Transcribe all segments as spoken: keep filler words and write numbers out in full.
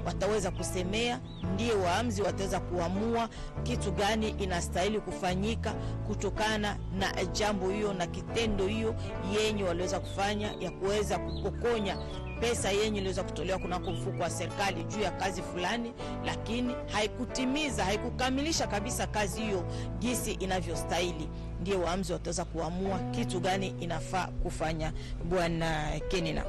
wataweza kusemea, ndio waamuzi wataweza kuamua kitu gani inastahili kufanyika kutokana na jambo hiyo na kitendo hiyo yenye waliweza kufanya ya kuweza kupokonya pesa yenye iliweza kutolewa kunako mfuko wa serikali juu ya kazi fulani, lakini haikutimiza, haikukamilisha kabisa kazi hiyo gisi inavyostahili. Ndio waamuzi wataweza kuamua kitu gani inafaa kufanya. Bwana Kenina.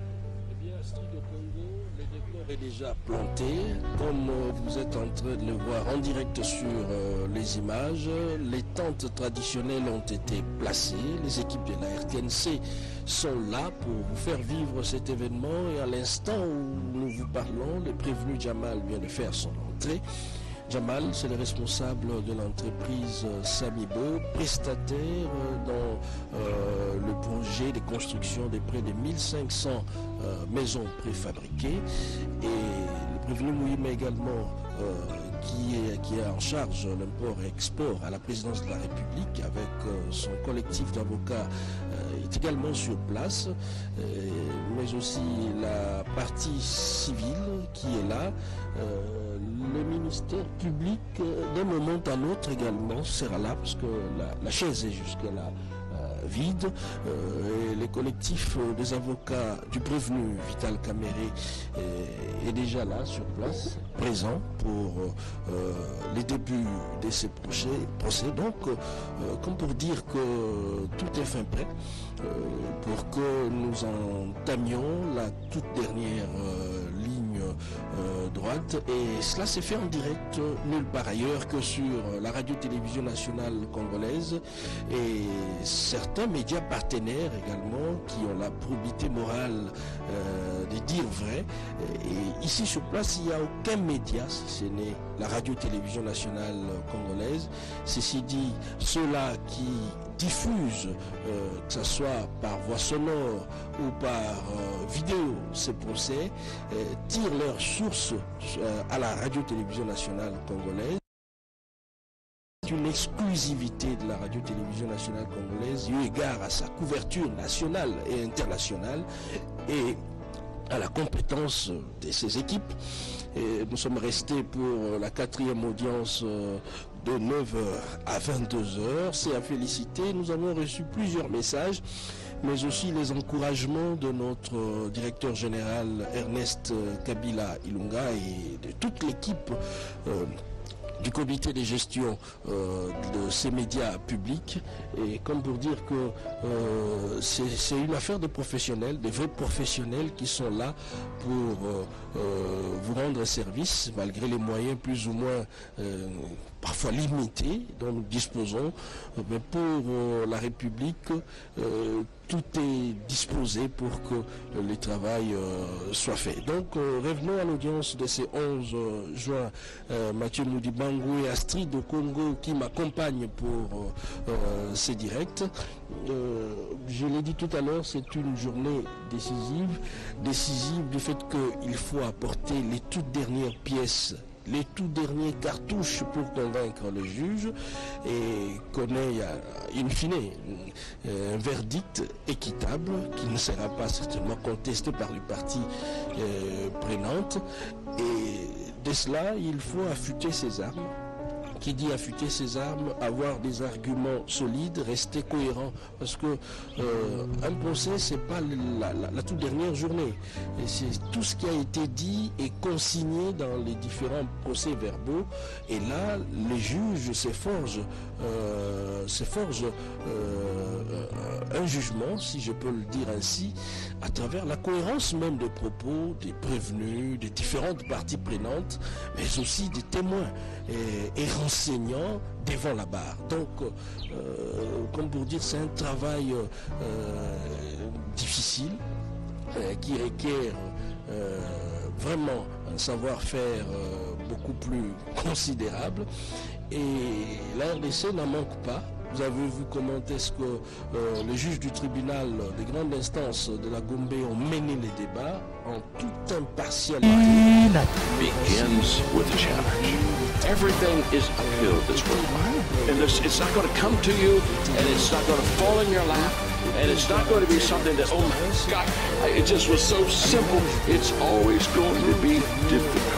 Est déjà planté, comme vous êtes en train de le voir en direct sur euh, les images. Les tentes traditionnelles ont été placées, les équipes de la R T N C sont là pour vous faire vivre cet événement, et à l'instant où nous vous parlons, le prévenu Jamal vient de faire son entrée. Jamal, c'est le responsable de l'entreprise Samibo, prestataire dans euh, le projet de construction de près de mille cinq cents euh, maisons préfabriquées. Et le prévenu Mouhima également, euh, qui, est, qui est en charge de l'import et export à la présidence de la République avec euh, son collectif d'avocats, euh, est également sur place, euh, mais aussi la partie civile qui est là. Euh, le ministère public, d'un moment à l'autre également, sera là parce que la, la chaise est jusque-là euh, vide. Euh, et les collectifs des avocats du prévenu Vital Kamere est, est déjà là sur place, présent pour euh, les débuts de ces procès. procès. Donc, euh, comme pour dire que tout est fin prêt euh, pour que nous entamions la toute dernière euh, ligne Euh, droite, et cela s'est fait en direct euh, nulle part ailleurs que sur euh, la radio-télévision nationale congolaise et certains médias partenaires également qui ont la probité morale euh, de dire vrai. Et ici sur place, il n'y a aucun média si ce n'est la radio-télévision nationale congolaise. Ceci dit, ceux-là qui diffusent, euh, que ce soit par voix sonore ou par euh, vidéo, ces procès, euh, tirent leurs sources euh, à la radio-télévision nationale congolaise. C'est une exclusivité de la radio-télévision nationale congolaise, eu égard à sa couverture nationale et internationale et à la compétence de ses équipes. Et nous sommes restés pour la quatrième audience euh, de neuf heures à vingt-deux heures. C'est à féliciter. Nous avons reçu plusieurs messages, mais aussi les encouragements de notre directeur général Ernest Kabila Ilunga et de toute l'équipe euh, du comité de gestion euh, de ces médias publics, et comme pour dire que euh, c'est une affaire de professionnels, de vrais professionnels qui sont là pour euh, euh, vous rendre service malgré les moyens plus ou moins euh, parfois limités dont nous disposons, mais pour euh, la République, euh, tout est disposé pour que euh, le travail euh, soit fait. Donc euh, revenons à l'audience de ces onze juin. Euh, Mathieu Moudibangou et Astrid au Congo qui m'accompagnent pour euh, euh, ces directs. Euh, je l'ai dit tout à l'heure, c'est une journée décisive, décisive du fait qu'il faut apporter les toutes dernières pièces, les tout derniers cartouches pour convaincre le juge et qu'on ait in fine un verdict équitable qui ne sera pas certainement contesté par les parties euh, prenantes. Et de cela, il faut affûter ses armes. Qui dit affûter ses armes, avoir des arguments solides, rester cohérent, parce que euh, un procès c'est pas la, la, la toute dernière journée, et c'est tout ce qui a été dit et consigné dans les différents procès verbaux, et là les juges s'efforcent euh, s'efforcent euh, un jugement, si je peux le dire ainsi, à travers la cohérence même des propos des prévenus, des différentes parties prenantes, mais aussi des témoins et, et enseignants devant la barre. Donc, euh, comme pour dire, c'est un travail euh, difficile euh, qui requiert euh, vraiment un savoir-faire euh, beaucoup plus considérable, et la R D C n'en manque pas. Vous avez vu comment est-ce que euh, les juges du tribunal de grande instance de la Gombe ont mené les débats en toute impartialité. Begins with a challenge. Everything is uphill this worldwide. And this, it's not going to come to you, and it's not going to fall in your lap, and it's not going to be something that, oh my God, it just was so simple. It's always going to be difficult.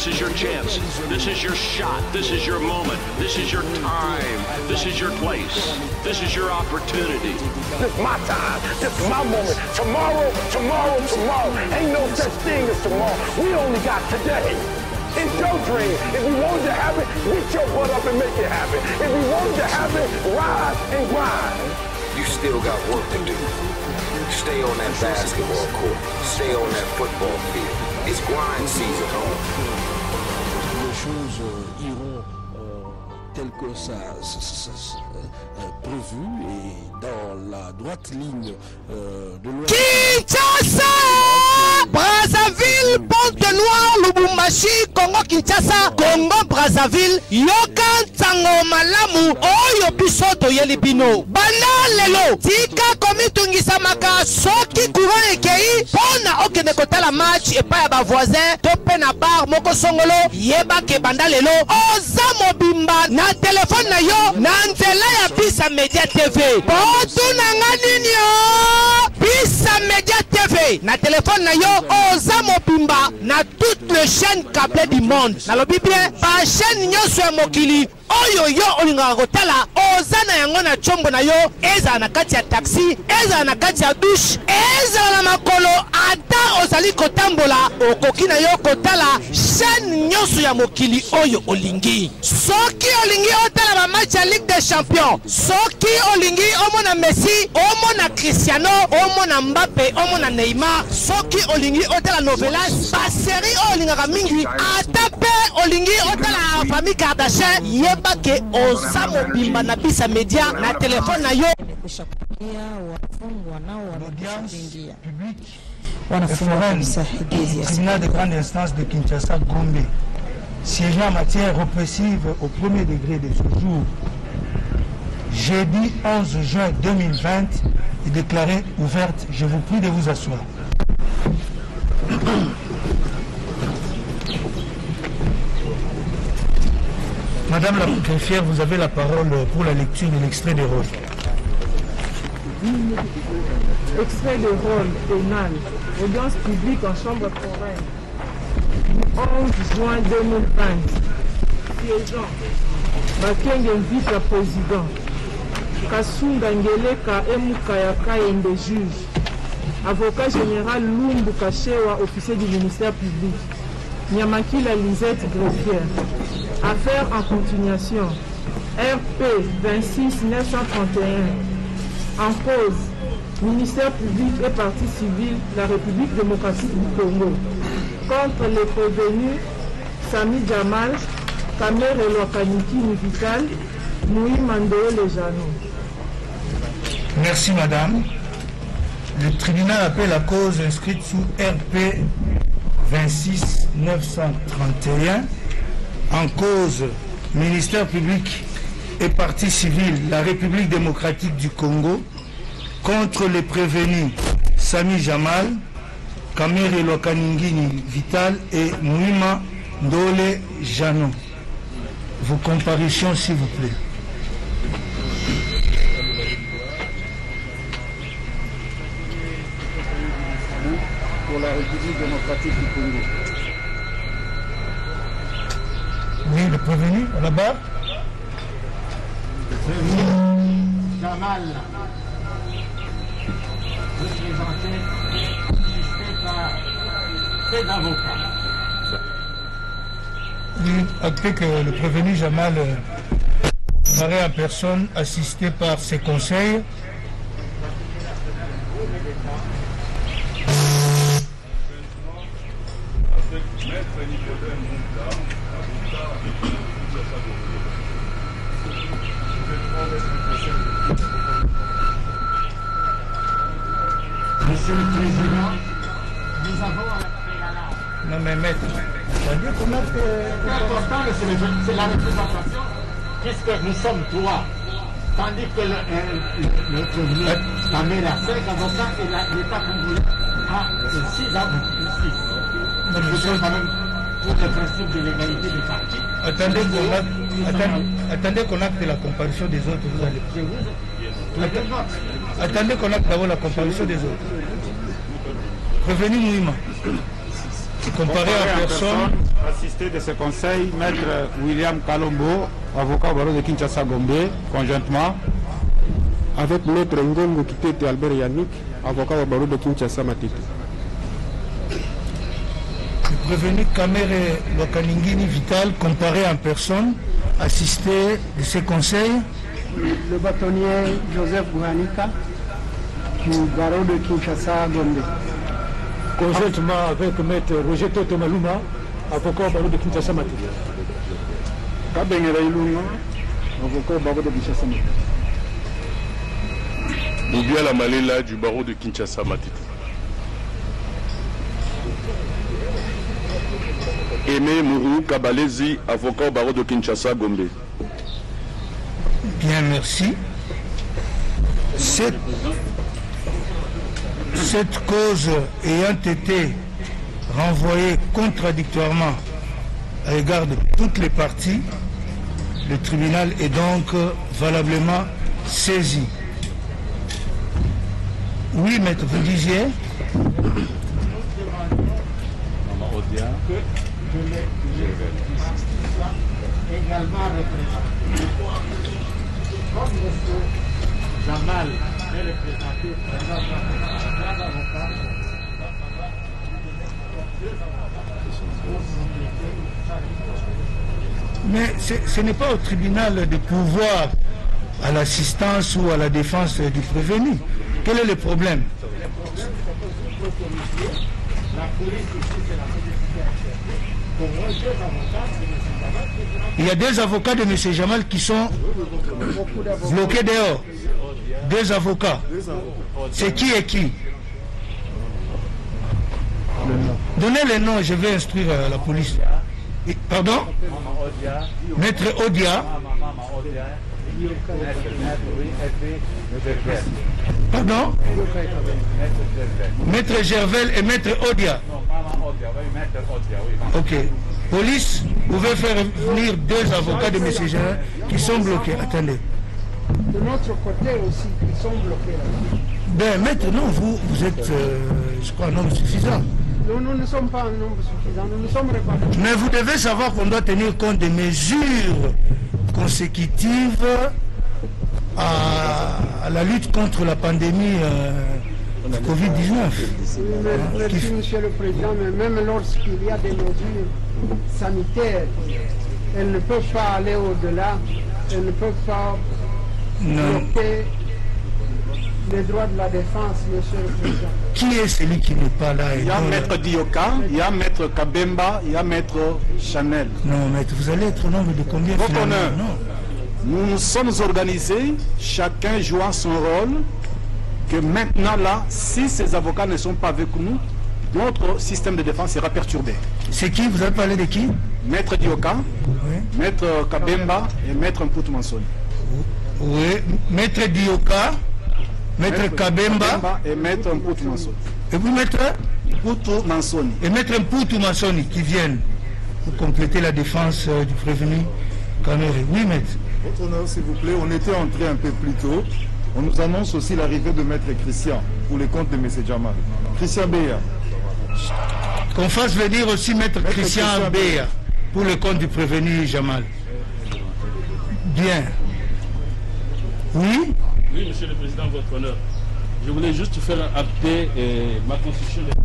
This is your chance. This is your shot. This is your moment. This is your time. This is your place. This is your opportunity. This is my time. This is my moment. Tomorrow, tomorrow, tomorrow. Ain't no such thing as tomorrow. We only got today. It's your dream. If you want it to happen, get your butt up and make it happen. If you want it to happen, rise and grind. You still got work to do. Stay on that basketball court. Stay on that football field. It's grind season, home. Les choses euh, iront euh, telles que ça, ça, ça, ça euh, prévu et dans la droite ligne euh, de l'Ouest. Kinshasa, Brazzaville, Pointe-Noire, Lubumbashi, Congo Kinshasa, Congo Brazzaville, Yoka Ntango Malamu, Oyo biso toyeli bino. Bana lelo, tika komitungisa maka soki courant ekei, pona okende kotala match epa ya ba voisin, tope na bar moko songolo, yeba ke banda lelo, oza mobimba na telefone na yo, na nzela ya Bisa Media T V. Potu na nganini yo, Bisa Media T V, na telefone na yo, oza mobimba na toutes les chaînes câblées du monde. Na lobi bien, ba chaîne nyoso ya mokili, oyo yo olinga kotala, oza na yango na chombo na yo, eza na kati ya taxi, eza na kati ya douche, eza na makolo, ata ozali kotambola, okoki na yo kotala chaîne nyoso ya mokili oyo olingi. Soki olingi otala ba match ya Ligue des Champions, soki olingi omona Messi, omona Cristiano, omona Mbappé, omona Neymar, soki olingi otala novelas, ba série olingaka mingi, ata pe olingi otala famille Kardashian, yeba ke oza mobimba na Bisa Media na telefone na yo. Le tribunal de grande instance de Kinshasa Gombe, siégeant en matière répressive au premier degré de ce jour, jeudi onze juin deux mille vingt, est déclarée ouverte. Je vous prie de vous asseoir. Madame la greffière, vous avez la parole pour la lecture de l'extrait de rôle. Extrait de rôle pénal, audience publique en chambre foraine, onze juin deux mille vingt. Siégeant, Bakenge vice-président, Kasunga Ngeleka Emukayaka Ende juge, avocat général Lumbu Kachewa, officier du ministère public, Nyamakila Lisette greffière. Affaire en continuation, R P vingt-six neuf cent trente et un, en cause, ministère public et partie civile, la République démocratique du Congo, contre les prévenus Sami Jamal, Kamer Elwakaniki Nivital, Moui Mandeo Lejano. Merci madame. Le tribunal appelle la cause inscrite sous R P vingt-six neuf cent trente et un, en cause ministère public et partie civile, la République démocratique du Congo, contre les prévenus Sami Jamal, Kamere Lokaningini Vital et Mouima Ndole Jano. Vos comparutions, s'il vous plaît. Pour la République démocratique du Congo. Oui, le prévenu, là-bas. Jamal, représenté, assisté par fait d'avocats. Oui, acté que le prévenu Jamal paraît en personne, assisté par ses conseils. Monsieur le Président, nous avons un préalable. Non mais maître, c'est-à-dire qu'on a fait... L'important, c'est la représentation, puisque nous sommes trois. Tandis que le, le, le prévenu, la mère a cinq avocats et l'État congolais a six avocats. Donc je suis quand même pour le principe de l'égalité des partis. Attendez qu'on acte, attendez, attendez qu'on acte la comparution des autres, vous allez... Je vous... Attendez, attendez qu'on acte d'abord la comparution des autres. Prévenu Mouima. Comparé à personne, assisté de ce conseil, maître William Kalombo, avocat au barreau de Kinshasa Gombe, conjointement. Avec maître Ngongo Kitete Albert Yannick, avocat au barreau de Kinshasa Matete. Le prévenu Kamere Lokaningini Vital, comparé en personne, assisté de ces conseils. Le bâtonnier Joseph Bouhanika, du barreau de Kinshasa Gombe. Conjointement avec maître Roger Toto Maluma, avocat au barreau de Kinshasa Matete. Kabengera Ilunga, avocat au barreau de Kinshasa Matete. Oubiala Malela du barreau de Kinshasa Matete. Aimé Mourou Kabalezi, avocat au barreau de Kinshasa Gombe. Bien, merci. Cette, cette cause ayant été renvoyée contradictoirement à l'égard de toutes les parties, le tribunal est donc valablement saisi. Oui, maître, vous disiez également représenté. Comme M. Jamal est représenté par trois avocats, mais ce n'est pas au tribunal de pouvoir à l'assistance ou à la défense du prévenu. Quel est le problème? Il y a deux avocats de M. Jamal qui sont bloqués dehors. Deux avocats. C'est qui et qui? Donnez les noms, je vais instruire la police. Pardon? Maître Odia. Pardon? Maître Gervel et Maître Odia. Ok. Police, vous pouvez faire venir deux avocats de M. Gervel qui sont bloqués. Attendez. De notre côté aussi, ils sont bloqués là. Ben, maître, non, vous, vous êtes, euh, je crois, un nombre suffisant. Non, nous ne sommes pas un nombre suffisant, nous nous sommes répartis. Mais vous devez savoir qu'on doit tenir compte des mesures consécutives à, à la lutte contre la pandémie euh, de Covid dix-neuf. Oui, merci, hein, Monsieur le Président, mais même lorsqu'il y a des mesures sanitaires, elles ne peuvent pas aller au-delà, elles ne peuvent pas bloquer les droits de la défense, Monsieur le Président. Qui est celui qui n'est pas là? Il y a Maître Dioka, il y a Maître Kabemba, il y a Maître Chanel. Non, Maître, vous allez être au nombre de combien? Votre honneur, non. Nous nous sommes organisés, chacun jouant son rôle, que maintenant là, si ces avocats ne sont pas avec nous, notre système de défense sera perturbé. C'est qui? Vous avez parlé de qui? Maître Dioka, oui. Maître Kabemba et Maître Mputu Mansoni. Oui, Maître Dioka, Maître, Maître Kabemba, Kabemba et Maître Mputu Mansoni. Et vous, Maître Mputu Mansoni. Et Maître Mputu Mansoni qui viennent pour compléter la défense euh, du prévenu Kamere. Oui, Maître. Votre honneur, s'il vous plaît, on était entré un peu plus tôt. On nous annonce aussi l'arrivée de Maître Christian pour les comptes de M. Jamal. Christian Beya. Qu'on fasse venir aussi Maître, Maître Christian, Christian Beya pour le compte du prévenu Jamal. Bien. Oui? Oui, Monsieur le Président, votre honneur. Je voulais juste faire acter euh, ma constitution de...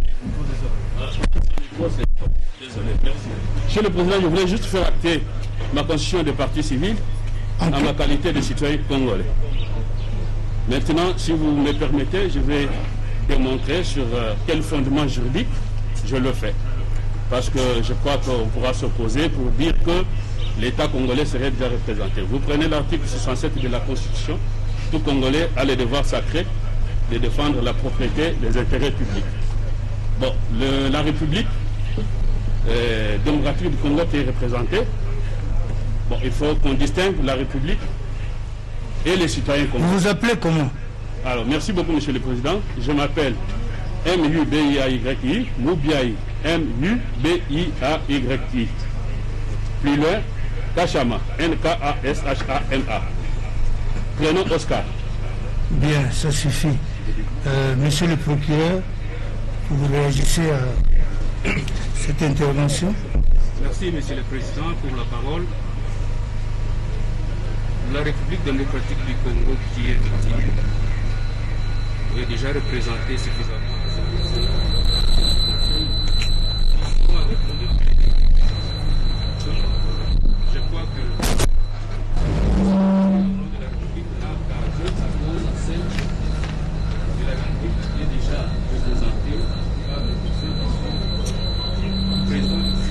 Désolé, merci. Monsieur le Président, je voulais juste faire acter ma constitution de parti civil en ma qualité de citoyen congolais. Maintenant, si vous me permettez, je vais démontrer sur euh, quel fondement juridique je le fais. Parce que je crois qu'on pourra s'opposer pour dire que l'État congolais serait déjà représenté. Vous prenez l'article soixante-sept de la Constitution, tout Congolais a le devoir sacré de défendre la propriété des intérêts publics. Bon, le, la République euh, démocratique du Congo qui est représentée, bon, il faut qu'on distingue la République et les citoyens congolais. Vous vous appelez comment? Alors, merci beaucoup, Monsieur le Président. Je m'appelle M U B I A Y I, Moubiaï, M U B I A Y I. Plus loin, Kachama, N K A S H A M A. Prénom Oscar. Bien, ça suffit. Euh, monsieur le procureur, vous réagissez à cette intervention. Merci, Monsieur le Président, pour la parole. La République démocratique du Congo, qui est victime, est déjà représentée suffisamment. Je crois que le nom de la République n'a qu'à deux à cause à celle de la République qui est déjà représentée par le président ici.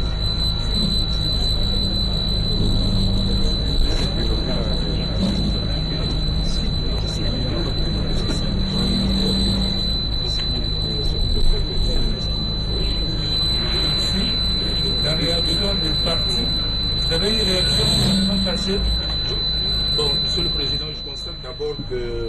La réaction des partis. Vous avez une réaction non cachée? Bon, Monsieur le Président, je constate d'abord que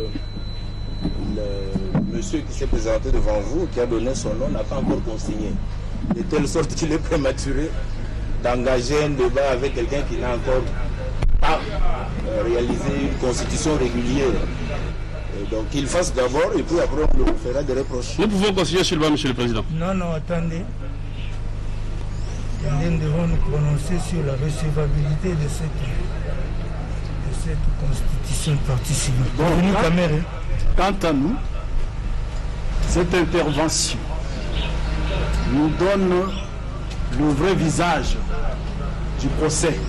le monsieur qui s'est présenté devant vous, qui a donné son nom, n'a pas encore consigné. De telle sorte qu'il est prématuré d'engager un débat avec quelqu'un qui n'a encore pas euh, réalisé une constitution régulière. Et donc qu'il fasse d'abord et puis après on lui fera des reproches. Nous pouvons consigner sur le banc, Monsieur le Président. Non, non, attendez. Nous devons nous prononcer sur la recevabilité de cette, de cette constitution de partie civile. Bon, quant, quant à nous, cette intervention nous donne le vrai visage du procès,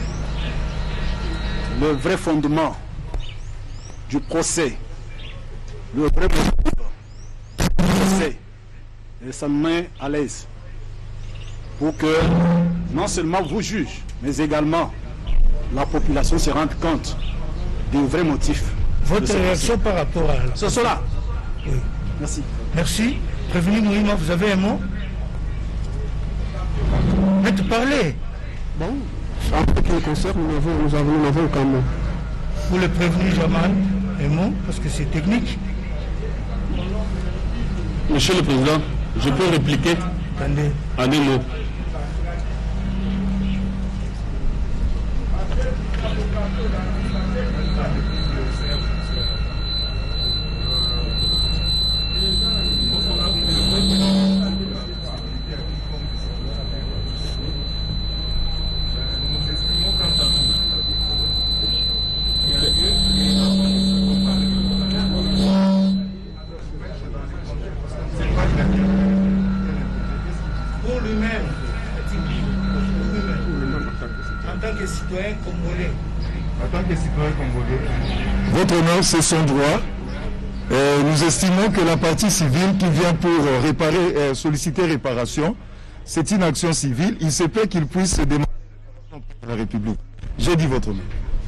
le vrai fondement du procès, le vrai motif du procès. Et ça nous met à l'aise pour que non seulement vous juges, mais également la population se rende compte des vrais motifs. Votre réaction par rapport à... C'est cela. Oui. Merci. Merci. Prévenu Moïma, vous avez un mot? Faites parler. Bon, en ce qui nous concerne, nous avons, nous avons, nous avons quand même. Pour le prévenu Jamal, un mot, parce que c'est technique. Monsieur le Président, je peux répliquer Attendez. en un mot. Pour lui-même, en tant que citoyen congolais. En tant que citoyen congolais. Votre honneur, c'est son droit. Euh, nous estimons que la partie civile qui vient pour euh, réparer, euh, solliciter réparation, c'est une action civile. Il se peut qu'il puisse se demander à la République. J'ai dit votre nom.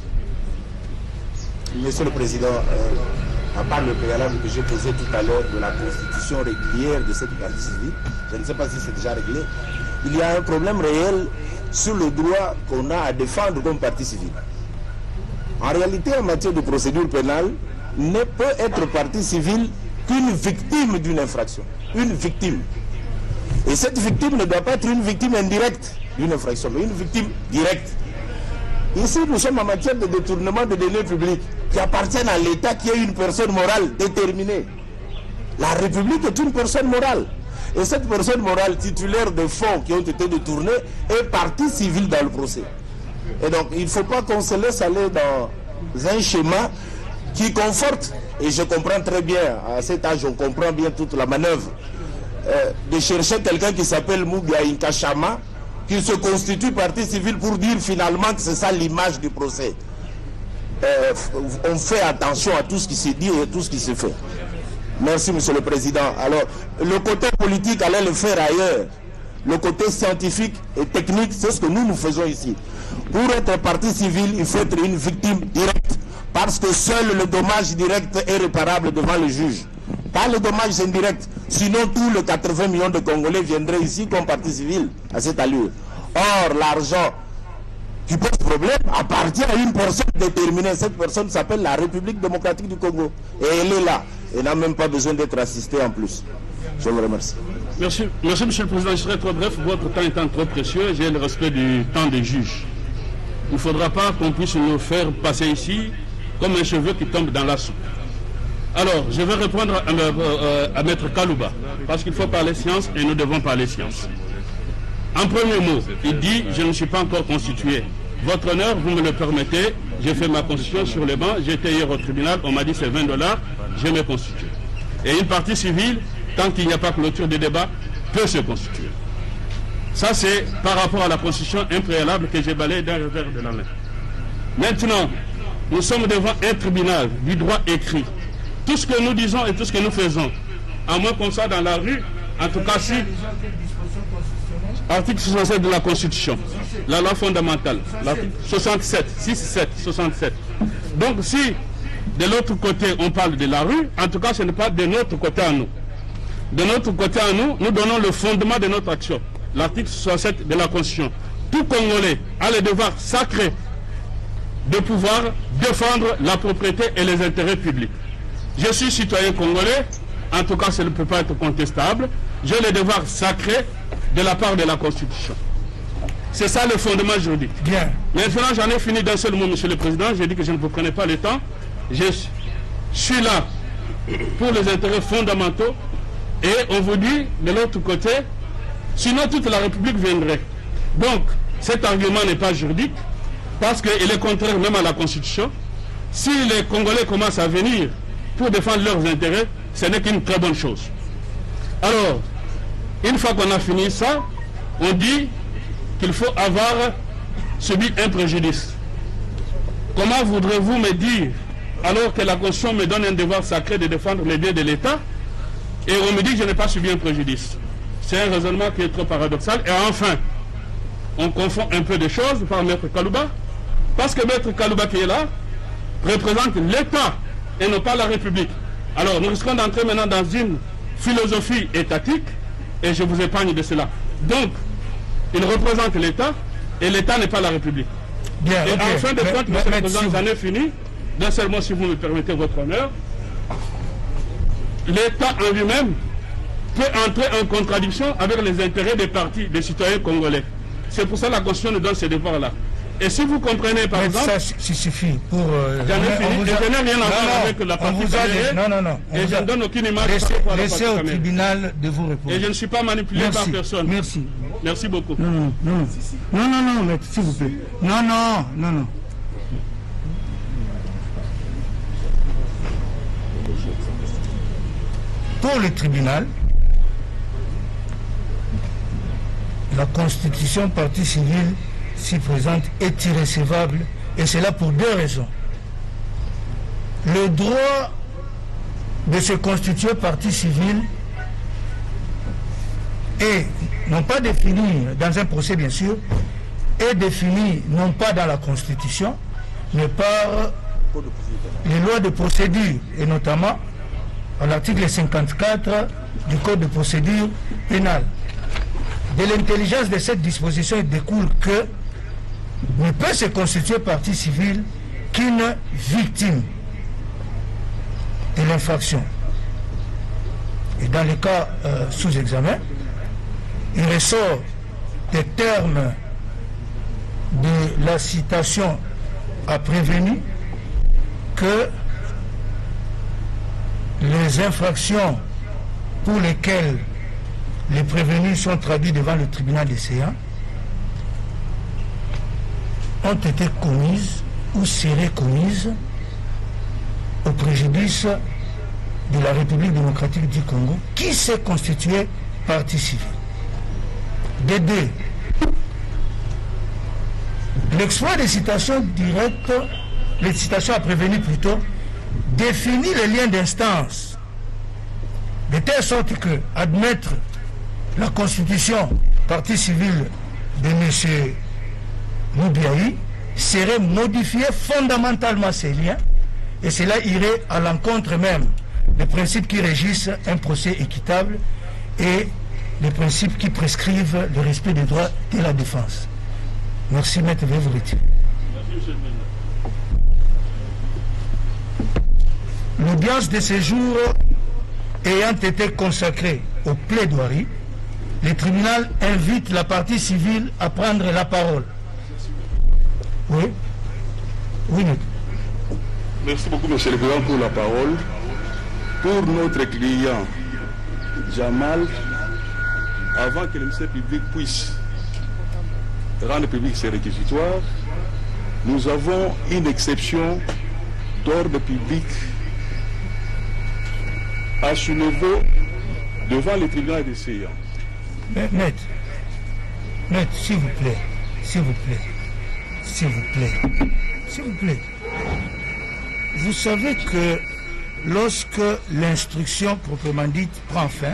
Monsieur le Président, euh, à part le préalable que j'ai posé tout à l'heure de la constitution régulière de cette partie civile, je ne sais pas si c'est déjà réglé, il y a un problème réel sur le droit qu'on a à défendre comme partie civile. En réalité, en matière de procédure pénale, ne peut être partie civile qu'une victime d'une infraction. Une victime. Et cette victime ne doit pas être une victime indirecte d'une infraction, mais une victime directe. Ici, nous sommes en matière de détournement de deniers publics qui appartiennent à l'État qui est une personne morale déterminée. La République est une personne morale. Et cette personne morale titulaire de fonds qui ont été détournés est partie civile dans le procès. Et donc, il ne faut pas qu'on se laisse aller dans un schéma qui conforte, et je comprends très bien, à cet âge, on comprend bien toute la manœuvre, euh, de chercher quelqu'un qui s'appelle Mougia Inkashama, qui se constitue partie civile pour dire finalement que c'est ça l'image du procès. Euh, on fait attention à tout ce qui se dit et tout ce qui se fait. Merci, Monsieur le Président. Alors, le côté politique, allez le faire ailleurs. Le côté scientifique et technique, c'est ce que nous, nous faisons ici. Pour être partie civile, il faut être une victime directe, parce que seul le dommage direct est réparable devant le juge. Pas le dommage indirect. Sinon, tous les quatre-vingts millions de Congolais viendraient ici comme partie civile à cette allure. Or, l'argent qui pose problème appartient à une personne déterminée. Cette personne s'appelle la République démocratique du Congo. Et elle est là. Elle n'a même pas besoin d'être assistée en plus. Je vous remercie. Merci, merci Monsieur le Président. Je serai trop bref. Votre temps étant trop précieux, j'ai le respect du temps des juges. Il ne faudra pas qu'on puisse nous faire passer ici comme un cheveu qui tombe dans la soupe. Alors, je vais répondre à, euh, à Maître Kalouba, parce qu'il faut parler science et nous devons parler science. En premier mot, il dit « Je ne suis pas encore constitué ». Votre honneur, vous me le permettez, j'ai fait ma constitution sur les bancs, j'étais hier au tribunal, on m'a dit c'est vingt dollars, je me constitue. Et une partie civile, tant qu'il n'y a pas clôture des débats, peut se constituer. Ça, c'est par rapport à la constitution impréalable que j'ai balayé d'un revers de la main. Maintenant, nous sommes devant un tribunal du droit écrit. Tout ce que nous disons et tout ce que nous faisons, à moins qu'on soit dans la rue, en tout cas si... Article soixante-sept de la Constitution, la loi fondamentale, l'article soixante-sept, soixante-sept, soixante-sept. Donc si de l'autre côté on parle de la rue, en tout cas ce n'est pas de notre côté à nous. De notre côté à nous, nous donnons le fondement de notre action. L'article soixante-sept de la Constitution. Tout Congolais a le devoir sacré de pouvoir défendre la propriété et les intérêts publics. Je suis citoyen congolais, en tout cas ça ne peut pas être contestable. J'ai le devoir sacré de la part de la Constitution. C'est ça le fondement juridique. Bien. Maintenant, j'en ai fini d'un seul mot, Monsieur le Président. J'ai dit que je ne vous prenais pas le temps. Je suis là pour les intérêts fondamentaux. Et on vous dit, de l'autre côté, sinon toute la République viendrait. Donc, cet argument n'est pas juridique, parce qu'il est contraire même à la Constitution. Si les Congolais commencent à venir pour défendre leurs intérêts, ce n'est qu'une très bonne chose. Alors, une fois qu'on a fini ça, on dit qu'il faut avoir subi un préjudice. Comment voudrez-vous me dire, alors que la Constitution me donne un devoir sacré de défendre les biens de l'État, et on me dit que je n'ai pas subi un préjudice? C'est un raisonnement qui est trop paradoxal. Et enfin, on confond un peu de choses par Maître Kalouba, parce que Maître Kalouba qui est là représente l'État et non pas la République. Alors nous risquons d'entrer maintenant dans une philosophie étatique, et je vous épargne de cela. Donc, il représente l'État, et l'État n'est pas la République. Bien, et okay. en fin de mais, compte, mais, Monsieur mais, le Président, si j'en ai fini. D'un seul mot, si vous me permettez votre honneur. L'État en lui-même peut entrer en contradiction avec les intérêts des partis, des citoyens congolais. C'est pour ça que la Constitution nous donne ce devoir-là. Et si vous comprenez, par mais exemple... ça suffit pour... Euh, J'en ai fini, et je n'ai rien à voir avec la partie caméra. Non, non, non. Et je ne donne aucune image laissez, par rapport à la laissez partie au tribunal de vous répondre. Et je ne suis pas manipulé Merci. par personne. Merci. Merci beaucoup. Non, non, non. Non, non, non, mais s'il vous plaît. Non, non, non, non. Pour le tribunal, la constitution partie civile s'y présente est irrécevable, et c'est là pour deux raisons. Le droit de se constituer partie civile est non pas défini dans un procès bien sûr, est défini non pas dans la constitution, mais par les lois de procédure, et notamment à l'article cinquante-quatre du Code de procédure pénale. De l'intelligence de cette disposition, il découle que ne peut se constituer partie civile qu'une victime de l'infraction. Et dans les cas euh, sous examen, il ressort des termes de la citation à prévenu que les infractions pour lesquelles les prévenus sont traduits devant le tribunal des séants ont été commises ou seraient commises au préjudice de la République démocratique du Congo, qui s'est constituée partie civile. Des deux, l'exploit des citations directes, les citations à prévenir plutôt, définit les liens d'instance, de telle sorte que admettre la constitution partie civile de M. Moubiaï serait modifier fondamentalement ces liens, et cela irait à l'encontre même des principes qui régissent un procès équitable et des principes qui prescrivent le respect des droits de la défense. Merci, maître, veuillez vous retirer. L'audience de ce jour ayant été consacrée aux plaidoiries, le tribunal invite la partie civile à prendre la parole. Oui. Oui. Merci beaucoup, Monsieur le Président, pour la parole. pour notre client Jamal, avant que le ministère public puisse rendre public ses réquisitoires, nous avons une exception d'ordre public à ce niveau devant les tribunaux des séances. Maître, maître, s'il vous plaît, s'il vous plaît, s'il vous plaît, s'il vous plaît. Vous savez que lorsque l'instruction proprement dite prend fin,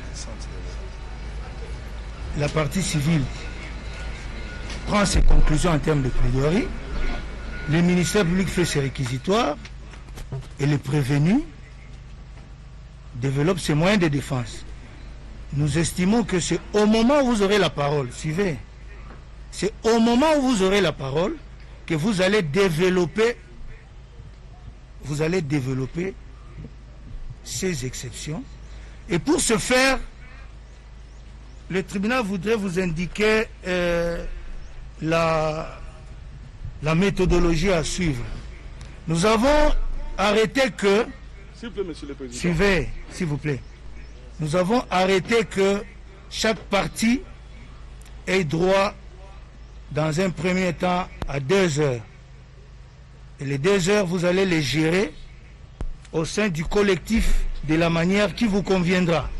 la partie civile prend ses conclusions en termes de plaidoirie, le ministère public fait ses réquisitoires et le prévenu développe ses moyens de défense. Nous estimons que c'est au moment où vous aurez la parole, suivez, c'est au moment où vous aurez la parole que vous allez développer, vous allez développer ces exceptions. Et pour ce faire, le tribunal voudrait vous indiquer euh, la, la méthodologie à suivre. Nous avons arrêté que... S'il vous plaît, monsieur le président. Suivez, s'il vous plaît. Nous avons arrêté que chaque partie ait droit, dans un premier temps, à deux heures. Et les deux heures, vous allez les gérer au sein du collectif de la manière qui vous conviendra.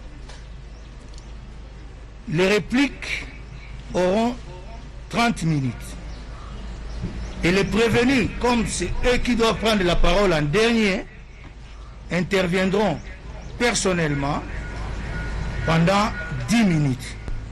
Les répliques auront trente minutes. Et les prévenus, comme c'est eux qui doivent prendre la parole en dernier, interviendront personnellement pendant dix minutes.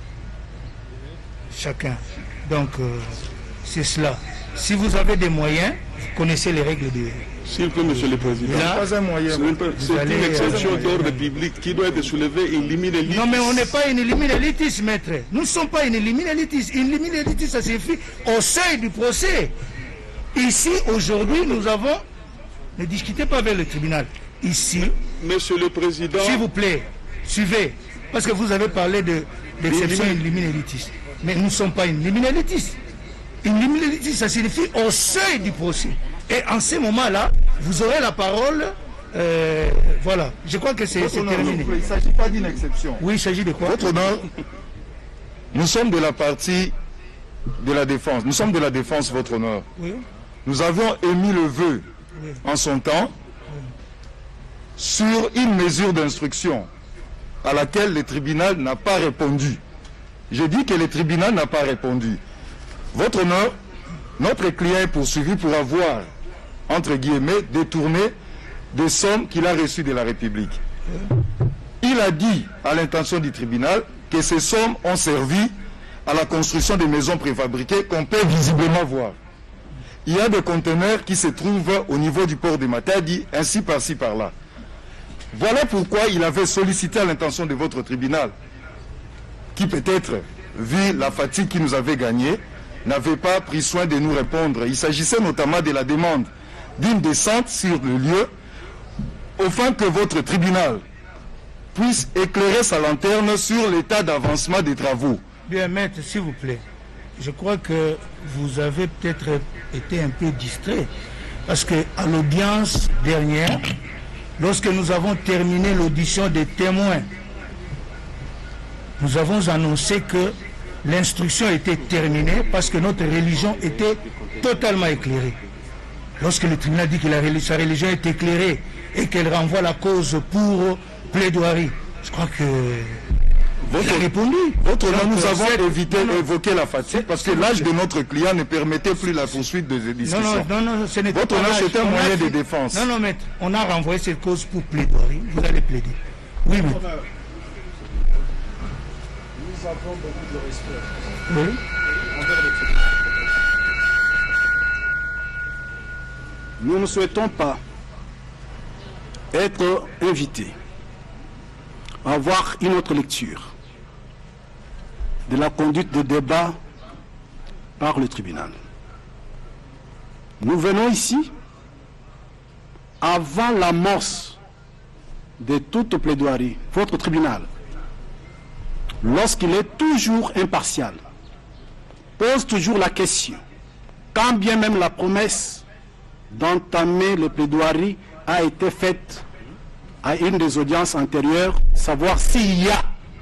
Chacun. Donc, euh, c'est cela. Si vous avez des moyens, vous connaissez les règles de... S'il vous plaît, monsieur le président. Là, pas un moyen. C'est une, une exception d'ordre public qui doit être soulevée et éliminer l'élitisme. Non, mais on n'est pas une éliminélitiste, maître. Nous ne sommes pas une éliminélitiste. Une éliminélitiste, ça suffit au seuil du procès. Ici, aujourd'hui, nous avons... Ne discutez pas avec le tribunal. Ici... Monsieur le président... S'il vous plaît, suivez. Parce que vous avez parlé d'exception de, éliminélitiste. Mais nous ne sommes pas une éliminélitiste. Une éliminélitiste, ça signifie au seuil du procès. Et en ce moment-là, vous aurez la parole. Euh, voilà. Je crois que c'est terminé. Il ne s'agit pas d'une exception. Oui, il s'agit de quoi? Votre honneur, nous sommes de la partie de la défense. Nous sommes de la défense, votre honneur. Oui. Nous avons émis le vœu oui. en son temps sur une mesure d'instruction à laquelle le tribunal n'a pas répondu. Je dis que le tribunal n'a pas répondu. Votre honneur, notre client est poursuivi pour avoir, entre guillemets, détourné des sommes qu'il a reçues de la République. Il a dit à l'intention du tribunal que ces sommes ont servi à la construction des maisons préfabriquées qu'on peut visiblement voir. Il y a des conteneurs qui se trouvent au niveau du port de Matadi, ainsi par-ci par-là. Voilà pourquoi il avait sollicité à l'intention de votre tribunal, qui peut-être, vu la fatigue qui nous avait gagnée, n'avait pas pris soin de nous répondre. Il s'agissait notamment de la demande d'une descente sur le lieu, afin que votre tribunal puisse éclairer sa lanterne sur l'état d'avancement des travaux. Bien, maître, s'il vous plaît, je crois que vous avez peut-être été un peu distrait, parce qu'à l'audience dernière, lorsque nous avons terminé l'audition des témoins, nous avons annoncé que l'instruction était terminée parce que notre religion était totalement éclairée. Lorsque le tribunal dit que la, sa religion est éclairée et qu'elle renvoie la cause pour plaidoirie, je crois que votre, a répondu. Votre nom, nous avons évité d'évoquer la fatigue parce que l'âge de notre client ne permettait plus la poursuite des discussions. Non, non, non, ce n'était votre pas nom, c'était un moyen de défense. Non, non, maître, on a renvoyé cette cause pour plaidoirie. Vous allez plaider. Oui, maître. Nous avons beaucoup de respect. Oui. Envers le tribunal. Nous ne souhaitons pas être invités à avoir une autre lecture de la conduite des débats par le tribunal. Nous venons ici avant l'amorce de toute plaidoirie, votre tribunal, lorsqu'il est toujours impartial, pose toujours la question, quand bien même la promesse d'entamer les plaidoiries a été faite à une des audiences antérieures, savoir s'il y a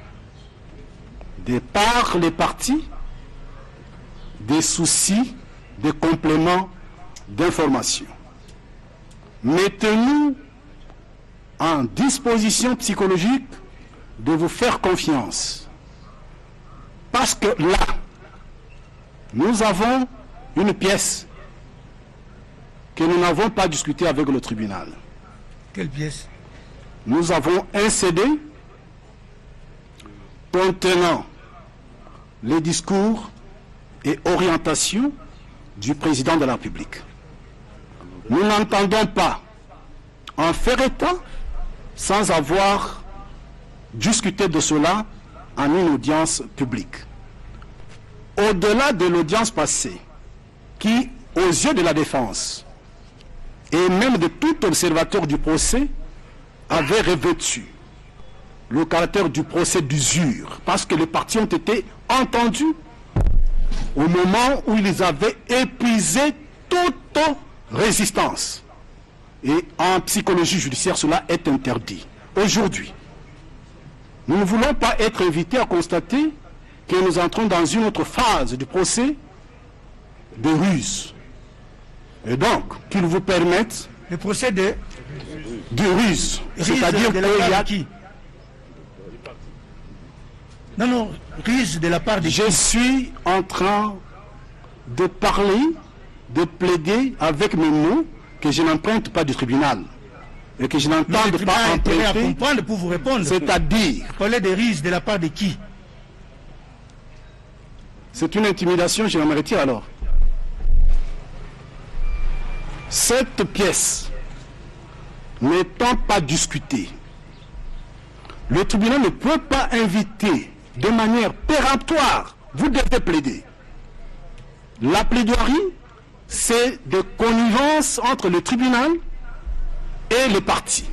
de par les partis des soucis de complément d'information. Mettez-nous en disposition psychologique de vous faire confiance. Parce que là, nous avons une pièce que nous n'avons pas discutée avec le tribunal. Quelle pièce? Nous avons un C D contenant les discours et orientations du président de la République. Nous n'entendons pas en faire état sans avoir discuté de cela en une audience publique. Au-delà de l'audience passée, qui, aux yeux de la défense, et même de tout observateur du procès, avait revêtu le caractère du procès d'usure, parce que les parties ont été entendues au moment où ils avaient épuisé toute résistance. Et en psychologie judiciaire, cela est interdit. Aujourd'hui, nous ne voulons pas être invités à constater que nous entrons dans une autre phase du procès de ruse. Et donc, qu'ils vous permettent... Le procès de... De ruse. C'est-à-dire qu'il y a... Qui? Non, non, ruse de la part de... Je suis en train de parler, de plaider avec mes mots que je n'emprunte pas du tribunal. Et que je n'entends pas emprunter... à comprendre pour vous répondre. C'est-à-dire... Parler de ruse de la part de qui? C'est une intimidation, je me retire alors. Cette pièce n'étant pas discutée, le tribunal ne peut pas inviter de manière péremptoire, vous devez plaider. La plaidoirie, c'est de connivence entre le tribunal et les parties.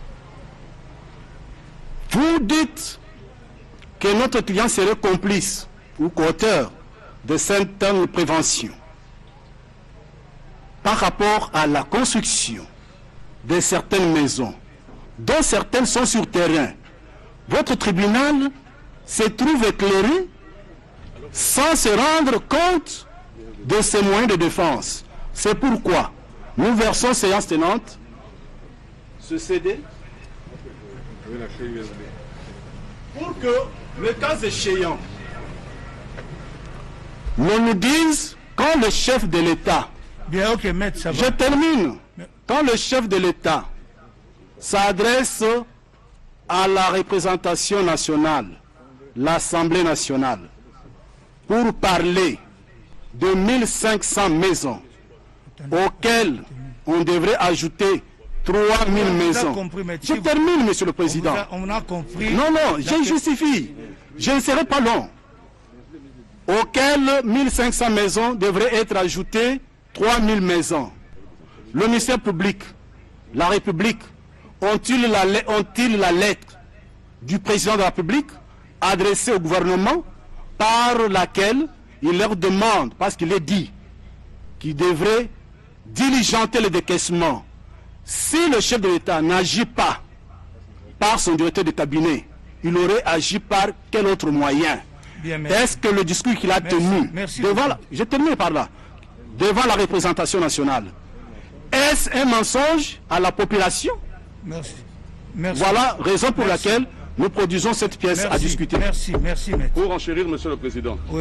Vous dites que notre client serait complice ou coauteur de certaines préventions par rapport à la construction de certaines maisons, dont certaines sont sur terrain. Votre tribunal se trouve éclairé sans se rendre compte de ses moyens de défense. C'est pourquoi nous versons séance tenante ce C D pour que, le cas échéant, l'on nous dise quand le chef de l'État... Bien, ok, maître, ça va. Je termine. Quand le chef de l'État s'adresse à la représentation nationale, l'Assemblée nationale, pour parler de mille cinq cents maisons auxquelles on devrait ajouter trois mille maisons. Compris, je termine, Monsieur le Président. On, a, on a compris. Non, non, je justifie. Je ne serai pas long. Auxquelles mille cinq cents maisons devraient être ajoutées trois mille maisons. Le ministère public, la République, ont-ils la, ont-ils la lettre du président de la République adressée au gouvernement par laquelle il leur demande, parce qu'il est dit, qu'il devrait diligenter le décaissement. Si le chef de l'État n'agit pas par son directeur de cabinet, il aurait agi par quel autre moyen? Est-ce que le discours qu'il a merci, tenu merci devant la, je termine par là, devant la représentation nationale, est-ce un mensonge à la population? Merci. Merci. Voilà raison pour merci. laquelle nous produisons cette pièce merci. à discuter. Merci, merci, maître. Pour enchérir, Monsieur le Président, oui.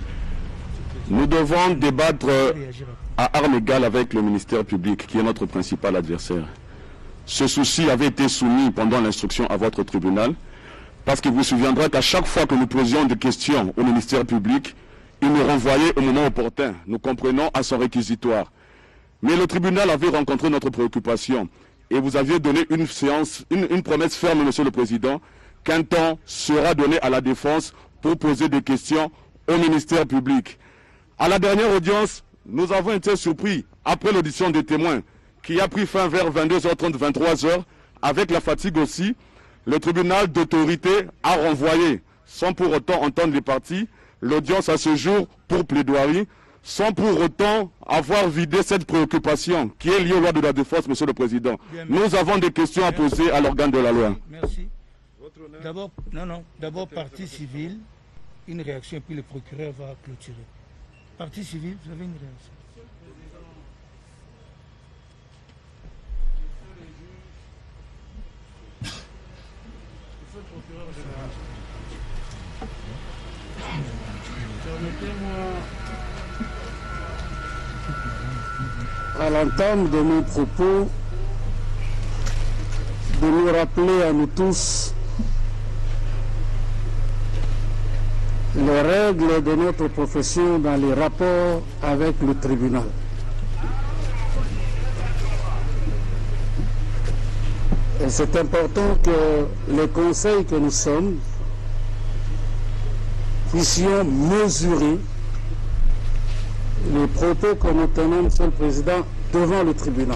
Nous devons débattre à armes égales avec le ministère public, qui est notre principal adversaire. Ce souci avait été soumis pendant l'instruction à votre tribunal, parce que vous vous souviendrez qu'à chaque fois que nous posions des questions au ministère public, il nous renvoyait au moment opportun, nous comprenons, à son réquisitoire. Mais le tribunal avait rencontré notre préoccupation et vous aviez donné une séance, une, une promesse ferme, Monsieur le Président, qu'un temps sera donné à la défense pour poser des questions au ministère public. À la dernière audience, nous avons été surpris, après l'audition des témoins, qui a pris fin vers vingt-deux heures trente, vingt-trois heures, avec la fatigue aussi, le tribunal d'autorité a renvoyé, sans pour autant entendre les parties, l'audience à ce jour pour plaidoirie. sans pour autant avoir vidé cette préoccupation qui est liée aux lois de la défense, Monsieur le Président. Bien, Nous avons des questions à poser à l'organe de la loi. Merci. D'abord, non, non, d'abord partie civile, une réaction, puis le procureur va clôturer. Partie civile, vous avez une réaction. Permettez-moi, à l'entame de mon propos, de nous rappeler à nous tous les règles de notre profession dans les rapports avec le tribunal. Et c'est important que les conseils que nous sommes puissions mesurer les propos que nous tenons, Monsieur le Président, devant le tribunal.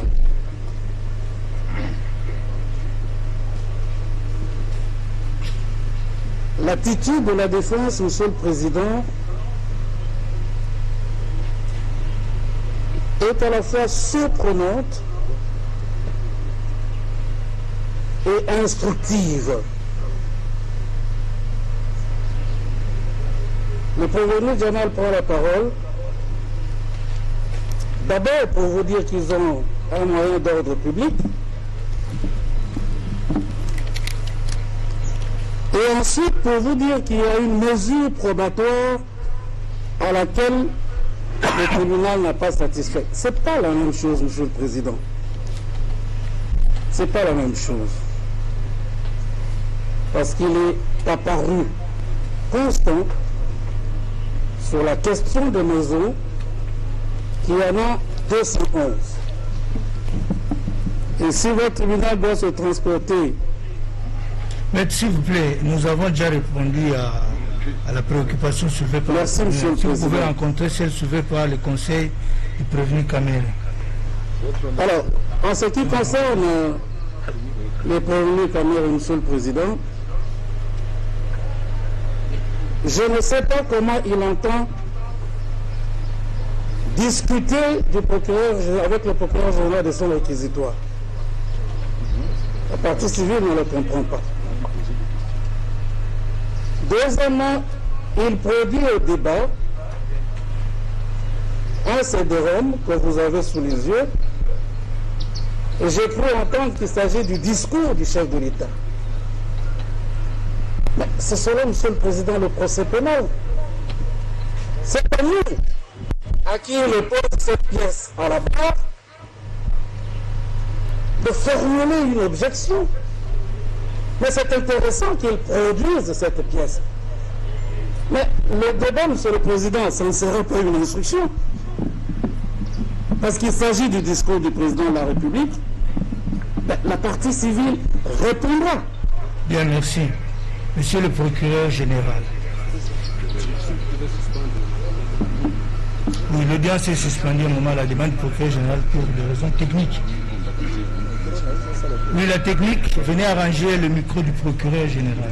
L'attitude de la défense, Monsieur le Président, est à la fois surprenante et instructive. Le prévenu Jamal prend la parole, d'abord pour vous dire qu'ils ont un moyen d'ordre public, et ensuite pour vous dire qu'il y a une mesure probatoire à laquelle le tribunal n'a pas satisfait. Ce n'est pas la même chose, Monsieur le Président. Ce n'est pas la même chose. Parce qu'il est apparu constant sur la question de maison qu'il y en a deux cent onze. Et si votre tribunal doit se transporter... Mais s'il vous plaît, nous avons déjà répondu à, à la préoccupation soulevée par Merci, le Monsieur le Si vous Président. pouvez rencontrer celle soulevée par le conseil du prévenu Kamere. Alors, en ce qui concerne euh, les prévenus Kamere, Monsieur le Président, je ne sais pas comment il entend discuter du procureur, avec le procureur général de son réquisitoire. La partie civile ne le comprend pas. Deuxièmement, il produit au débat un C D ROM que vous avez sous les yeux, et j'ai cru entendre qu'il s'agit du discours du chef de l'État. Mais c'est cela, Monsieur le Président, le procès pénal. C'est à nous, à qui il pose cette pièce à la barre, de formuler une objection. Mais c'est intéressant qu'il produise cette pièce. Mais le débat, Monsieur le Président, ça ne serait pas une instruction. Parce qu'il s'agit du discours du Président de la République. Ben, la partie civile répondra. Bien, merci. Monsieur le procureur général. Oui, l'audience est suspendue au moment de la demande du procureur général pour des raisons techniques. Oui, la technique, venez arranger le micro du procureur général.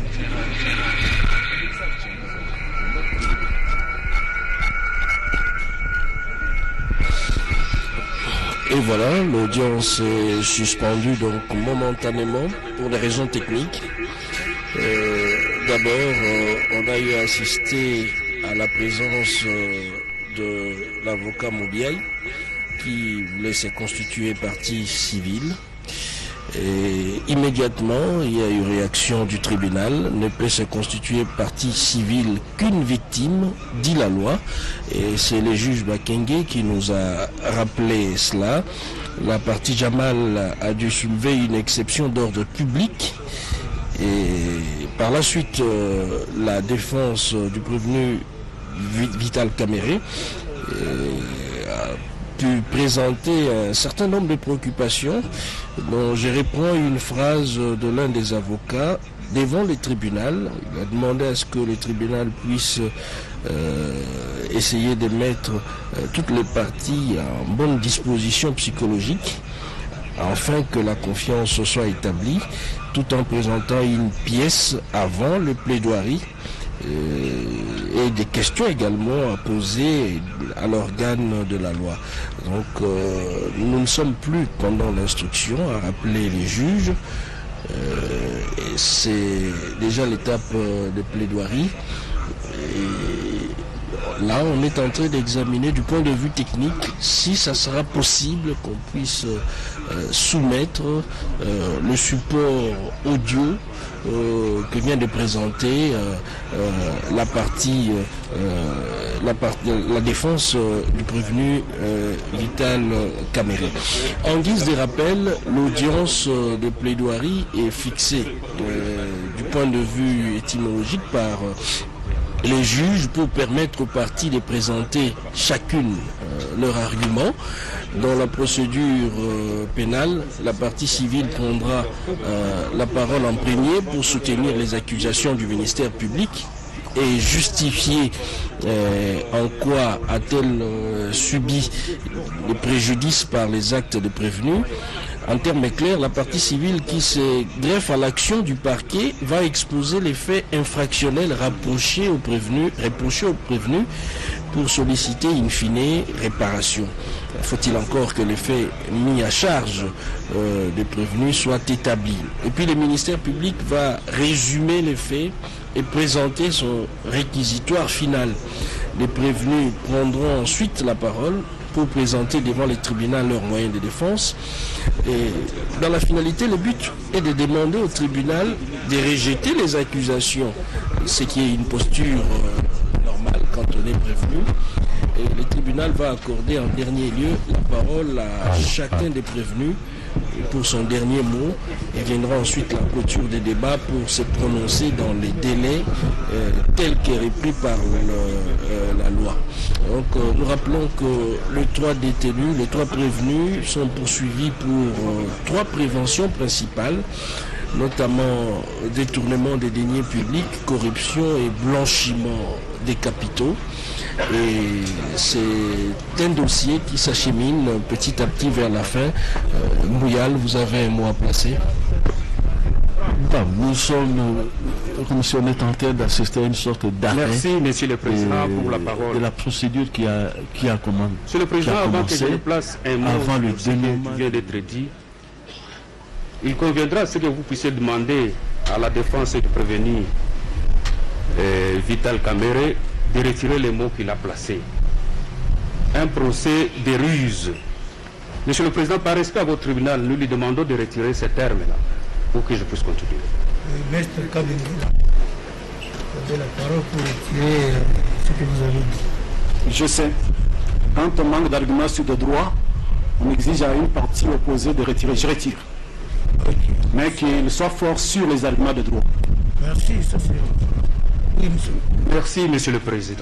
Et voilà, l'audience est suspendue donc momentanément pour des raisons techniques. Euh, D'abord, euh, on a eu à assister à la présence euh, de l'avocat Moubiaï qui voulait se constituer partie civile. Et immédiatement, il y a eu réaction du tribunal, ne peut se constituer partie civile qu'une victime, dit la loi. Et c'est le juge Bakenge qui nous a rappelé cela. La partie Jamal a dû soulever une exception d'ordre public. Et par la suite, euh, la défense du prévenu Vital Kamere euh, a pu présenter un certain nombre de préoccupations dont je reprends une phrase de l'un des avocats devant le tribunal. Il a demandé à ce que le tribunal puisse euh, essayer de mettre euh, toutes les parties en bonne disposition psychologique afin que la confiance soit établie, tout en présentant une pièce avant le plaidoirie. et des questions également à poser à l'organe de la loi. Donc euh, nous ne sommes plus pendant l'instruction à rappeler les juges. Euh, c'est déjà l'étape de plaidoirie. Et là, on est en train d'examiner du point de vue technique si ça sera possible qu'on puisse euh, soumettre euh, le support audio euh, que vient de présenter euh, euh, la partie, euh, la, part, la défense euh, du prévenu euh, Vital Kamere. En guise de rappel, l'audience euh, de plaidoirie est fixée euh, du point de vue étymologique par euh, les juges pour permettre aux parties de présenter chacune euh, leur argument. Dans la procédure euh, pénale, la partie civile prendra euh, la parole en premier pour soutenir les accusations du ministère public et justifier euh, en quoi a-t-elle euh, subi des préjudices par les actes de prévenus. En termes clairs, la partie civile qui se greffe à l'action du parquet va exposer les faits infractionnels rapprochés au prévenu, reprochés au prévenu pour solliciter in fine réparation. Faut-il encore que les faits mis à charge euh, des prévenus soient établis. Et puis le ministère public va résumer les faits et présenter son réquisitoire final. Les prévenus prendront ensuite la parole pour présenter devant les tribunaux leurs moyens de défense. Et dans la finalité, le but est de demander au tribunal de rejeter les accusations, ce qui est une posture euh, normale quand on est prévenu. Et le tribunal va accorder en dernier lieu la parole à chacun des prévenus pour son dernier mot, et viendra ensuite la clôture des débats pour se prononcer dans les délais euh, tels que repris par le, euh, la loi. Donc euh, nous rappelons que les trois détenus, les trois prévenus sont poursuivis pour euh, trois préventions principales, notamment détournement des deniers publics, corruption et blanchiment des capitaux. Et c'est un dossier qui s'achemine petit à petit vers la fin. Euh, Mouyal, vous avez un mot à placer? Nous sommes, comme si on était en train d'assister à une sorte d'arrêt. Merci, Monsieur le Président, pour la parole. De la procédure qui a, qui a, commandé, Monsieur le Président, qui a avant commencé, que je place un mot avant le sur ce qui vient d'être dit, il conviendra ce que vous puissiez demander à la défense du prévenu euh, Vital Kamere de retirer les mots qu'il a placés. Un procès de ruse. Monsieur le Président, par respect à votre tribunal, nous lui demandons de retirer ces termes-là pour que je puisse continuer. Maître Kabini, vous avez la parole pour retirer ce que vous avez dit. Je sais. Quand on manque d'arguments sur le droit, on exige à une partie opposée de retirer. Je retire. Okay. Mais qu'il soit fort sur les arguments de droit. Merci, ça c'est... Oui, monsieur. Merci, Monsieur le Président.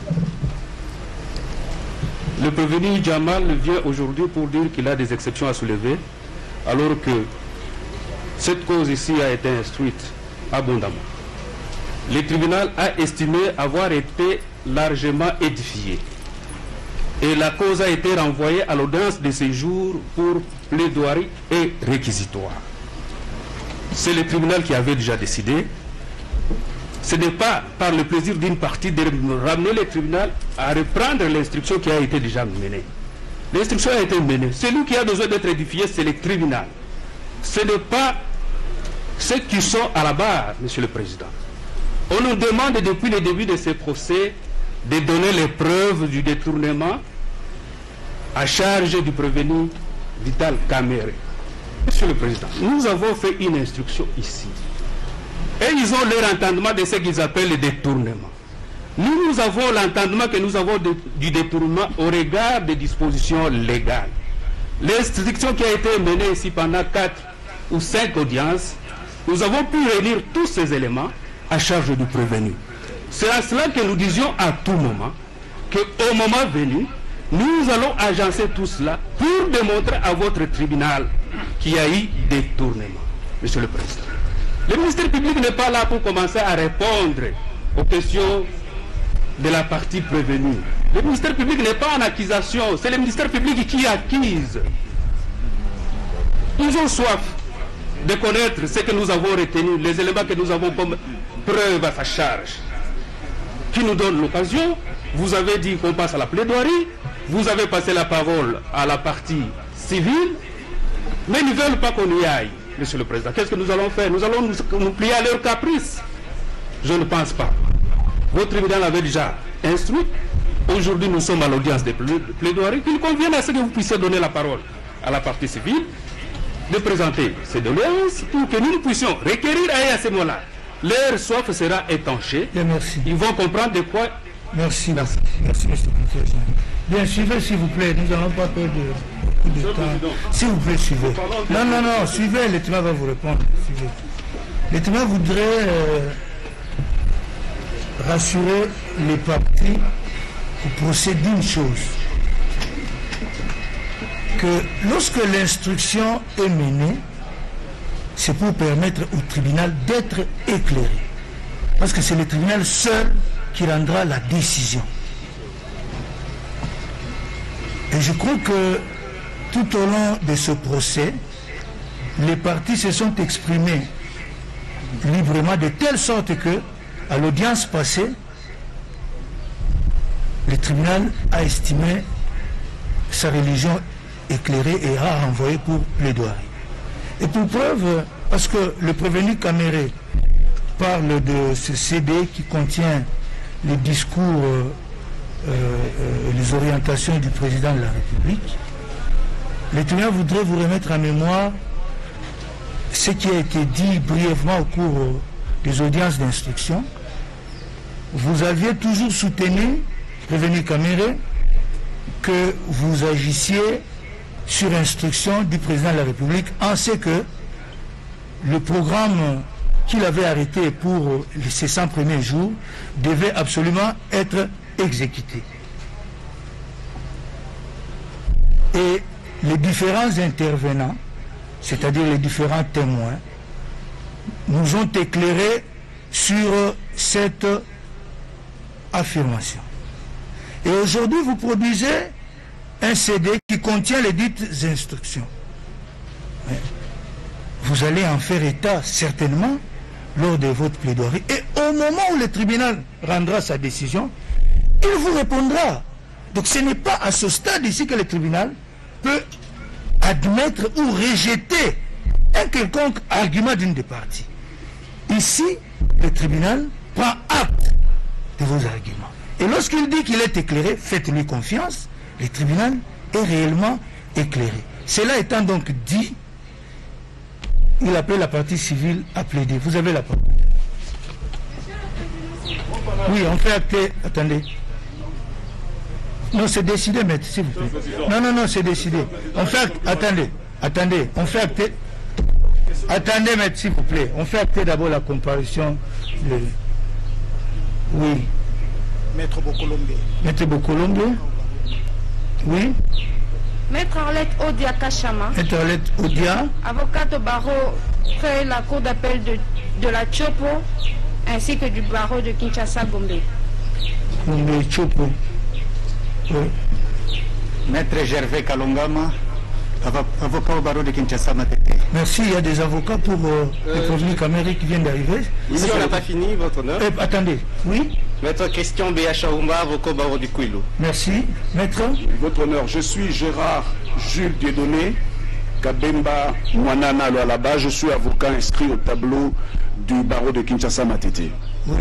Le prévenu Jamal vient aujourd'hui pour dire qu'il a des exceptions à soulever, alors que cette cause ici a été instruite abondamment. Le tribunal a estimé avoir été largement édifié. Et la cause a été renvoyée à l'audience de séjour pour plaidoirie et réquisitoire. C'est le tribunal qui avait déjà décidé. Ce n'est pas par le plaisir d'une partie de ramener le tribunal à reprendre l'instruction qui a été déjà menée. L'instruction a été menée. Celui qui a besoin d'être édifié, c'est le tribunal. Ce n'est pas ceux qui sont à la barre, Monsieur le Président. On nous demande depuis le début de ces procès de donner les preuves du détournement à charge du prévenu Vital Kamere. Monsieur le Président, nous avons fait une instruction ici. Et ils ont leur entendement de ce qu'ils appellent le détournement. Nous, nous avons l'entendement que nous avons de, du détournement au regard des dispositions légales. L'instruction qui a été menée ici pendant quatre ou cinq audiences, nous avons pu réunir tous ces éléments à charge du prévenu. C'est à cela que nous disions à tout moment qu'au moment venu, nous allons agencer tout cela pour démontrer à votre tribunal qu'il y a eu détournement. Monsieur le Président, le ministère public n'est pas là pour commencer à répondre aux questions de la partie prévenue. Le ministère public n'est pas en accusation, c'est le ministère public qui accuse. Ils ont soif de connaître ce que nous avons retenu, les éléments que nous avons comme preuve à sa charge. qui nous donne l'occasion. Vous avez dit qu'on passe à la plaidoirie, vous avez passé la parole à la partie civile, mais ils ne veulent pas qu'on y aille, Monsieur le Président. Qu'est-ce que nous allons faire? Nous allons nous, nous plier à leur caprice? Je ne pense pas. Votre tribunal avait déjà instruit. Aujourd'hui, nous sommes à l'audience des plaidoiries. Il convient à ce que vous puissiez donner la parole à la partie civile, de présenter ces doléances pour que nous puissions requérir à ce moment-là. Leur soif sera étanchée. Bien, merci. Ils vont comprendre de quoi. Merci, merci, merci, monsieur le Président. Bien, suivez s'il vous plaît, nous n'allons pas perdre de, de temps. S'il vous plaît, suivez. Non, non, non, suivez, le témoin va vous répondre. Suivez. Le témoin voudrait euh, rassurer les parties au procès d'une chose. Que lorsque l'instruction est menée, c'est pour permettre au tribunal d'être éclairé. Parce que c'est le tribunal seul qui rendra la décision. Et je crois que tout au long de ce procès, les parties se sont exprimées librement de telle sorte que, à l'audience passée, le tribunal a estimé sa religion éclairée et a renvoyé pour plaidoirie. Et pour preuve, parce que le prévenu Caméré parle de ce C D qui contient les discours, euh, euh, les orientations du président de la République, le tribunal voudrait vous remettre en mémoire ce qui a été dit brièvement au cours des audiences d'instruction. Vous aviez toujours soutenu, prévenu Caméré, que vous agissiez sur instruction du président de la République, en ce que le programme qu'il avait arrêté pour ces cent premiers jours devait absolument être exécuté. Et les différents intervenants, c'est-à-dire les différents témoins, nous ont éclairés sur cette affirmation. Et aujourd'hui, vous produisez un C D qui contient les dites instructions. Mais vous allez en faire état certainement lors de votre plaidoirie. Et au moment où le tribunal rendra sa décision, il vous répondra. Donc ce n'est pas à ce stade ici que le tribunal peut admettre ou rejeter un quelconque argument d'une des parties. Ici, le tribunal prend acte de vos arguments. Et lorsqu'il dit qu'il est éclairé, faites-lui confiance, le tribunal est réellement éclairé. Cela étant donc dit, il appelle la partie civile à plaider. Vous avez la parole. Oui, on fait acter. Attendez. Non, c'est décidé, maître, s'il vous plaît. Non, non, non, c'est décidé. On fait acter. Attendez, attendez. On fait acter. Attendez, maître, s'il vous plaît. On fait acter d'abord la comparution. De... Oui. Maître Bokolombe. Maître Bokolombe. Oui. Maître Arlette Odia Kachama. Maître Arlette Odia. Avocate au barreau près la cour d'appel de, de la Chopo, ainsi que du barreau de Kinshasa Gombe. Gombe Chopo. Oui. Maître Gervais Kalongama, avocat au barreau de Kinshasa Matete. Merci, il y a des avocats pour euh, euh, les prévenus Caméré qui viennent d'arriver. Ici, on n'a pas fini, votre honneur. Eh, attendez, oui. Maître Christian Béachaoumba, avocat au barreau du Kouilou. Merci. Maître. Votre honneur, je suis Gérard Jules Dieudonné, Kabemba Mwanana là-bas. Je suis avocat inscrit au tableau du barreau de Kinshasa Matete. Oui.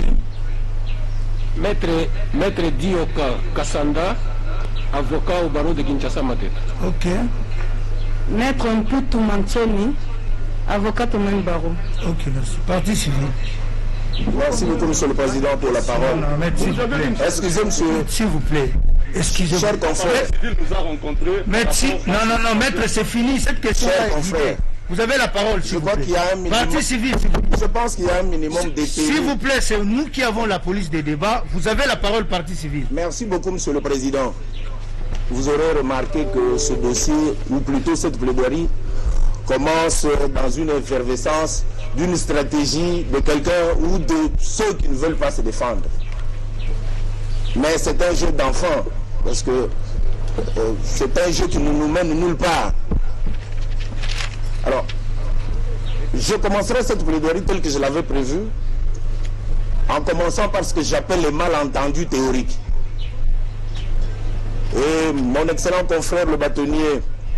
Maître, Maître Dioka Kassanda, avocat au barreau de Kinshasa Matete. Ok. Maître Mputu Mantsoni, avocat au même barreau. Ok, merci. Partie civile. Merci beaucoup, monsieur le président, pour la parole. Non, maître, s'il vous plaît. Excusez, monsieur. S'il vous plaît. Excusez-moi. Cher confrère. nous a rencontrés. Maître, si... Non, non, non, maître, c'est fini. Cette question Cher est confrère. Vous avez la parole, s'il Je vous crois plaît. qu'il y a un minimum. Partie civile, s'il vous plaît. Je pense qu'il y a un minimum d'épée. S'il vous plaît, c'est nous qui avons la police des débats. Vous avez la parole, partie civile. Merci beaucoup, monsieur le président. Vous aurez remarqué que ce dossier, ou plutôt cette plaidoirie, commence dans une effervescence d'une stratégie de quelqu'un ou de ceux qui ne veulent pas se défendre. Mais c'est un jeu d'enfant, parce que euh, c'est un jeu qui ne nous mène nulle part. Alors, je commencerai cette plaidoirie telle que je l'avais prévu en commençant par ce que j'appelle les malentendus théoriques. Et mon excellent confrère, le bâtonnier,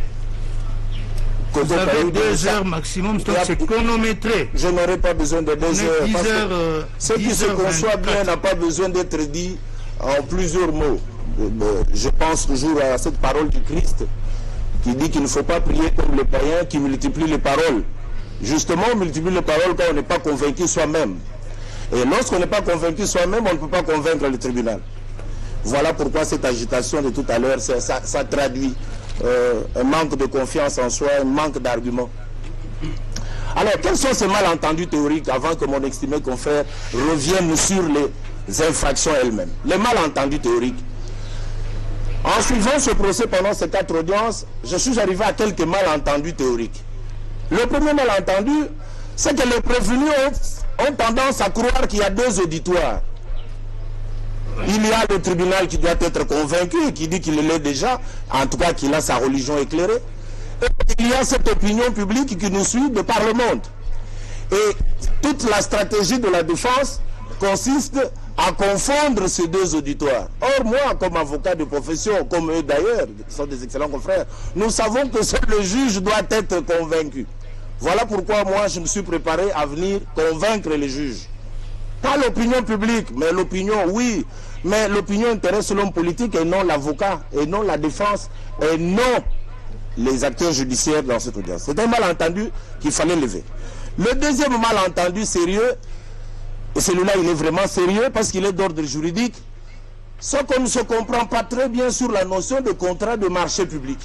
vous avez deux heures maximum, donc c'est chronométré. Je n'aurai pas besoin de deux heures. dix parce heures que euh, ce qui se conçoit bien n'a pas besoin d'être dit en plusieurs mots. Je pense toujours à cette parole du Christ qui dit qu'il ne faut pas prier comme les païens qui multiplient les paroles. Justement, on multiplie les paroles quand on n'est pas convaincu soi-même. Et lorsqu'on n'est pas convaincu soi-même, on ne peut pas convaincre le tribunal. Voilà pourquoi cette agitation de tout à l'heure, ça, ça, ça traduit euh, un manque de confiance en soi, un manque d'arguments. Alors, quels sont ces malentendus théoriques avant que mon estimé confrère revienne sur les infractions elles-mêmes? Les malentendus théoriques. En suivant ce procès pendant ces quatre audiences, je suis arrivé à quelques malentendus théoriques. Le premier malentendu, c'est que les prévenus ont, ont tendance à croire qu'il y a deux auditoires. Il y a le tribunal qui doit être convaincu et qui dit qu'il l'est déjà, en tout cas qu'il a sa religion éclairée. Et il y a cette opinion publique qui nous suit de par le monde. Et toute la stratégie de la défense consiste à confondre ces deux auditoires. Or, moi, comme avocat de profession, comme eux d'ailleurs, qui sont des excellents confrères, nous savons que seul le juge doit être convaincu. Voilà pourquoi moi, je me suis préparé à venir convaincre les juges. Pas l'opinion publique, mais l'opinion, oui, mais l'opinion intéresse l'homme politique et non l'avocat, et non la défense, et non les acteurs judiciaires dans cette audience. C'est un malentendu qu'il fallait lever. Le deuxième malentendu sérieux, et celui-là il est vraiment sérieux parce qu'il est d'ordre juridique, c'est qu'on ne se comprend pas très bien sur la notion de contrat de marché public.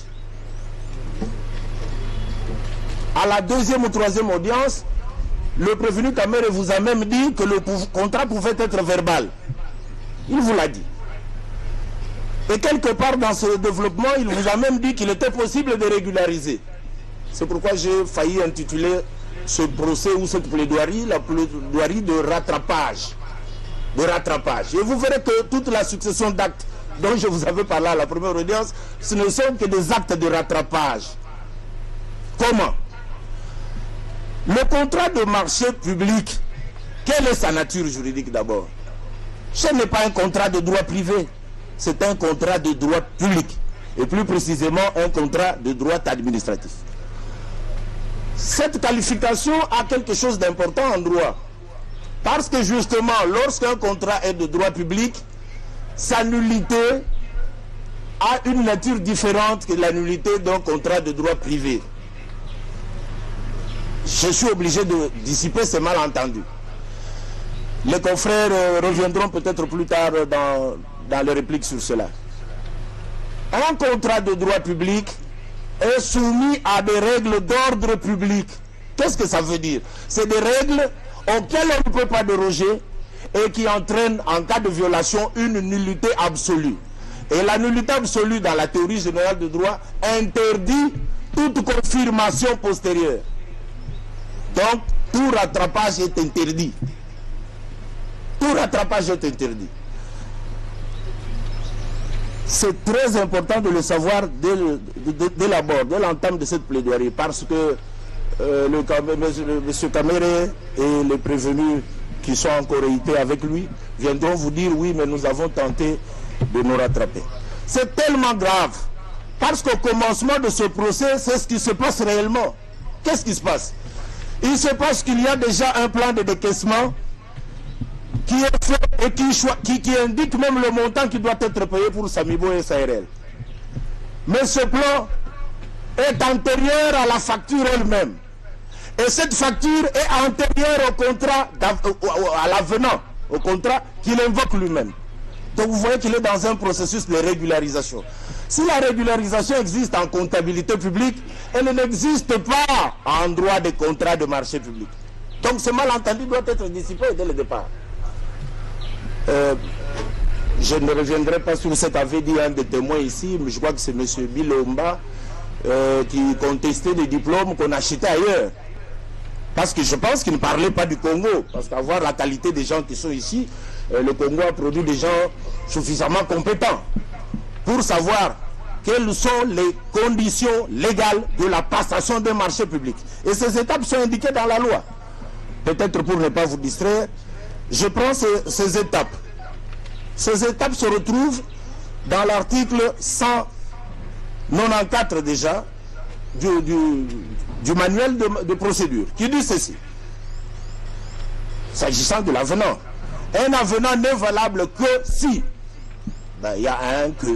À la deuxième ou troisième audience, le prévenu Kamere vous a même dit que le contrat pouvait être verbal. Il vous l'a dit. Et quelque part dans ce développement, il vous a même dit qu'il était possible de régulariser. C'est pourquoi j'ai failli intituler ce procès ou cette plaidoirie, la plaidoirie de rattrapage. De rattrapage. Et vous verrez que toute la succession d'actes dont je vous avais parlé à la première audience, ce ne sont que des actes de rattrapage. Comment? Le contrat de marché public, quelle est sa nature juridique d'abord? Ce n'est pas un contrat de droit privé, c'est un contrat de droit public, et plus précisément un contrat de droit administratif. Cette qualification a quelque chose d'important en droit, parce que justement, lorsqu'un contrat est de droit public, sa nullité a une nature différente que la nullité d'un contrat de droit privé. Je suis obligé de dissiper ces malentendus. Les confrères euh, reviendront peut-être plus tard dans, dans les répliques sur cela. Un contrat de droit public est soumis à des règles d'ordre public. Qu'est-ce que ça veut dire? C'est des règles auxquelles on ne peut pas déroger et qui entraînent en cas de violation une nullité absolue. Et la nullité absolue dans la théorie générale du droit interdit toute confirmation postérieure. Donc, tout rattrapage est interdit. Tout rattrapage est interdit. C'est très important de le savoir dès, le, dès, dès l'abord, dès l'entame de cette plaidoirie, parce que euh, le, le, M. Kamere et les prévenus qui sont en coréité avec lui viendront vous dire oui, mais nous avons tenté de nous rattraper. C'est tellement grave, parce qu'au commencement de ce procès, c'est ce qui se passe réellement. Qu'est-ce qui se passe? Il se passe qu'il y a déjà un plan de décaissement qui est fait et qui, qui, qui indique même le montant qui doit être payé pour Samibo et S A R L. Mais ce plan est antérieur à la facture elle-même. Et cette facture est antérieure au contrat, à l'avenant, au contrat qu'il invoque lui-même. Donc vous voyez qu'il est dans un processus de régularisation. Si la régularisation existe en comptabilité publique, elle n'existe pas en droit des contrats de marché public. Donc ce malentendu doit être dissipé dès le départ. Euh, je ne reviendrai pas sur cet avis dit un des témoins ici, mais je crois que c'est M. Bilomba euh, qui contestait des diplômes qu'on achetait ailleurs. Parce que je pense qu'il ne parlait pas du Congo. Parce qu'avoir la qualité des gens qui sont ici, euh, le Congo a produit des gens suffisamment compétents pour savoir quelles sont les conditions légales de la passation d'un marché public. Et ces étapes sont indiquées dans la loi. Peut-être pour ne pas vous distraire, je prends ces, ces étapes. Ces étapes se retrouvent dans l'article cent quatre-vingt-quatorze déjà du, du, du manuel de, de procédure, qui dit ceci. S'agissant de l'avenant, un avenant n'est valable que si, ben, il y a un que,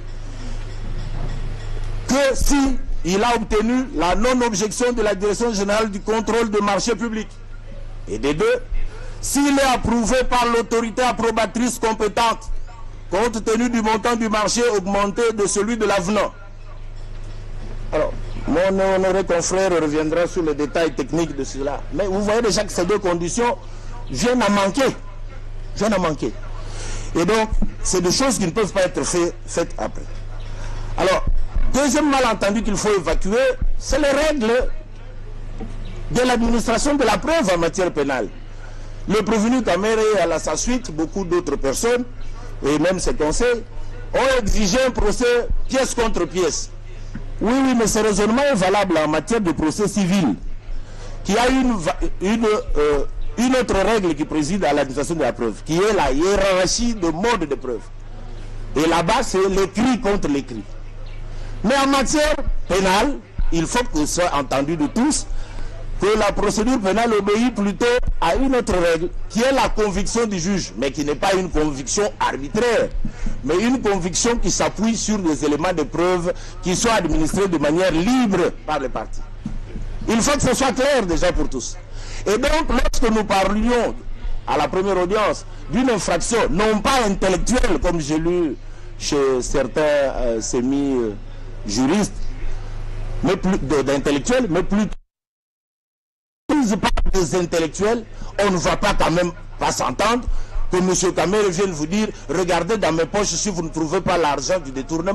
que si il a obtenu la non-objection de la Direction générale du contrôle des marchés publics. Et des deux, s'il est approuvé par l'autorité approbatrice compétente, compte tenu du montant du marché augmenté de celui de l'avenant. Alors, mon honoré confrère reviendra sur les détails techniques de cela. Mais vous voyez déjà que ces deux conditions viennent à manquer. Viennent à manquer. Et donc, c'est des choses qui ne peuvent pas être fait, faites après. Alors, deuxième malentendu qu'il faut évacuer, c'est les règles de l'administration de la preuve en matière pénale. Le prévenu Kamere et à la sa suite, beaucoup d'autres personnes, et même ses conseils, ont exigé un procès pièce contre pièce. Oui, oui, mais ce raisonnement est valable en matière de procès civil, qui a une, une, euh, une autre règle qui préside à l'administration de la preuve, qui est la hiérarchie de mode de preuve. Et là-bas, c'est l'écrit contre l'écrit. Mais en matière pénale, il faut que ce soit entendu de tous que la procédure pénale obéit plutôt à une autre règle, qui est la conviction du juge, mais qui n'est pas une conviction arbitraire, mais une conviction qui s'appuie sur des éléments de preuve qui soient administrés de manière libre par les parties. Il faut que ce soit clair déjà pour tous. Et donc, lorsque nous parlions à la première audience d'une infraction, non pas intellectuelle, comme j'ai lu chez certains euh, semi-juristes, mais plus d'intellectuels, mais plutôt par des intellectuels, on ne va pas quand même pas s'entendre que M. Kamere vienne vous dire « Regardez dans mes poches si vous ne trouvez pas l'argent du détournement ».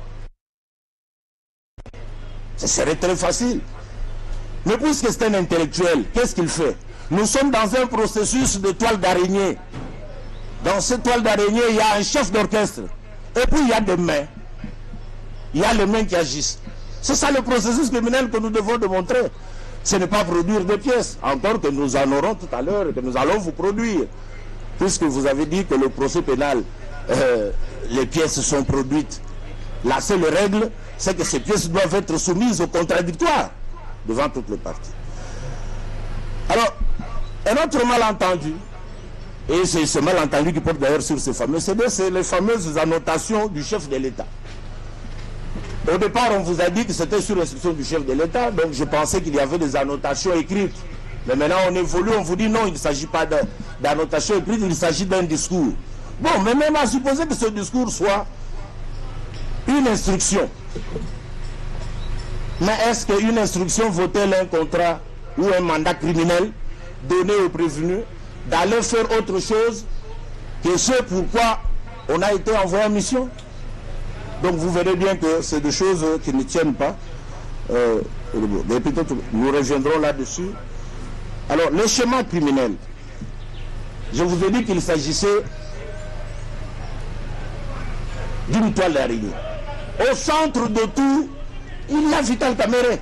Ce serait très facile. Mais puisque c'est un intellectuel, qu'est-ce qu'il fait? Nous sommes dans un processus de toile d'araignée. Dans cette toile d'araignée, il y a un chef d'orchestre. Et puis il y a des mains. Il y a les mains qui agissent. C'est ça le processus criminel que nous devons démontrer. Ce n'est pas produire des pièces, encore que nous en aurons tout à l'heure, que nous allons vous produire. Puisque vous avez dit que le procès pénal, euh, les pièces sont produites. La seule règle, c'est que ces pièces doivent être soumises au contradictoire devant toutes les parties. Alors, un autre malentendu, et c'est ce malentendu qui porte d'ailleurs sur ces fameux C D, c'est les fameuses annotations du chef de l'État. Au départ, on vous a dit que c'était sur l'instruction du chef de l'État, donc je pensais qu'il y avait des annotations écrites. Mais maintenant, on évolue, on vous dit non, il ne s'agit pas d'annotations écrites, il s'agit d'un discours. Bon, mais même à supposer que ce discours soit une instruction. Mais est-ce qu'une instruction vaut-elle un contrat ou un mandat criminel donné au prévenu d'aller faire autre chose que ce pourquoi on a été envoyé en mission? Donc vous verrez bien que c'est des choses qui ne tiennent pas. Euh, mais peut-être nous reviendrons là-dessus. Alors, les schémas criminels. Je vous ai dit qu'il s'agissait d'une toile d'araignée. Au centre de tout, il y a Vital Kamere.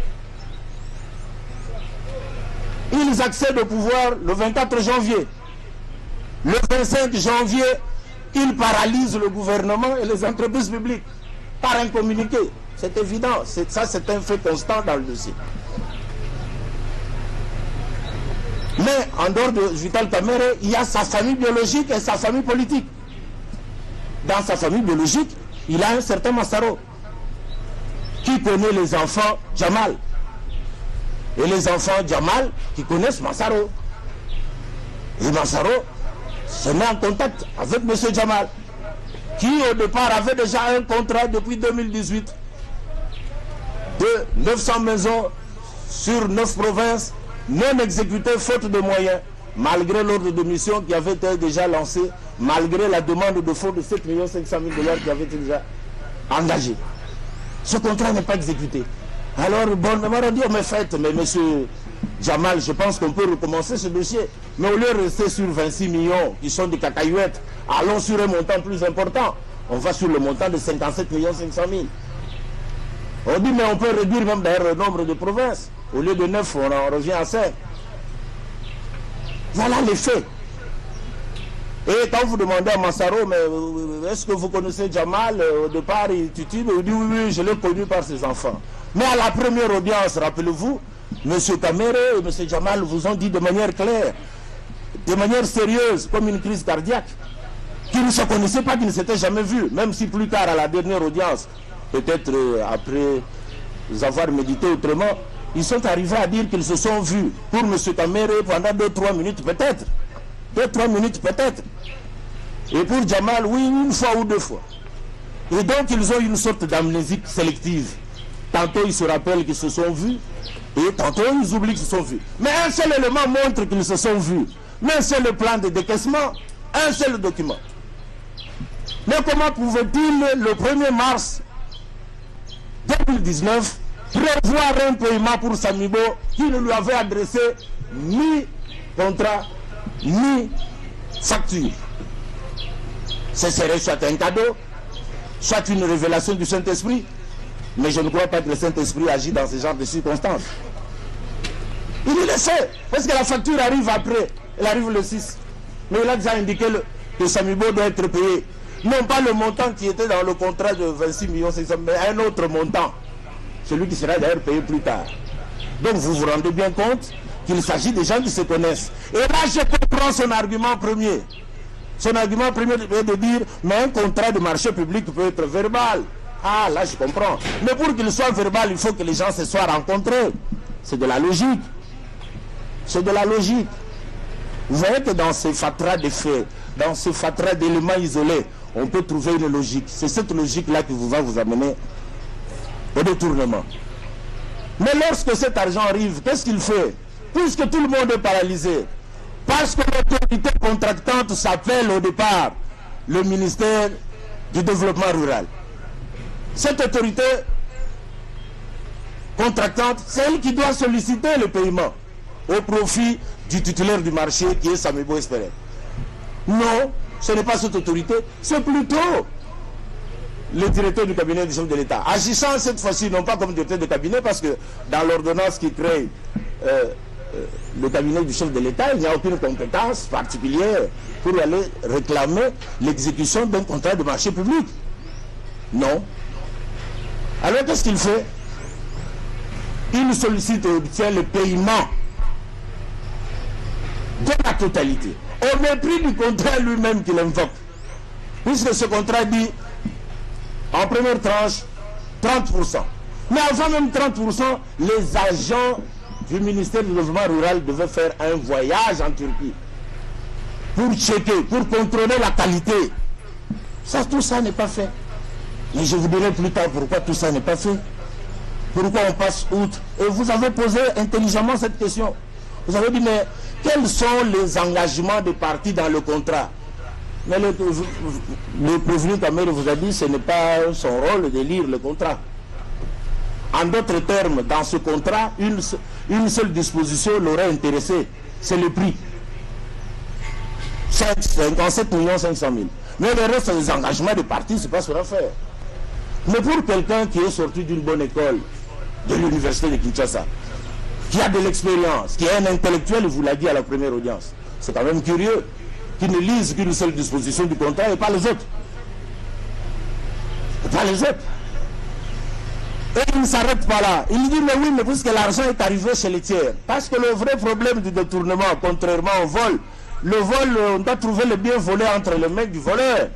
Ils accèdent au pouvoir le vingt-quatre janvier. Le vingt-cinq janvier, ils paralysent le gouvernement et les entreprises publiques par un communiqué. C'est évident. Ça, c'est un fait constant dans le dossier. Mais en dehors de Vital Kamere, il y a sa famille biologique et sa famille politique. Dans sa famille biologique, il a un certain Massaro qui connaît les enfants Jamal. Et les enfants Jamal qui connaissent Massaro. Et Massaro se met en contact avec M. Jamal, qui au départ avait déjà un contrat depuis deux mille dix-huit de neuf cents maisons sur neuf provinces non exécutées faute de moyens, malgré l'ordre de mission qui avait été déjà lancé, malgré la demande de fonds de sept millions cinq cent mille dollars qui avait été déjà engagé. Ce contrat n'est pas exécuté. Alors, bon, on m'a dit, mais faites, mais monsieur Jamal, je pense qu'on peut recommencer ce dossier. Mais au lieu de rester sur vingt-six millions qui sont des cacahuètes, allons sur un montant plus important. On va sur le montant de cinquante-sept millions cinq cent mille. On dit, mais on peut réduire même d'ailleurs le nombre de provinces. Au lieu de neuf, on en revient à cinq. Voilà les faits. Et quand vous demandez à Massaro, mais est-ce que vous connaissez Jamal? Au départ, il titube, il dit oui, oui, je l'ai connu par ses enfants. Mais à la première audience, rappelez-vous, M. Kamere et M. Jamal vous ont dit de manière claire, de manière sérieuse, comme une crise cardiaque, qu'ils ne se connaissaient pas, qu'ils ne s'étaient jamais vus, même si plus tard, à la dernière audience, peut-être après avoir médité autrement, ils sont arrivés à dire qu'ils se sont vus pour M. Kamere pendant deux trois minutes peut-être. deux trois minutes peut-être. Et pour Jamal, oui, une fois ou deux fois. Et donc ils ont une sorte d'amnésie sélective. Tantôt ils se rappellent qu'ils se sont vus, et tantôt ils oublient qu'ils se sont vus. Mais un seul élément montre qu'ils se sont vus. Mais c'est le plan de décaissement, un seul document. Mais comment pouvait-il, le premier mars deux mille dix-neuf, prévoir un paiement pour Samibo qui ne lui avait adressé ni contrat, ni facture? Ce serait soit un cadeau, soit une révélation du Saint-Esprit. Mais je ne crois pas que le Saint-Esprit agit dans ce genre de circonstances. Il le sait, parce que la facture arrive après, elle arrive le six. Mais il a déjà indiqué le, que Samibo doit être payé. Non pas le montant qui était dans le contrat de vingt-six millions cinq cents, mais un autre montant. Celui qui sera d'ailleurs payé plus tard. Donc vous vous rendez bien compte qu'il s'agit des gens qui se connaissent. Et là je comprends son argument premier. Son argument premier est de dire, mais un contrat de marché public peut être verbal. Ah, là je comprends. Mais pour qu'il soit verbal, il faut que les gens se soient rencontrés. C'est de la logique. C'est de la logique. Vous voyez que dans ces fatras de faits, dans ce fatras d'éléments isolés, on peut trouver une logique. C'est cette logique-là qui vous va vous amener au détournement. Mais lorsque cet argent arrive, qu'est-ce qu'il fait? Puisque tout le monde est paralysé, parce que l'autorité contractante s'appelle au départ le ministère du Développement Rural. Cette autorité contractante, c'est elle qui doit solliciter le paiement au profit du titulaire du marché qui est Samibo Espéré. Non, ce n'est pas cette autorité, c'est plutôt le directeur du cabinet du chef de l'État. Agissant cette fois-ci, non pas comme directeur de cabinet, parce que dans l'ordonnance qui crée euh, euh, le cabinet du chef de l'État, il n'y a aucune compétence particulière pour aller réclamer l'exécution d'un contrat de marché public. Non. Alors qu'est-ce qu'il fait? Il sollicite et obtient le paiement de la totalité, au mépris du contrat lui-même qu'il invoque. Puisque ce contrat dit, en première tranche, trente pour cent. Mais avant même trente pour cent, les agents du ministère du Développement Rural devaient faire un voyage en Turquie pour checker, pour contrôler la qualité. Ça, tout ça n'est pas fait. Et je vous dirai plus tard pourquoi tout ça n'est pas fait. Pourquoi on passe outre. Et vous avez posé intelligemment cette question. Vous avez dit, mais quels sont les engagements des partis dans le contrat? Mais le, le prévenu Kamere vous a dit, ce n'est pas son rôle de lire le contrat. En d'autres termes, dans ce contrat, une, une seule disposition l'aurait intéressé, c'est le prix. cinquante-sept millions cinq cent mille. Mais le reste des engagements des partis, ce n'est pas sur affaire. Mais pour quelqu'un qui est sorti d'une bonne école de l'université de Kinshasa, qui a de l'expérience, qui est un intellectuel, il vous l'a dit à la première audience, c'est quand même curieux qu'il ne lise qu'une seule disposition du contrat et pas les autres. Et pas les autres. Et il ne s'arrête pas là. Il dit, mais oui, mais puisque l'argent est arrivé chez les tiers, parce que le vrai problème du détournement, contrairement au vol, le vol, on doit trouver le bien volé entre les mains du voleur.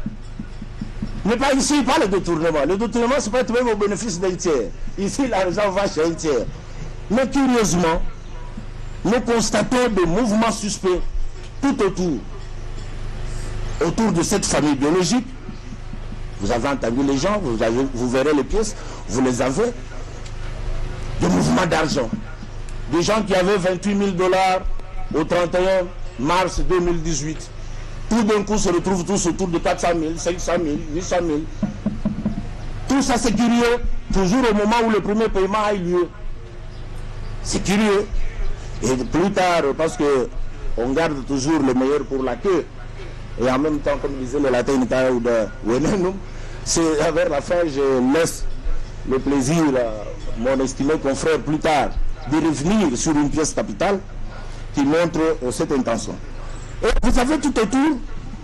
Mais pas ici, pas le détournement. Le détournement, c'est pas être même au bénéfice d'un tiers. Ici, l'argent va chez un tiers. Mais curieusement, nous constatons des mouvements suspects tout autour. Autour de cette famille biologique. Vous avez entendu les gens, vous, avez, vous verrez les pièces, vous les avez. Des mouvements d'argent. Des gens qui avaient vingt-huit mille dollars au trente et un mars deux mille dix-huit. Tout d'un coup se retrouvent tous autour de quatre cent mille, cinq cent mille, huit cent mille. Tout ça c'est curieux, toujours au moment où le premier paiement a eu lieu. C'est curieux. Et plus tard, parce que on garde toujours le meilleur pour la queue, et en même temps, comme disait le latin, c'est vers la fin, je laisse le plaisir à mon estimé confrère plus tard de revenir sur une pièce capitale qui montre cette intention. Et vous avez tout autour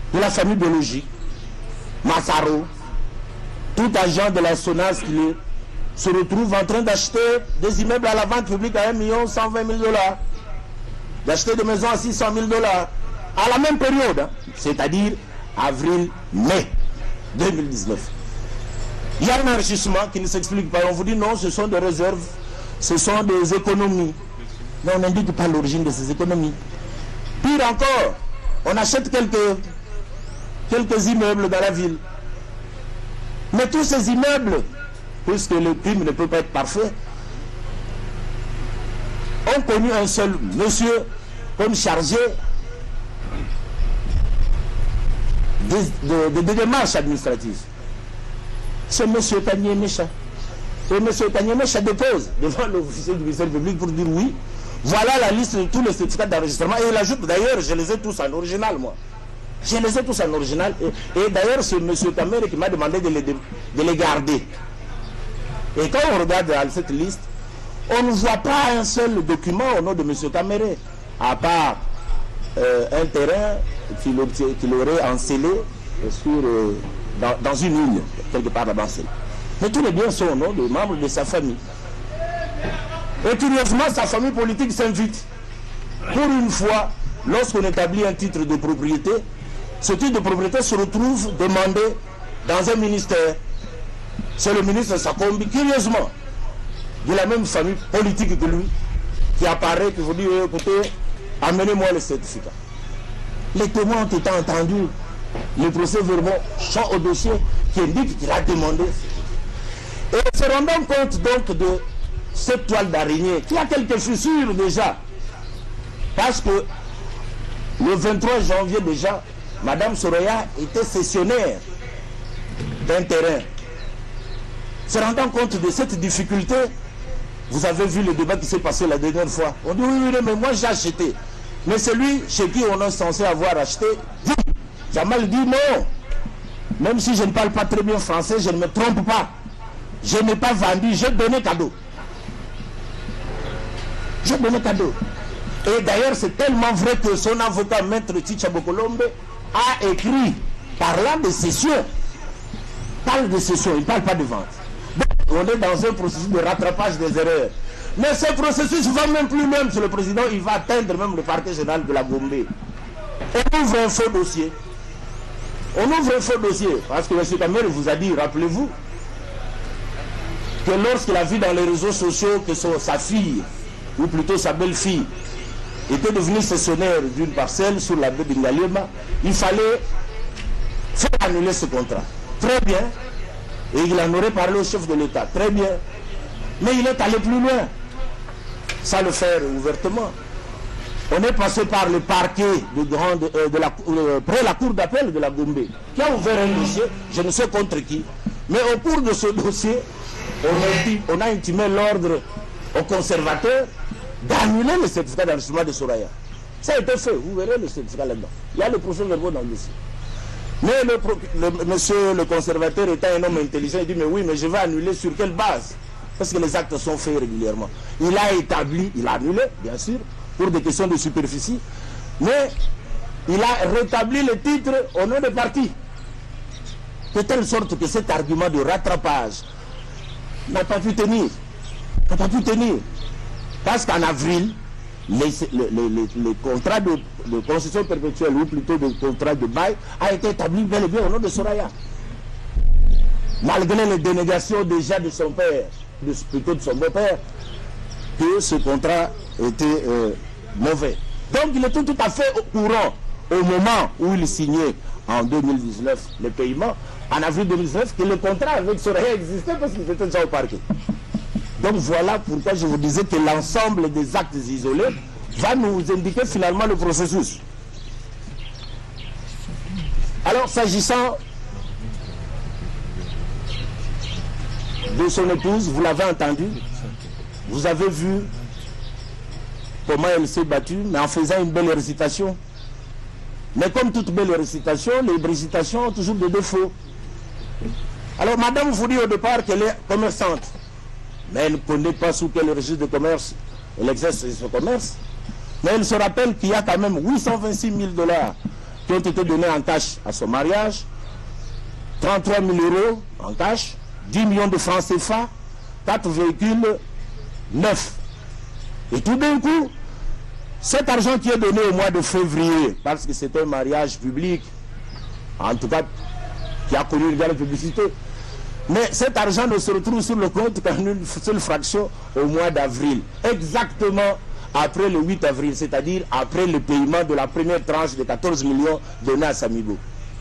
de la famille biologique, Massaro, tout agent de la SONAS qui est, se retrouve en train d'acheter des immeubles à la vente publique à un million cent vingt mille dollars, d'acheter des maisons à six cent mille dollars, à la même période, hein, c'est-à-dire avril-mai deux mille dix-neuf. Il y a un enrichissement qui ne s'explique pas. On vous dit non, ce sont des réserves, ce sont des économies. Mais on n'indique pas l'origine de ces économies. Pire encore, on achète quelques, quelques immeubles dans la ville. Mais tous ces immeubles, puisque le crime ne peut pas être parfait, ont connu un seul monsieur comme chargé de, de, de, de démarches administratives. C'est monsieur Tanier Mécha. Et monsieur Tanier Mécha dépose devant l'officier du ministère public pour dire oui, voilà la liste de tous les certificats d'enregistrement. Et il ajoute d'ailleurs, je les ai tous en original, moi. Je les ai tous en original. Et, et d'ailleurs, c'est monsieur Kamere qui m'a demandé de les, de, de les garder. Et quand on regarde cette liste, on ne voit pas un seul document au nom de monsieur Kamere, à part euh, un terrain qu'il qu'il aurait encelé sur, euh, dans, dans une île, quelque part là-bas. Mais tous les biens sont au nom de membres de sa famille. Et curieusement, sa famille politique s'invite. Pour une fois, lorsqu'on établit un titre de propriété, ce titre de propriété se retrouve demandé dans un ministère. C'est le ministre Sakombi, curieusement, de la même famille politique que lui, qui apparaît, qui vous dit, écoutez, amenez-moi le certificat. Les témoins ont été entendus. Les procès-verbaux sont au dossier qui indique qu'il a demandé. Et se rendant compte donc de cette toile d'araignée, qui a quelques fissures déjà, parce que le vingt-trois janvier déjà, Madame Soraya était cessionnaire d'un terrain. Se rendant compte de cette difficulté, vous avez vu le débat qui s'est passé la dernière fois. On dit oui, oui, mais moi j'ai acheté. Mais celui chez qui on est censé avoir acheté, Jamal dit non. Même si je ne parle pas très bien français, je ne me trompe pas. Je n'ai pas vendu, j'ai donné cadeau. J'ai donné cadeau. Et d'ailleurs, c'est tellement vrai que son avocat, maître Ticha Bokolombe, a écrit, parlant de cession, parle de cession, il ne parle pas de vente. Donc, on est dans un processus de rattrapage des erreurs. Mais ce processus va même plus loin, monsieur le président, il va atteindre même le parquet général de la Gombe. On ouvre un faux dossier. On ouvre un faux dossier, parce que M. Kamere vous a dit, rappelez-vous, que lorsqu'il a vu dans les réseaux sociaux que son, sa fille, ou plutôt sa belle-fille, était devenue cessionnaire d'une parcelle sur la baie d'Ingalema, il fallait faire annuler ce contrat. Très bien. Et il en aurait parlé au chef de l'État. Très bien. Mais il est allé plus loin, sans le faire ouvertement. On est passé par le parquet de, grande, euh, de la, euh, près la cour d'appel de la Gombe, qui a ouvert un dossier, je ne sais contre qui. Mais au cours de ce dossier, on a, dit, on a intimé l'ordre aux conservateurs d'annuler le certificat d'enregistrement de Soraya. Ça a été fait, vous verrez le certificat là-dedans. Il y a le procès-verbal dans le dossier. Mais le, le, monsieur le conservateur étant un homme intelligent, il dit, mais oui, mais je vais annuler sur quelle base? Parce que les actes sont faits régulièrement. Il a établi, il a annulé, bien sûr, pour des questions de superficie, mais il a rétabli le titre au nom des partis. De telle sorte que cet argument de rattrapage n'a pas pu tenir. N'a pas pu tenir. Parce qu'en avril, les, les, les, les contrats de, de concession perpétuelle, ou plutôt de contrat de bail, a été établi bel et bien au nom de Soraya. Malgré les dénégations déjà de son père, de, plutôt de son beau-père, que ce contrat était euh, mauvais. Donc il était tout à fait au courant au moment où il signait en deux mille dix-neuf le paiement, en avril deux mille dix-neuf, que le contrat avec Soraya existait parce qu'il était déjà au parquet. Donc voilà pourquoi je vous disais que l'ensemble des actes isolés va nous indiquer finalement le processus. Alors s'agissant de son épouse, vous l'avez entendu, vous avez vu comment elle s'est battue, mais en faisant une belle récitation. Mais comme toute belle récitation, les récitations ont toujours des défauts. Alors madame vous dit au départ qu'elle est commerçante, mais elle ne connaît pas sous quel registre de commerce elle exerce ce commerce. Mais elle se rappelle qu'il y a quand même huit cent vingt-six mille dollars qui ont été donnés en cash à son mariage, trente-trois mille euros en cash, dix millions de francs C F A, quatre véhicules neufs. Et tout d'un coup, cet argent qui est donné au mois de février, parce que c'est un mariage public, en tout cas, qui a connu une grande publicité, mais cet argent ne se retrouve sur le compte qu'en une seule fraction au mois d'avril, exactement après le huit avril, c'est-à-dire après le paiement de la première tranche de quatorze millions donnés à Samigo.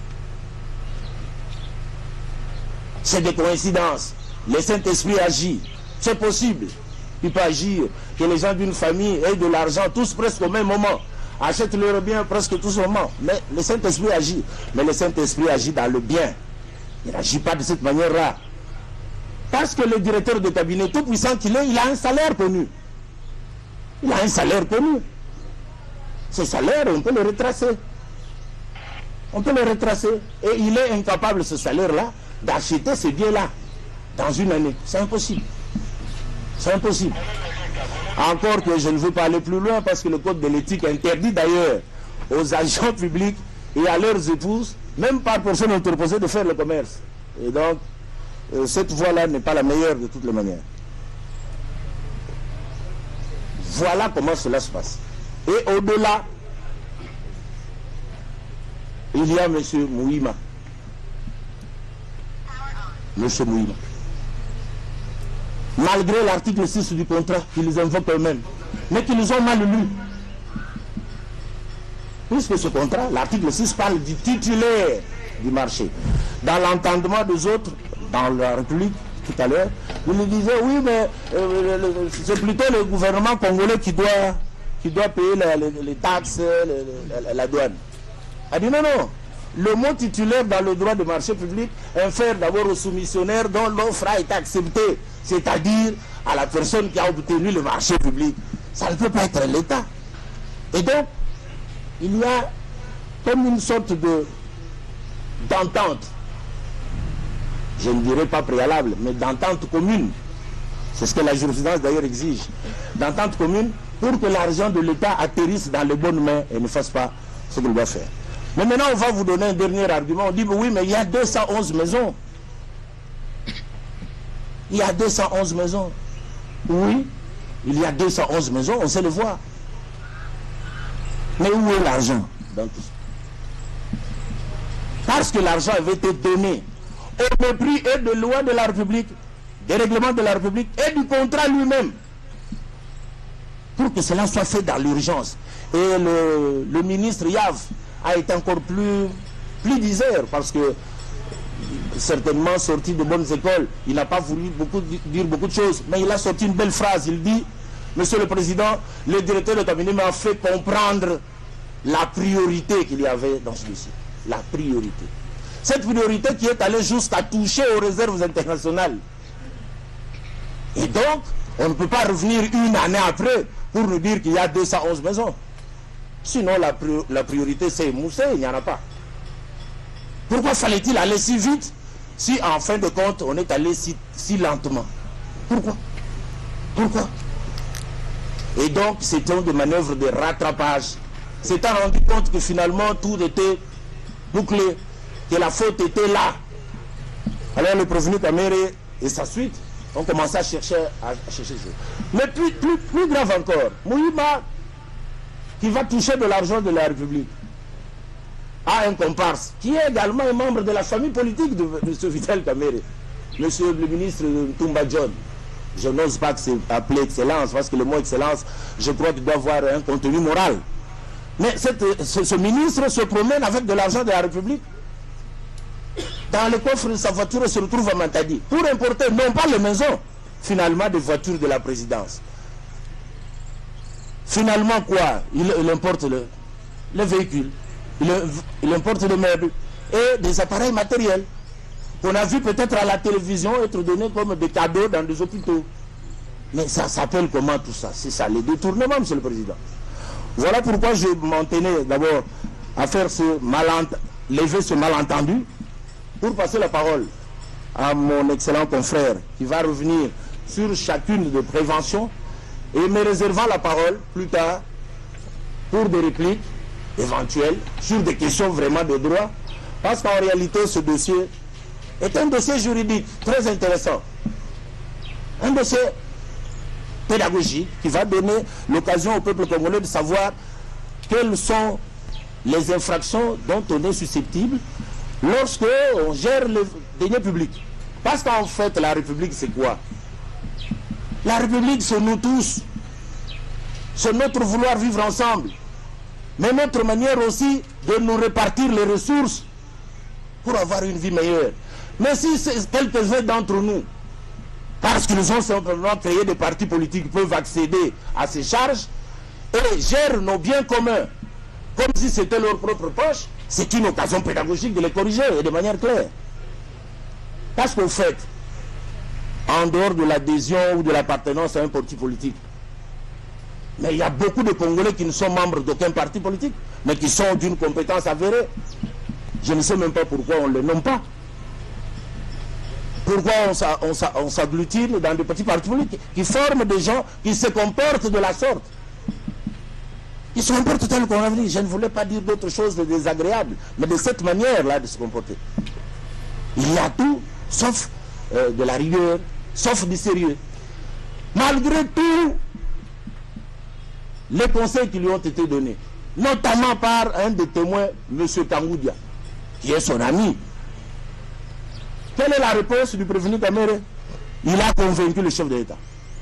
C'est des coïncidences. Le Saint-Esprit agit. C'est possible. Il peut agir que les gens d'une famille aient de l'argent tous presque au même moment, achètent leur bien presque tous au moment. Mais le Saint-Esprit agit. Mais le Saint-Esprit agit dans le bien. Il n'agit pas de cette manière-là. Parce que le directeur de cabinet, tout puissant qu'il est, il a un salaire connu. Il a un salaire connu. Ce salaire, on peut le retracer. On peut le retracer. Et il est incapable, ce salaire-là, d'acheter ce bien-là dans une année. C'est impossible. C'est impossible. Encore que je ne veux pas aller plus loin parce que le code de l'éthique interdit d'ailleurs aux agents publics et à leurs épouses, même par personne interposée, de faire le commerce. Et donc, euh, cette voie-là n'est pas la meilleure de toutes les manières. Voilà comment cela se passe. Et au-delà, il y a M. Mouima. M. Mouima. Malgré l'article six du contrat qu'ils invoquent eux-mêmes, mais qu'ils ont mal lu. Puisque ce contrat, l'article six parle du titulaire du marché. Dans l'entendement des autres, dans la République, tout à l'heure, ils nous disaient, oui, mais euh, c'est plutôt le gouvernement congolais qui doit, qui doit payer la, les, les taxes, les, la, la douane. Elle dit non, non. Le mot titulaire dans le droit de marché public infère d'abord au soumissionnaire dont l'offre a été acceptée, c'est-à-dire à la personne qui a obtenu le marché public. Ça ne peut pas être l'État. Et donc, il y a comme une sorte de d'entente, je ne dirais pas préalable, mais d'entente commune. C'est ce que la jurisprudence d'ailleurs exige. D'entente commune pour que l'argent de l'État atterrisse dans les bonnes mains et ne fasse pas ce qu'il doit faire. Mais maintenant, on va vous donner un dernier argument. On dit, oui, mais il y a deux cent onze maisons. Il y a deux cent onze maisons. Oui, il y a deux cent onze maisons, on sait le voir. Mais où est l'argent dans tout ça? Parce que l'argent avait été donné au mépris et de loi de la République, des règlements de la République et du contrat lui-même. Pour que cela soit fait dans l'urgence. Et le, le ministre Yav a été encore plus, plus disert parce que certainement sorti de bonnes écoles, il n'a pas voulu beaucoup, dire beaucoup de choses, mais il a sorti une belle phrase. Il dit, Monsieur le Président, le directeur de cabinet m'a fait comprendre la priorité qu'il y avait dans ce dossier. La priorité. Cette priorité qui est allée jusqu'à toucher aux réserves internationales. Et donc, on ne peut pas revenir une année après pour nous dire qu'il y a deux cent onze maisons. Sinon, la, pri la priorité, c'est Moussé, il n'y en a pas. Pourquoi fallait-il aller si vite si, en fin de compte, on est allé si, si lentement? Pourquoi? Pourquoi? Et donc, c'était des manœuvres de rattrapage. S'étant rendu compte que finalement, tout était bouclé, que la faute était là. Alors, le prévenu Kamere et sa suite ont commencé à chercher à, à chercher ça. Mais plus, plus, plus grave encore, Mouima, qui va toucher de l'argent de la République, a un comparse, qui est également un membre de la famille politique de, de M. Vital Kamere, Monsieur le ministre Toumba John. Je n'ose pas que c'est appelé excellence, parce que le mot excellence, je crois qu'il doit avoir un contenu moral. Mais cette, ce, ce ministre se promène avec de l'argent de la République. Dans le coffre de sa voiture, il se retrouve à Matadi, pour importer non pas les maisons, finalement des voitures de la présidence. Finalement quoi? Il, il importe le, le véhicule, il, il importe les meubles et des appareils matériels qu'on a vu peut-être à la télévision être donnés comme des cadeaux dans des hôpitaux. Mais ça s'appelle comment tout ça? C'est ça, les détournements, Monsieur le Président. Voilà pourquoi je m'en tenais d'abord à faire ce malentendu, lever ce malentendu, pour passer la parole à mon excellent confrère qui va revenir sur chacune des préventions et me réservant la parole plus tard pour des répliques éventuelle sur des questions vraiment de droit, parce qu'en réalité, ce dossier est un dossier juridique très intéressant. Un dossier pédagogique qui va donner l'occasion au peuple congolais de savoir quelles sont les infractions dont on est susceptible lorsque on gère les deniers publics. Parce qu'en fait, la République, c'est quoi? La République, c'est nous tous. C'est notre vouloir vivre ensemble. Mais notre manière aussi de nous répartir les ressources pour avoir une vie meilleure. Mais si quelques-uns d'entre nous, parce qu'ils ont simplement créé des partis politiques, peuvent accéder à ces charges et gèrent nos biens communs comme si c'était leur propre poche, c'est une occasion pédagogique de les corriger et de manière claire. Parce qu'au fait, en dehors de l'adhésion ou de l'appartenance à un parti politique, mais il y a beaucoup de Congolais qui ne sont membres d'aucun parti politique, mais qui sont d'une compétence avérée. Je ne sais même pas pourquoi on ne les nomme pas. Pourquoi on s'agglutine dans des petits partis politiques qui forment des gens qui se comportent de la sorte. Ils se comportent tel qu'on a dit. Je ne voulais pas dire d'autre chose de désagréable, mais de cette manière-là de se comporter. Il y a tout, sauf euh, de la rigueur, sauf du sérieux. Malgré tout, les conseils qui lui ont été donnés, notamment par un des témoins, M. Kangoudia, qui est son ami. Quelle est la réponse du prévenu Kamere? Il a convaincu le chef de l'État.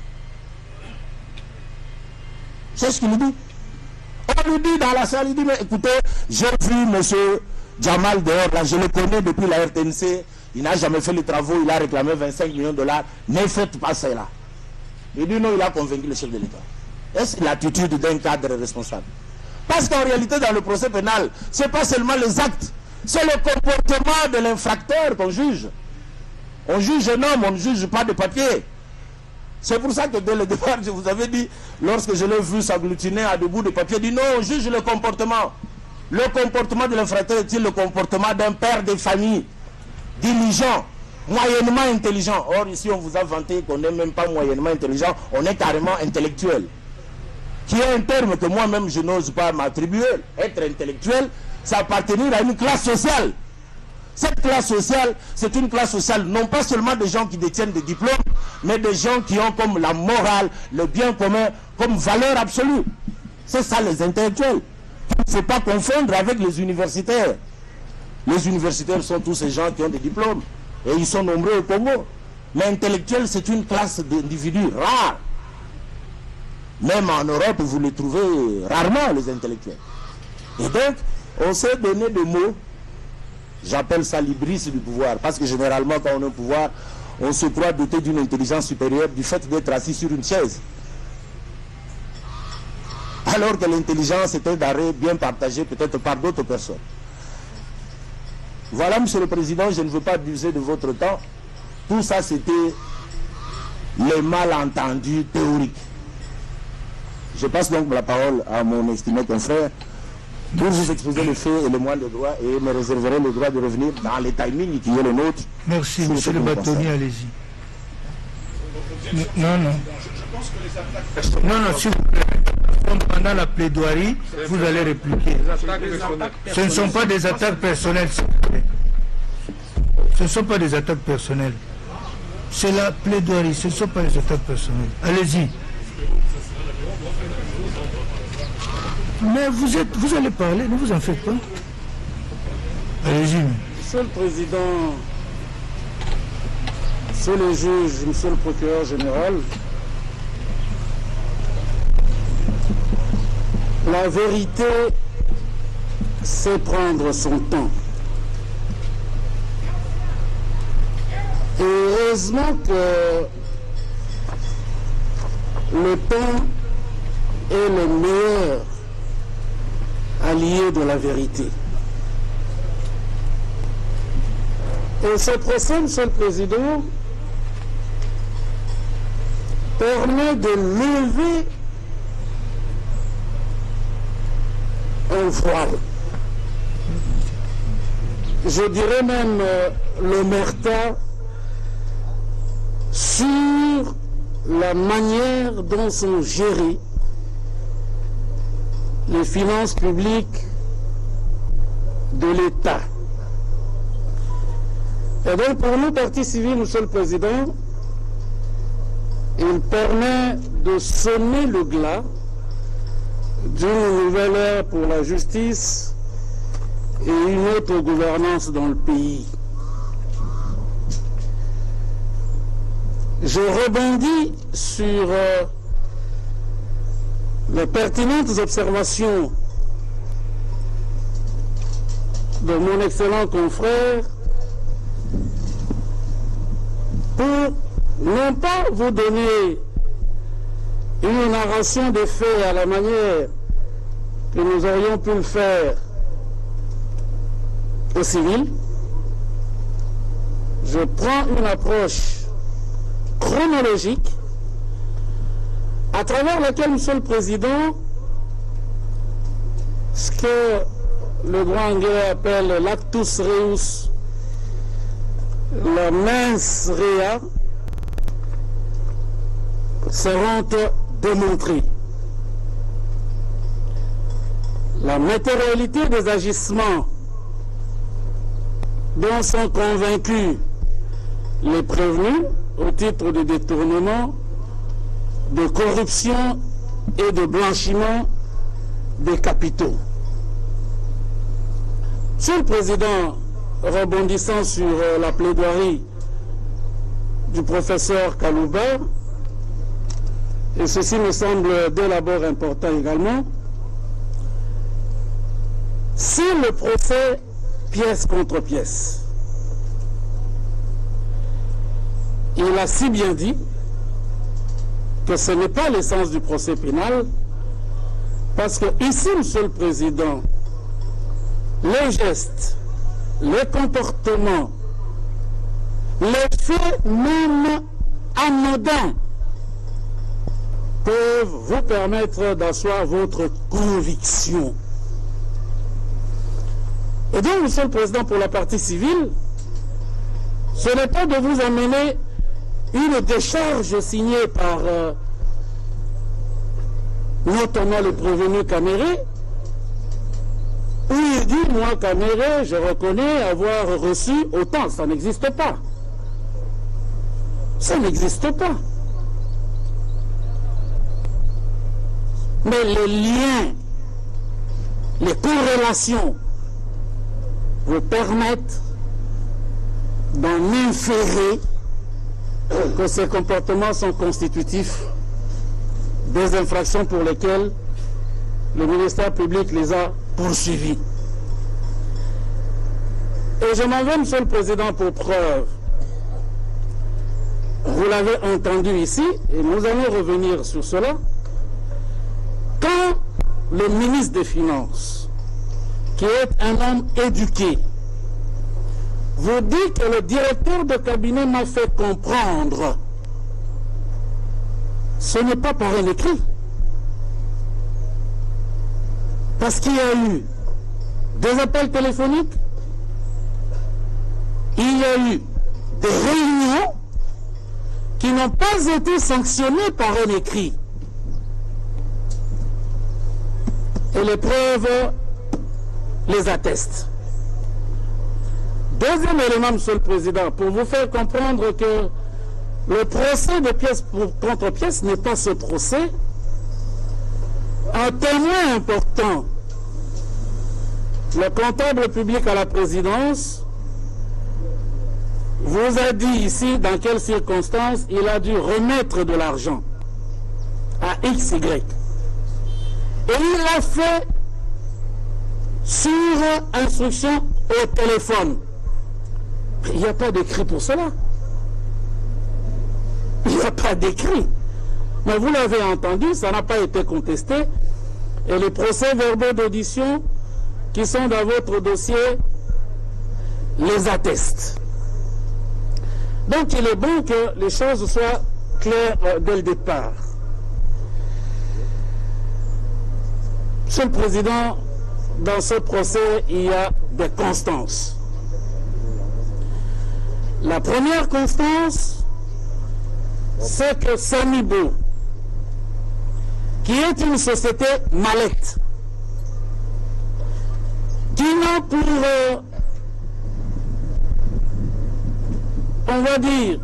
C'est ce qu'il nous dit. On lui dit dans la salle, il dit, mais écoutez, j'ai vu M. Jamal dehors, là, je le connais depuis la R T N C, il n'a jamais fait les travaux, il a réclamé vingt-cinq millions de dollars, ne faites pas cela. Il dit non, il a convaincu le chef de l'État. Est-ce l'attitude d'un cadre responsable? Parce qu'en réalité, dans le procès pénal, ce n'est pas seulement les actes, c'est le comportement de l'infracteur qu'on juge. On juge un homme, on ne juge pas de papier. C'est pour ça que dès le départ, je vous avais dit, lorsque je l'ai vu s'agglutiner à deux bouts de papier, dit non, on juge le comportement. Le comportement de l'infracteur est-il le comportement d'un père de famille, diligent, moyennement intelligent? Or, ici, on vous a vanté qu'on n'est même pas moyennement intelligent, on est carrément intellectuel. Qui est un terme que moi-même, je n'ose pas m'attribuer. Être intellectuel, c'est appartenir à une classe sociale. Cette classe sociale, c'est une classe sociale, non pas seulement des gens qui détiennent des diplômes, mais des gens qui ont comme la morale, le bien commun, comme valeur absolue. C'est ça les intellectuels. Il ne faut pas confondre avec les universitaires. Les universitaires sont tous ces gens qui ont des diplômes. Et ils sont nombreux au Congo. Mais intellectuels, c'est une classe d'individus rares. Même en Europe, vous les trouvez rarement, les intellectuels. Et donc, on s'est donné des mots. J'appelle ça l'hybris du pouvoir. Parce que généralement, quand on est au pouvoir, on se croit doté d'une intelligence supérieure du fait d'être assis sur une chaise. Alors que l'intelligence est un arrêt bien partagé peut-être par d'autres personnes. Voilà, Monsieur le Président, je ne veux pas abuser de votre temps. Tout ça, c'était les malentendus théoriques. Je passe donc la parole à mon estimé confrère pour vous exposer les faits et les moyens de droit et me réserverai le droit de revenir dans les timings qui est le nôtre. Merci, monsieur le bâtonnier, allez-y. Non, non. Non, non, s'il vous plaît. Pendant la plaidoirie, vous allez répliquer. Ce ne sont pas des attaques personnelles, s'il vous plaît. Ce ne sont pas des attaques personnelles. C'est la plaidoirie, ce ne sont pas des attaques personnelles. Allez-y. Mais vous, êtes, vous allez parler, ne vous en faites pas. Allez-y. Monsieur le Président, Monsieur le juge, Monsieur le procureur général, la vérité, c'est prendre son temps. Et heureusement que le temps est le meilleur allié de la vérité. Et ce procès, Monsieur le Président, permet de lever un voile. Je dirais même euh, l'omerta sur la manière dont sont gérées les finances publiques de l'État. Et donc pour nous, parti civil, Monsieur le Président, il permet de sonner le glas d'une nouvelle ère pour la justice et une autre gouvernance dans le pays. Je rebondis sur euh, les pertinentes observations de mon excellent confrère pour non pas vous donner une narration des faits à la manière que nous aurions pu le faire au civil. Je prends une approche chronologique à travers laquelle, Monsieur le Président, ce que le droit anglais appelle l'actus reus, la mens rea, seront démontrés. La matérialité des agissements dont sont convaincus les prévenus au titre de détournement, de corruption et de blanchiment des capitaux. Monsieur le Président, rebondissant sur euh, la plaidoirie du professeur Kalouba, et ceci me semble dès l'abord important également, si le procès pièce contre pièce, il a si bien dit que ce n'est pas l'essence du procès pénal, parce que ici, Monsieur le Président, les gestes, les comportements, les faits même anodins peuvent vous permettre d'asseoir votre conviction. Et donc, Monsieur le Président, pour la partie civile, ce n'est pas de vous amener une décharge signée par euh, notamment le prévenu Caméré, où il dit, moi Caméré, je reconnais avoir reçu autant. Ça n'existe pas. Ça n'existe pas. Mais les liens, les corrélations vous permettent d'en inférer que ces comportements sont constitutifs des infractions pour lesquelles le ministère public les a poursuivis. Et je m'en vais, Monsieur le Président, pour preuve. Vous l'avez entendu ici, et nous allons revenir sur cela. Quand le ministre des Finances, qui est un homme éduqué, vous dit que le directeur de cabinet m'a fait comprendre, ce n'est pas par un écrit. Parce qu'il y a eu des appels téléphoniques, il y a eu des réunions qui n'ont pas été sanctionnées par un écrit. Et les preuves les attestent. Deuxième élément, Monsieur le Président, pour vous faire comprendre que le procès de pièce contre pièce n'est pas ce procès, un témoin important, le comptable public à la présidence, vous a dit ici dans quelles circonstances il a dû remettre de l'argent à X Y. Et il l'a fait sur instruction au téléphone. Il n'y a pas d'écrit pour cela. Il n'y a pas d'écrit. Mais vous l'avez entendu, ça n'a pas été contesté. Et les procès-verbaux d'audition qui sont dans votre dossier les attestent. Donc il est bon que les choses soient claires euh, dès le départ. Monsieur le Président, dans ce procès, il y a des constances. La première constance, c'est que Samibo, qui est une société mallette, qui n'a pour, euh, on va dire,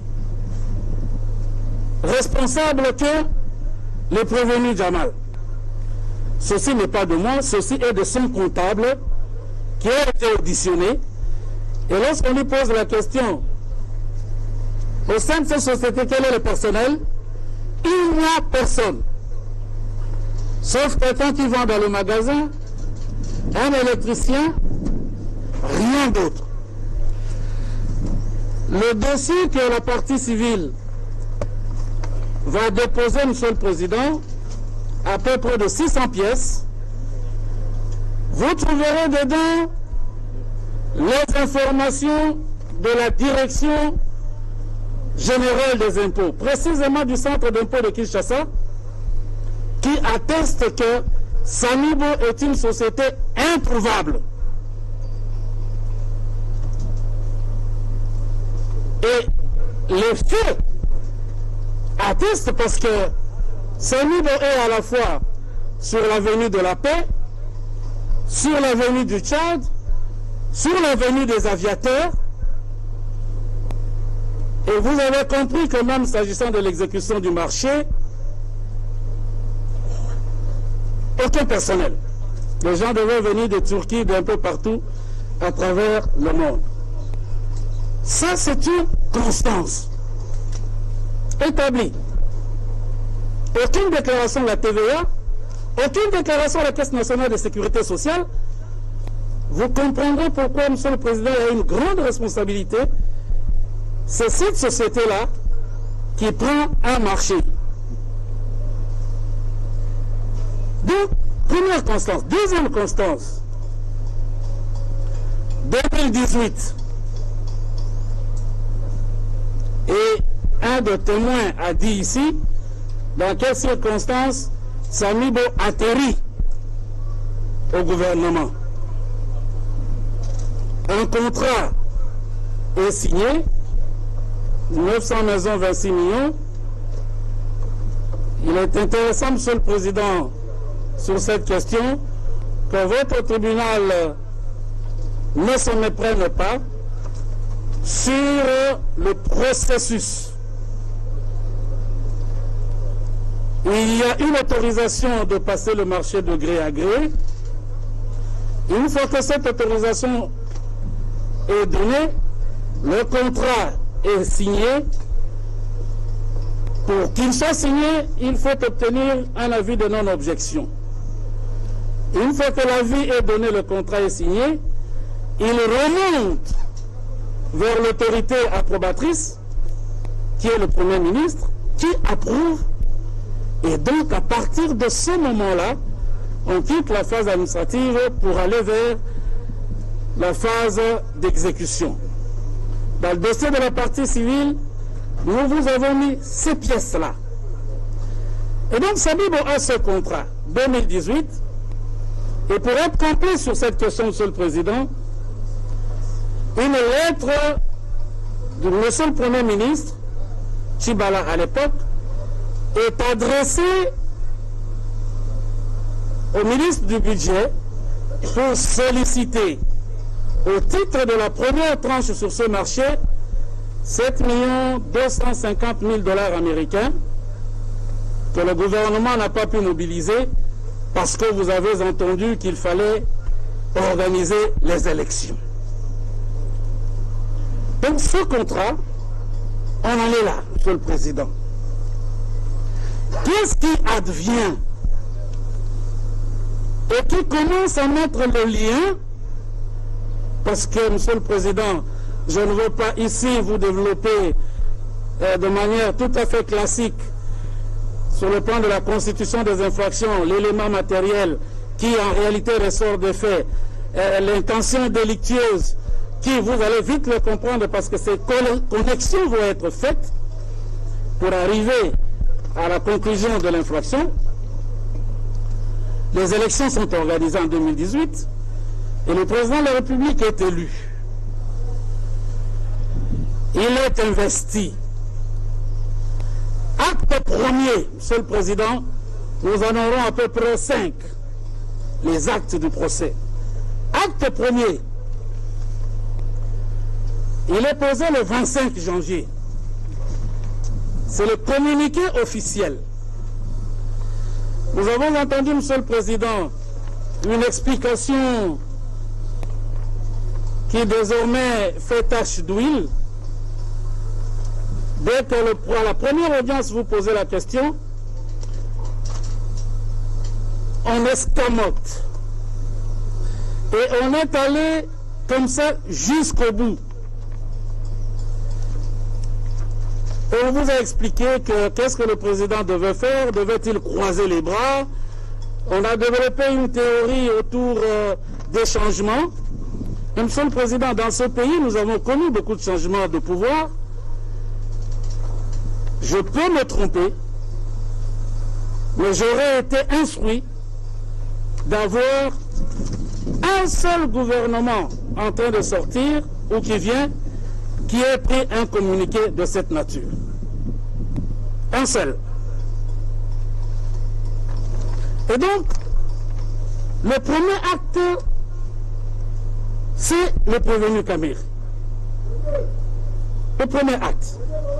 responsable que le prévenu Jamal. Ceci n'est pas de moi, ceci est de son comptable qui a été auditionné. Et lorsqu'on lui pose la question, au sein de cette société, quel est le personnel? Il n'y a personne. Sauf quelqu'un qui vend dans le magasin, un électricien, rien d'autre. Le dossier que la partie civile va déposer, Monsieur le Président, à peu près de six cents pièces, vous trouverez dedans les informations de la direction générale des impôts, précisément du centre d'impôt de Kinshasa, qui atteste que Samibo est une société introuvable. Et les faits attestent parce que Samibo est à la fois sur l'avenue de la Paix, sur l'avenue du Tchad, sur l'avenue des aviateurs. Et vous avez compris que même s'agissant de l'exécution du marché, aucun personnel. Les gens devaient venir de Turquie, d'un peu partout à travers le monde. Ça, c'est une constance établie. Aucune déclaration de la T V A, aucune déclaration de la Caisse nationale de sécurité sociale. Vous comprendrez pourquoi, Monsieur le Président, il y a une grande responsabilité. C'est cette société-là qui prend un marché. Donc, première constance. Deuxième constance. deux mille dix-huit. Et un des témoins a dit ici dans quelles circonstances Samibo atterrit au gouvernement. Un contrat est signé, neuf cents maisons, vingt-six millions. Il est intéressant, Monsieur le Président, sur cette question, que votre tribunal ne se méprenne pas sur le processus. Il y a une autorisation de passer le marché de gré à gré. Une fois que cette autorisation est donnée, le contrat est signé. Pour qu'il soit signé, il faut obtenir un avis de non-objection. Une fois que l'avis est donné, le contrat est signé, il remonte vers l'autorité approbatrice, qui est le Premier ministre, qui approuve. Et donc, à partir de ce moment-là, on quitte la phase administrative pour aller vers la phase d'exécution. Dans le dossier de la partie civile, nous vous avons mis ces pièces-là. Et donc, Samibo a ce contrat, deux mille dix-huit. Et pour être complet sur cette question, Monsieur le Président, une lettre du Monsieur le Premier ministre, Tchibala à l'époque, est adressée au ministre du Budget pour solliciter, au titre de la première tranche sur ce marché, sept millions deux cent cinquante mille dollars américains que le gouvernement n'a pas pu mobiliser parce que vous avez entendu qu'il fallait organiser les élections. Donc ce contrat, on en est là, Monsieur le Président. Qu'est-ce qui advient et qui commence à mettre le lien, parce que, Monsieur le Président, je ne veux pas ici vous développer euh, de manière tout à fait classique sur le plan de la constitution des infractions, l'élément matériel qui en réalité ressort des faits, euh, l'intention délictueuse qui, vous allez vite le comprendre parce que ces connexions vont être faites pour arriver à la conclusion de l'infraction. Les élections sont organisées en deux mille dix-huit et le président de la République est élu. Il est investi. Acte premier, Monsieur le Président, nous en aurons à peu près cinq, les actes du procès. Acte premier, il est posé le vingt-cinq janvier. C'est le communiqué officiel. Nous avons entendu, Monsieur le Président, une explication qui désormais fait tache d'huile. Dès que le, à la première audience vous posez la question, on escamote. Et on est allé comme ça jusqu'au bout. Et on vous a expliqué que qu'est-ce que le président devait faire, devait-il croiser les bras. On a développé une théorie autour euh, des changements. Et Monsieur le Président, dans ce pays, nous avons connu beaucoup de changements de pouvoir. Je peux me tromper, mais j'aurais été instruit d'avoir un seul gouvernement en train de sortir ou qui vient, qui ait pris un communiqué de cette nature. Un seul. Et donc, le premier acte, c'est le prévenu Camille. Le premier acte.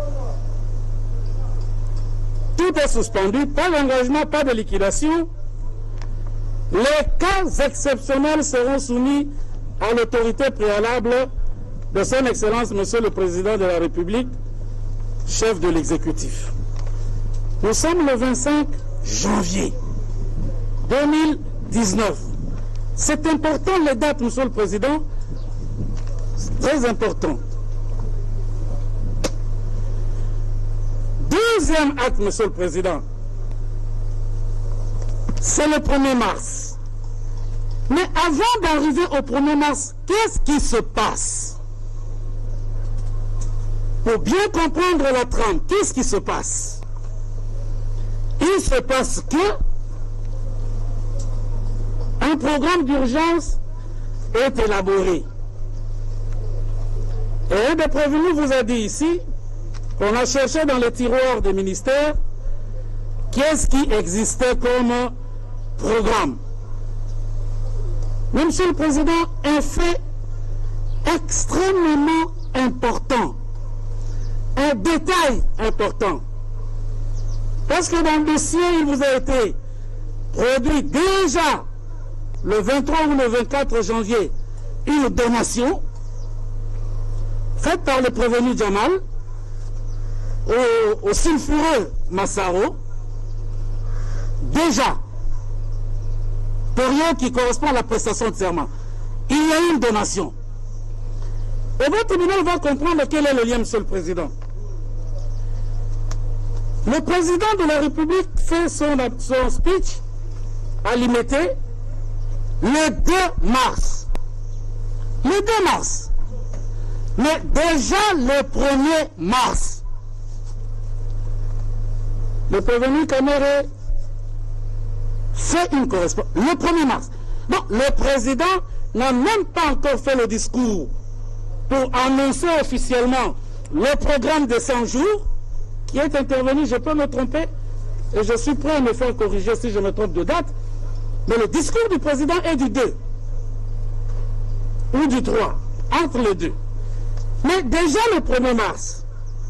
Tout est suspendu, pas d'engagement, pas de liquidation. Les cas exceptionnels seront soumis à l'autorité préalable de son Excellence, Monsieur le Président de la République, chef de l'exécutif. Nous sommes le vingt-cinq janvier deux mille dix-neuf. C'est important les dates, Monsieur le Président, c'est très important. Deuxième acte, Monsieur le Président, c'est le premier mars. Mais avant d'arriver au premier mars, qu'est-ce qui se passe? Pour bien comprendre la trame, qu'est-ce qui se passe? Il se passe que un programme d'urgence est élaboré. Et un des prévenus vous a dit ici qu'on a cherché dans les tiroirs des ministères qu'est-ce qui existait comme programme. Mais Monsieur le Président, un fait extrêmement important, un détail important, parce que dans le dossier, il vous a été produit déjà le vingt-trois ou le vingt-quatre janvier une donation faite par le prévenu Jamal au, au sulfureux Massaro, déjà, période qui correspond à la prestation de serment. Il y a une donation. Et votre tribunal va comprendre quel est le lien, Monsieur le Président. Le président de la République fait son, son speech à l'Imété le deux mars. Le deux mars. Mais déjà le premier mars, le prévenu Caméré fait une correspondance. Le premier mars. Donc le président n'a même pas encore fait le discours pour annoncer officiellement le programme de cent jours qui est intervenu. Je peux me tromper et je suis prêt à me faire corriger si je me trompe de date. Mais le discours du président est du deux ou du trois, entre les deux. Mais déjà le premier mars,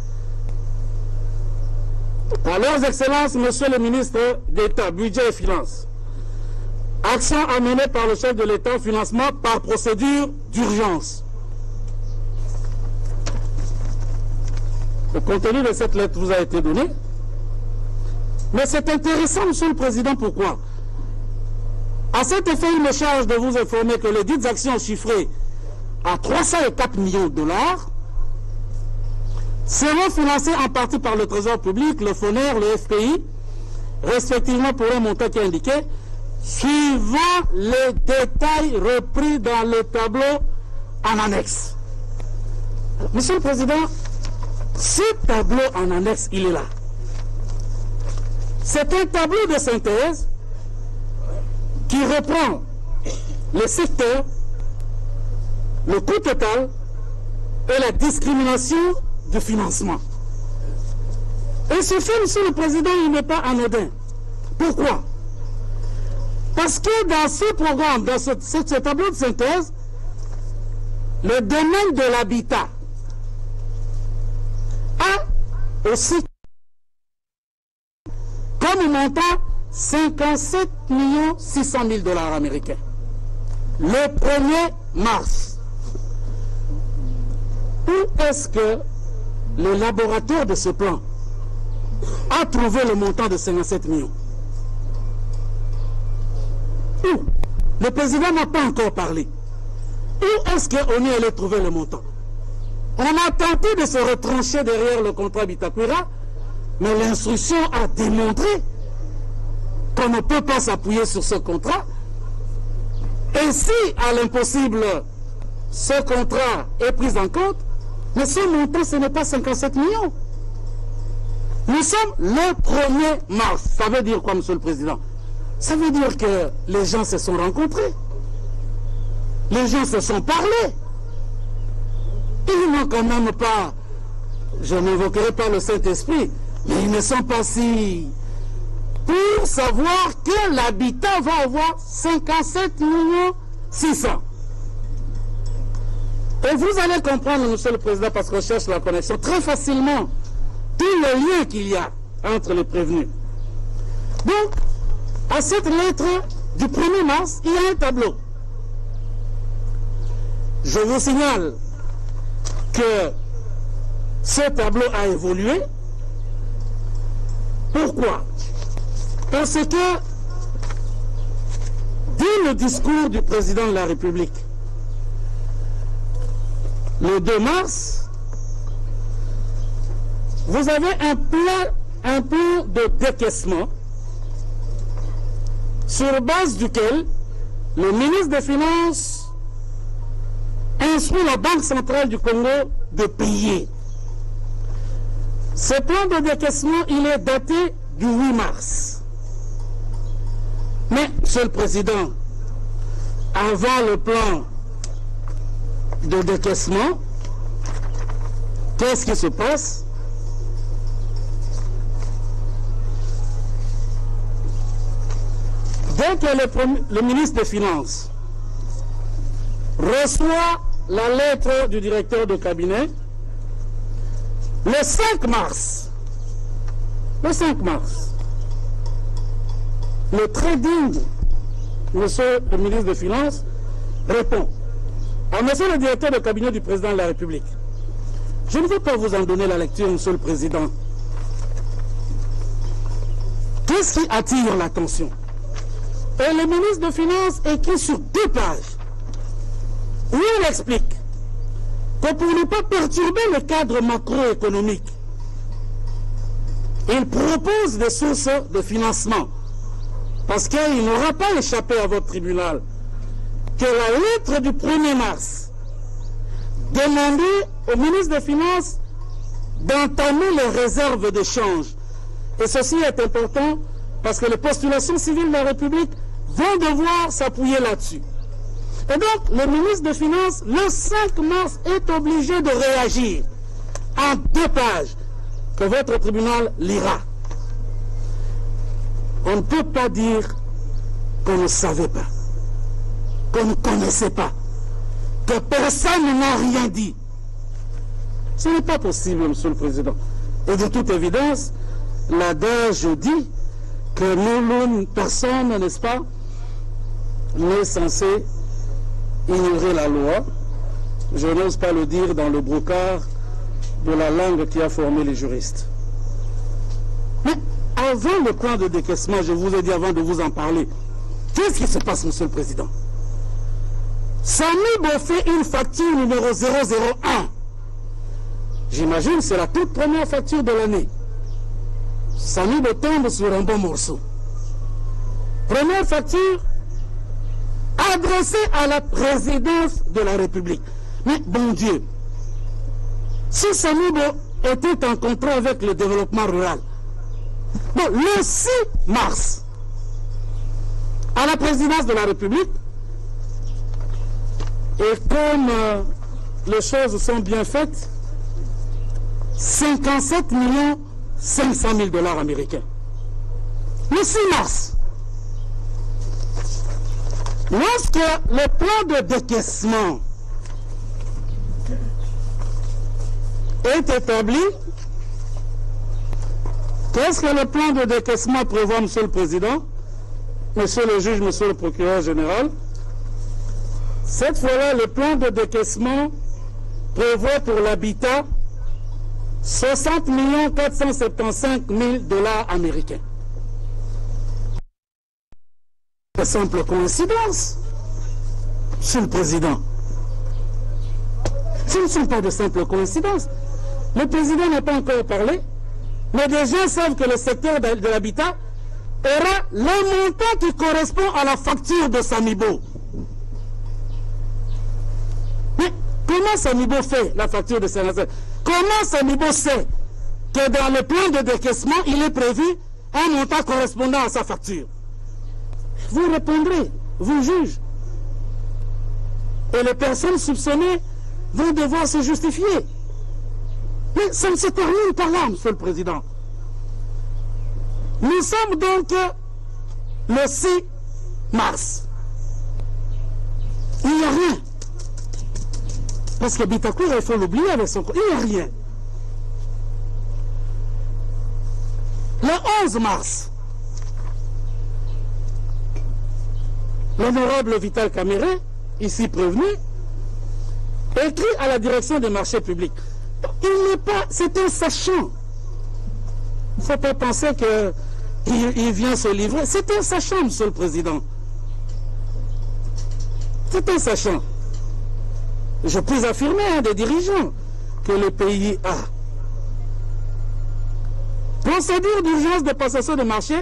à leurs excellences, Monsieur le ministre d'État, Budget et Finances, action amenée par le chef de l'État, financement par procédure d'urgence. Le contenu de cette lettre vous a été donné. Mais c'est intéressant, Monsieur le Président, pourquoi? À cet effet, il me charge de vous informer que les dites actions chiffrées à trois cent quatre millions de dollars seront financées en partie par le Trésor public, le FONER, le F P I, respectivement pour un montant qui est indiqué, suivant les détails repris dans le tableau en annexe. Monsieur le Président, ce tableau en annexe, il est là. C'est un tableau de synthèse qui reprend les secteurs, le coût total et la discrimination du financement. Et ce fait, Monsieur le Président, il n'est pas anodin. Pourquoi? Parce que dans ce programme, dans ce, ce, ce tableau de synthèse, le domaine de l'habitat a aussi comme montant cinquante-sept millions six cent mille dollars américains. Le premier mars. Où est-ce que le laboratoire de ce plan a trouvé le montant de cinquante-sept millions? Où? Le président n'a pas encore parlé. Où est-ce qu'on est allé trouver le montant? On a tenté de se retrancher derrière le contrat Bitakwira, mais l'instruction a démontré qu'on ne peut pas s'appuyer sur ce contrat. Et si, à l'impossible, ce contrat est pris en compte, mais ce montant, ce n'est pas cinquante-sept millions. Nous sommes le premier mars. Ça veut dire quoi, Monsieur le Président? Ça veut dire que les gens se sont rencontrés. Les gens se sont parlé. Ils n'ont quand même pas, je n'évoquerai pas le Saint-Esprit, mais ils ne sont pas si... pour savoir que l'habitat va avoir cinquante-sept millions six cents. Et vous allez comprendre, Monsieur le Président, parce qu'on cherche la connexion très facilement, tout le lien qu'il y a entre les prévenus. Donc, à cette lettre du premier mars, il y a un tableau. Je vous signale que ce tableau a évolué. Pourquoi? Parce que, dès le discours du président de la République, le deux mars, vous avez un plan, un plan de décaissement sur base duquel le ministre des Finances instruit la Banque centrale du Congo de payer. Ce plan de décaissement, il est daté du huit mars. Mais, Monsieur le Président, avant le plan de décaissement, qu'est-ce qui se passe? Dès que le, le ministre des Finances reçoit la lettre du directeur de cabinet, le cinq mars, le cinq mars, le très digne monsieur le ministre des Finances répond à monsieur le directeur de cabinet du président de la République. Je ne veux pas vous en donner la lecture, Monsieur le Président. Qu'est-ce qui attire l'attention? Et le ministre des Finances écrit sur deux pages où il explique que pour ne pas perturber le cadre macroéconomique, il propose des sources de financement. Parce qu'il n'aura pas échappé à votre tribunal que la lettre du premier mars demandait au ministre des Finances d'entamer les réserves de change. Et ceci est important parce que les postulations civiles de la République vont devoir s'appuyer là-dessus. Et donc, le ministre des Finances, le cinq mars, est obligé de réagir en deux pages que votre tribunal lira. On ne peut pas dire qu'on ne savait pas, qu'on ne connaissait pas, que personne n'a rien dit. Ce n'est pas possible, Monsieur le Président. Et de toute évidence, l'adage dit que nous, personne, n'est-ce pas, n'est censé ignorer la loi. Je n'ose pas le dire dans le brocard de la langue qui a formé les juristes. Mais avant le plan de décaissement, je vous ai dit avant de vous en parler, qu'est-ce qui se passe, Monsieur le Président? Samibo fait une facture numéro zéro zéro un. J'imagine que c'est la toute première facture de l'année. Samibo tombe sur un bon morceau. Première facture adressée à la présidence de la République. Mais bon Dieu, si Samibo était en contrat avec le développement rural, bon, le six mars, à la présidence de la République, et comme euh, les choses sont bien faites, cinquante-sept millions cinq cent mille dollars américains. Le six mars, Lorsque le plan de décaissement est établi, qu'est-ce que le plan de décaissement prévoit, Monsieur le Président, Monsieur le juge, Monsieur le procureur général? Cette fois-là, le plan de décaissement prévoit pour l'habitat soixante millions quatre cent soixante-quinze mille dollars américains. C'est simple coïncidence, Monsieur le Président. Ce ne sont pas de simples coïncidences. Le Président n'a pas encore parlé, mais des gens savent que le secteur de l'habitat aura le montant qui correspond à la facture de Samibo. Mais comment Samibo fait la facture de Samibo? Comment Samibo sait que dans le plan de décaissement, il est prévu un montant correspondant à sa facture? Vous répondrez, vous juge. Et les personnes soupçonnées vont devoir se justifier. Mais ça ne se termine pas là, Monsieur le Président. Nous sommes donc le six mars. Il n'y a rien. Parce que Bitakour, il faut l'oublier avec son... Il n'y a rien. Le onze mars, l'honorable Vital Kamere, ici prévenu, écrit à la direction des marchés publics. Il n'est pas... C'est un sachant. Il ne faut pas penser qu'il il vient se livrer. C'est un sachant, Monsieur le Président. C'est un sachant. Je puis affirmer à des dirigeants que le pays a. Procédure d'urgence de passation de marché.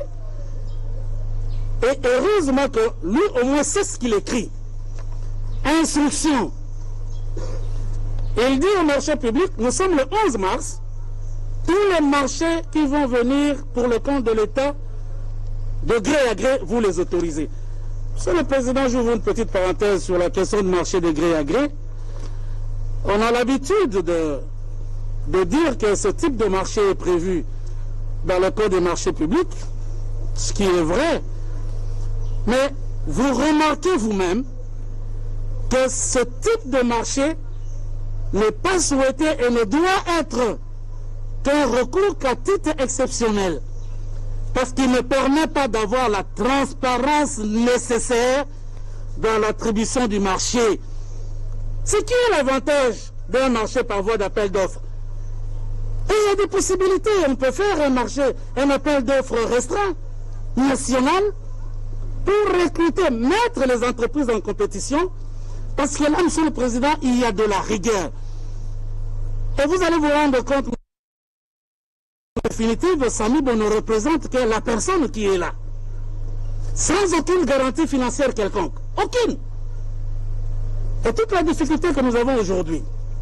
Et heureusement que lui, au moins, c'est ce qu'il écrit. Instruction. Il dit au marché public, nous sommes le onze mars, tous les marchés qui vont venir pour le compte de l'État, de gré à gré, vous les autorisez. Monsieur le Président, j'ouvre une petite parenthèse sur la question de marché de gré à gré. On a l'habitude de, de dire que ce type de marché est prévu dans le code des marchés publics, ce qui est vrai. Mais vous remarquez vous-même que ce type de marché n'est pas souhaité et ne doit être qu'un recours qu'à titre exceptionnel. Parce qu'il ne permet pas d'avoir la transparence nécessaire dans l'attribution du marché. C'est qui est l'avantage d'un marché par voie d'appel d'offres? Et il y a des possibilités. On peut faire un marché, un appel d'offres restreint, national, pour recruter, mettre les entreprises en compétition. Parce que là, Monsieur le Président, il y a de la rigueur. Et vous allez vous rendre compte, en définitive, Samibo ne représente que la personne qui est là. Sans aucune garantie financière quelconque. Aucune. Et toute la difficulté que nous avons aujourd'hui,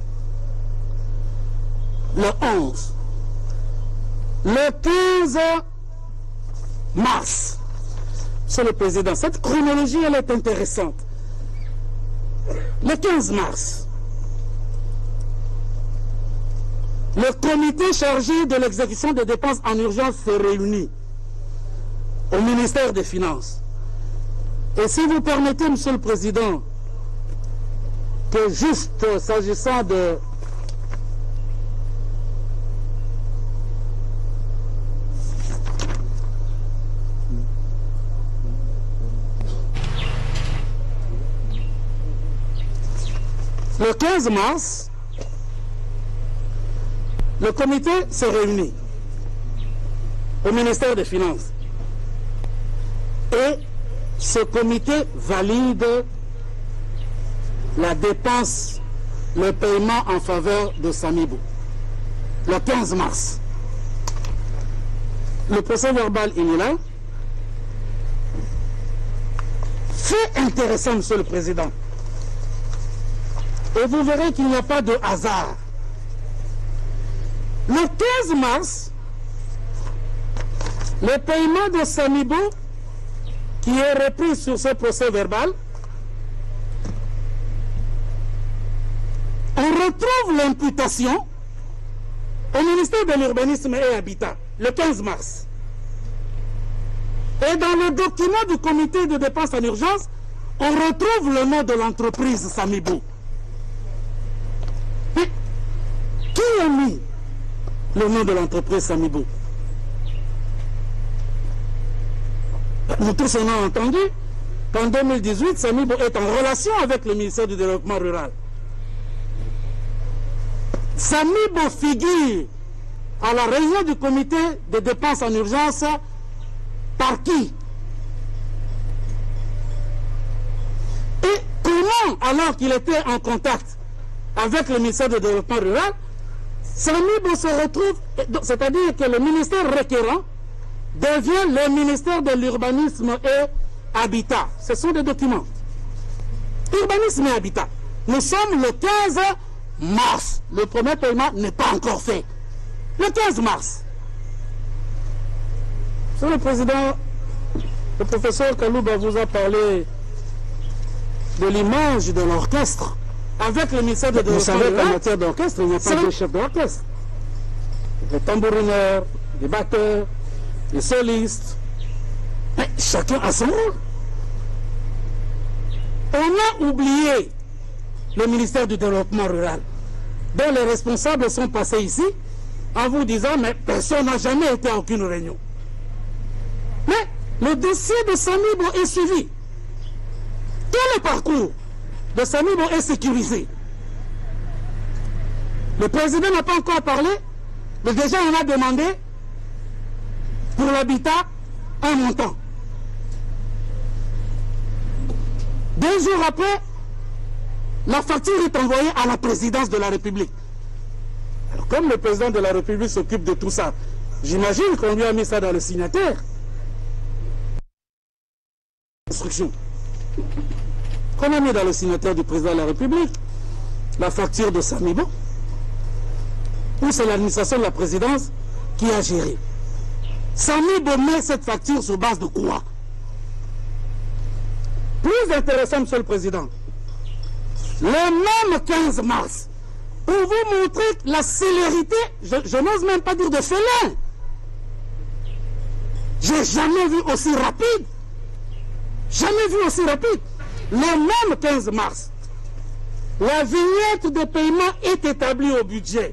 le onze, le quinze mars, Monsieur le Président, cette chronologie, elle est intéressante. Le quinze mars, le comité chargé de l'exécution des dépenses en urgence s'est réuni au ministère des Finances. Et si vous permettez, Monsieur le Président, que juste s'agissant de le quinze mars, le comité s'est réuni au ministère des Finances. Et ce comité valide la dépense, le paiement en faveur de Samibo. Le quinze mars. Le procès verbal, il est là. Fait intéressant, Monsieur le Président. Et vous verrez qu'il n'y a pas de hasard. Le quinze mars, le paiement de Samibo, qui est repris sur ce procès verbal, on retrouve l'imputation au ministère de l'Urbanisme et Habitat, le quinze mars. Et dans le document du comité de dépenses en urgence, on retrouve le nom de l'entreprise Samibo. Mais qui a mis le nom de l'entreprise Samibo? Nous tous on a entendu qu'en deux mille dix-huit, Samibo est en relation avec le ministère du Développement rural. Samibo figure à la réunion du comité de dépenses en urgence par qui? Et comment, alors qu'il était en contact avec le ministère du Développement rural, Samibo se retrouve, c'est-à-dire que le ministère requérant devient le ministère de l'Urbanisme et Habitat. Ce sont des documents. Urbanisme et Habitat. Nous sommes le quinze mars. Le premier paiement n'est pas encore fait. Le quinze mars. Monsieur le Président, le professeur Kalouba vous a parlé de l'image de l'orchestre. Avec le ministère de Développement rural, vous savez qu'en matière d'orchestre, il n'y a pas de chef d'orchestre. Des tambourineurs, des batteurs, des solistes. Mais chacun a son rôle. On a oublié le ministère du Développement rural, dont les responsables sont passés ici en vous disant mais personne n'a jamais été à aucune réunion. Mais le dossier de Samibo est suivi. Tout le parcours de Samibo est sécurisé. Le président n'a pas encore parlé, mais déjà on a demandé pour l'habitat un montant. Deux jours après, la facture est envoyée à la présidence de la République. Alors comme le président de la République s'occupe de tout ça, j'imagine qu'on lui a mis ça dans le signataire. Instruction. Qu'on a mis dans le signataire du président de la République la facture de Samibo, ou c'est l'administration de la présidence qui a géré. Samibo met cette facture sur base de quoi? Plus intéressant, Monsieur le Président, le même quinze mars, pour vous montrer la célérité, je, je n'ose même pas dire de félin. J'ai jamais vu aussi rapide. Jamais vu aussi rapide. Le même quinze mars, la vignette de paiement est établie au budget.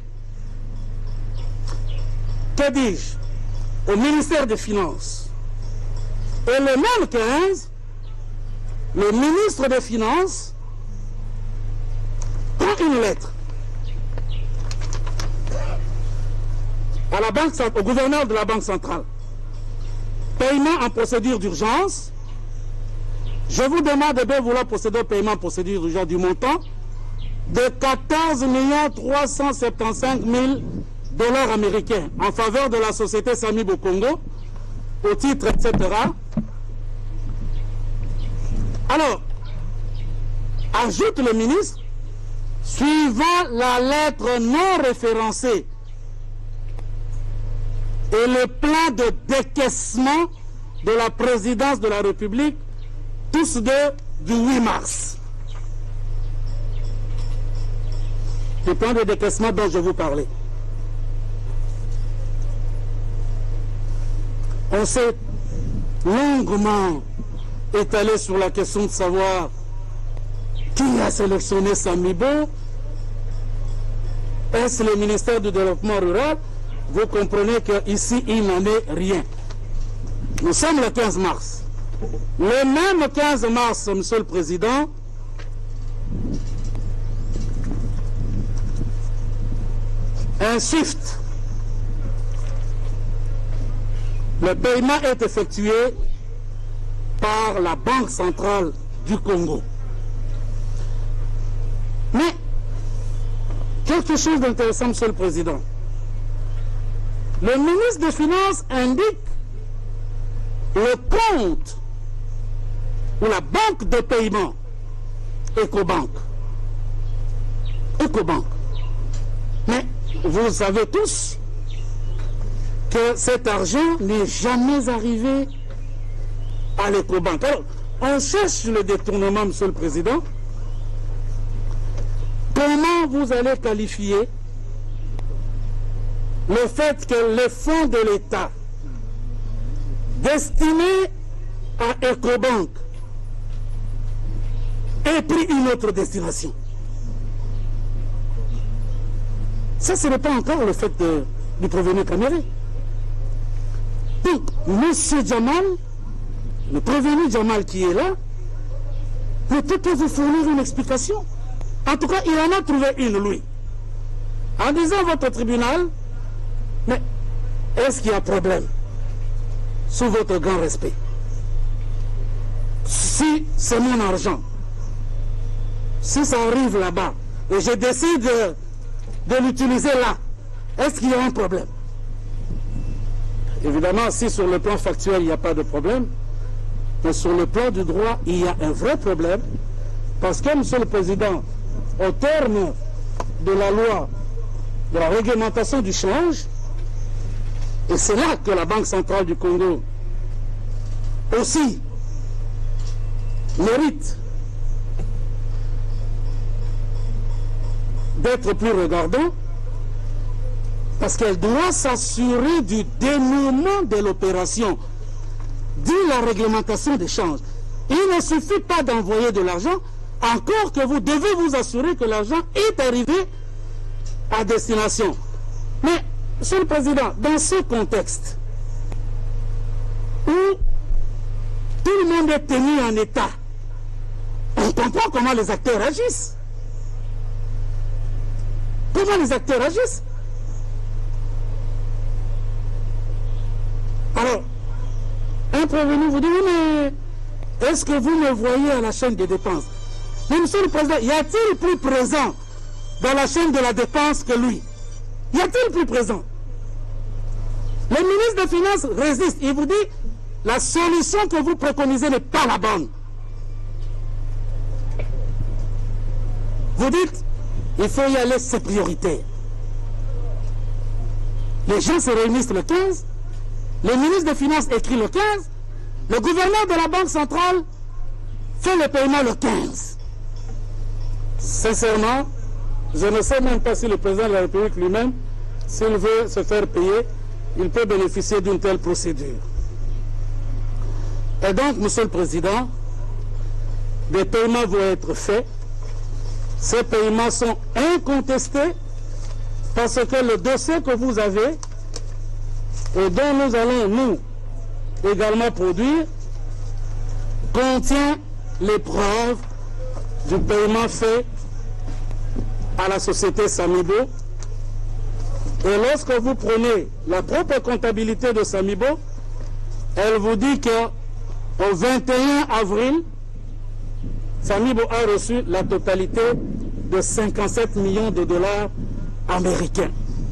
Que dis-je? Au ministère des Finances. Et le même quinze, le ministre des Finances prend une lettre à la banque, au gouverneur de la Banque centrale. Paiement en procédure d'urgence. Je vous demande de bien vouloir procéder au paiement en procédure d'urgence du montant de quatorze millions trois cent soixante-quinze mille dollars américains en faveur de la société Samibo Congo, au titre, et cetera. Alors, ajoute le ministre, suivant la lettre non référencée et le plan de décaissement de la présidence de la République, tous deux du huit mars. Le plan de décaissement dont je vous parlais. On s'est longuement étalé sur la question de savoir qui a sélectionné Samibo. Est-ce le ministère du Développement rural? Vous comprenez qu'ici, il n'en est rien. Nous sommes le quinze mars. Le même quinze mars, Monsieur le Président, un SWIFT, le paiement est effectué par la Banque centrale du Congo. Mais, quelque chose d'intéressant, Monsieur le Président. Le ministre des Finances indique le compte ou la banque de paiement Ecobank. Ecobank. Mais vous savez tous que cet argent n'est jamais arrivé à l'Ecobank. Alors, on cherche le détournement, Monsieur le Président. Comment vous allez qualifier le fait que les fonds de l'État destinés à Ecobank ait pris une autre destination. Ça, ce n'est pas encore le fait de, du prévenu Caméré. Donc, M. Jamal, le prévenu Jamal qui est là, peut-être vous fournir une explication. En tout cas, il en a trouvé une, lui. En disant votre tribunal, mais est-ce qu'il y a problème? Sous votre grand respect. Si c'est mon argent, si ça arrive là-bas, et je décide de, de l'utiliser là, est-ce qu'il y a un problème? Évidemment, si sur le plan factuel, il n'y a pas de problème, mais sur le plan du droit, il y a un vrai problème, parce que, Monsieur le Président, au terme de la loi de la réglementation du change, et c'est là que la Banque centrale du Congo aussi mérite d'être plus regardant, parce qu'elle doit s'assurer du dénouement de l'opération, dit la réglementation des changes. Il ne suffit pas d'envoyer de l'argent, encore que vous devez vous assurer que l'argent est arrivé à destination. Mais, Monsieur le Président, dans ce contexte où tout le monde est tenu en état, on comprend comment les acteurs agissent. Comment les acteurs agissent? Alors, un prévenu vous dit, oui, mais est-ce que vous me voyez à la chaîne des dépenses? Mais Monsieur le Président, y a-t-il plus présent dans la chaîne de la dépense que lui? Y a-t-il plus présent? Le ministre des Finances résiste. Il vous dit, la solution que vous préconisez n'est pas la bonne. Vous dites, il faut y aller, c'est prioritaire. Les gens se réunissent le quinze, le ministre des Finances écrit le quinze, le gouverneur de la Banque centrale fait le paiement le quinze. Sincèrement, je ne sais même pas si le président de la République lui-même, s'il veut se faire payer, il peut bénéficier d'une telle procédure. Et donc, Monsieur le Président, des paiements vont être faits. Ces paiements sont incontestés parce que le dossier que vous avez et dont nous allons, nous, également produire, contient les preuves du paiement fait à la société Samibo. Et lorsque vous prenez la propre comptabilité de Samibo, elle vous dit qu'au vingt et un avril, Samibo a reçu la totalité de cinquante-sept millions de dollars américains.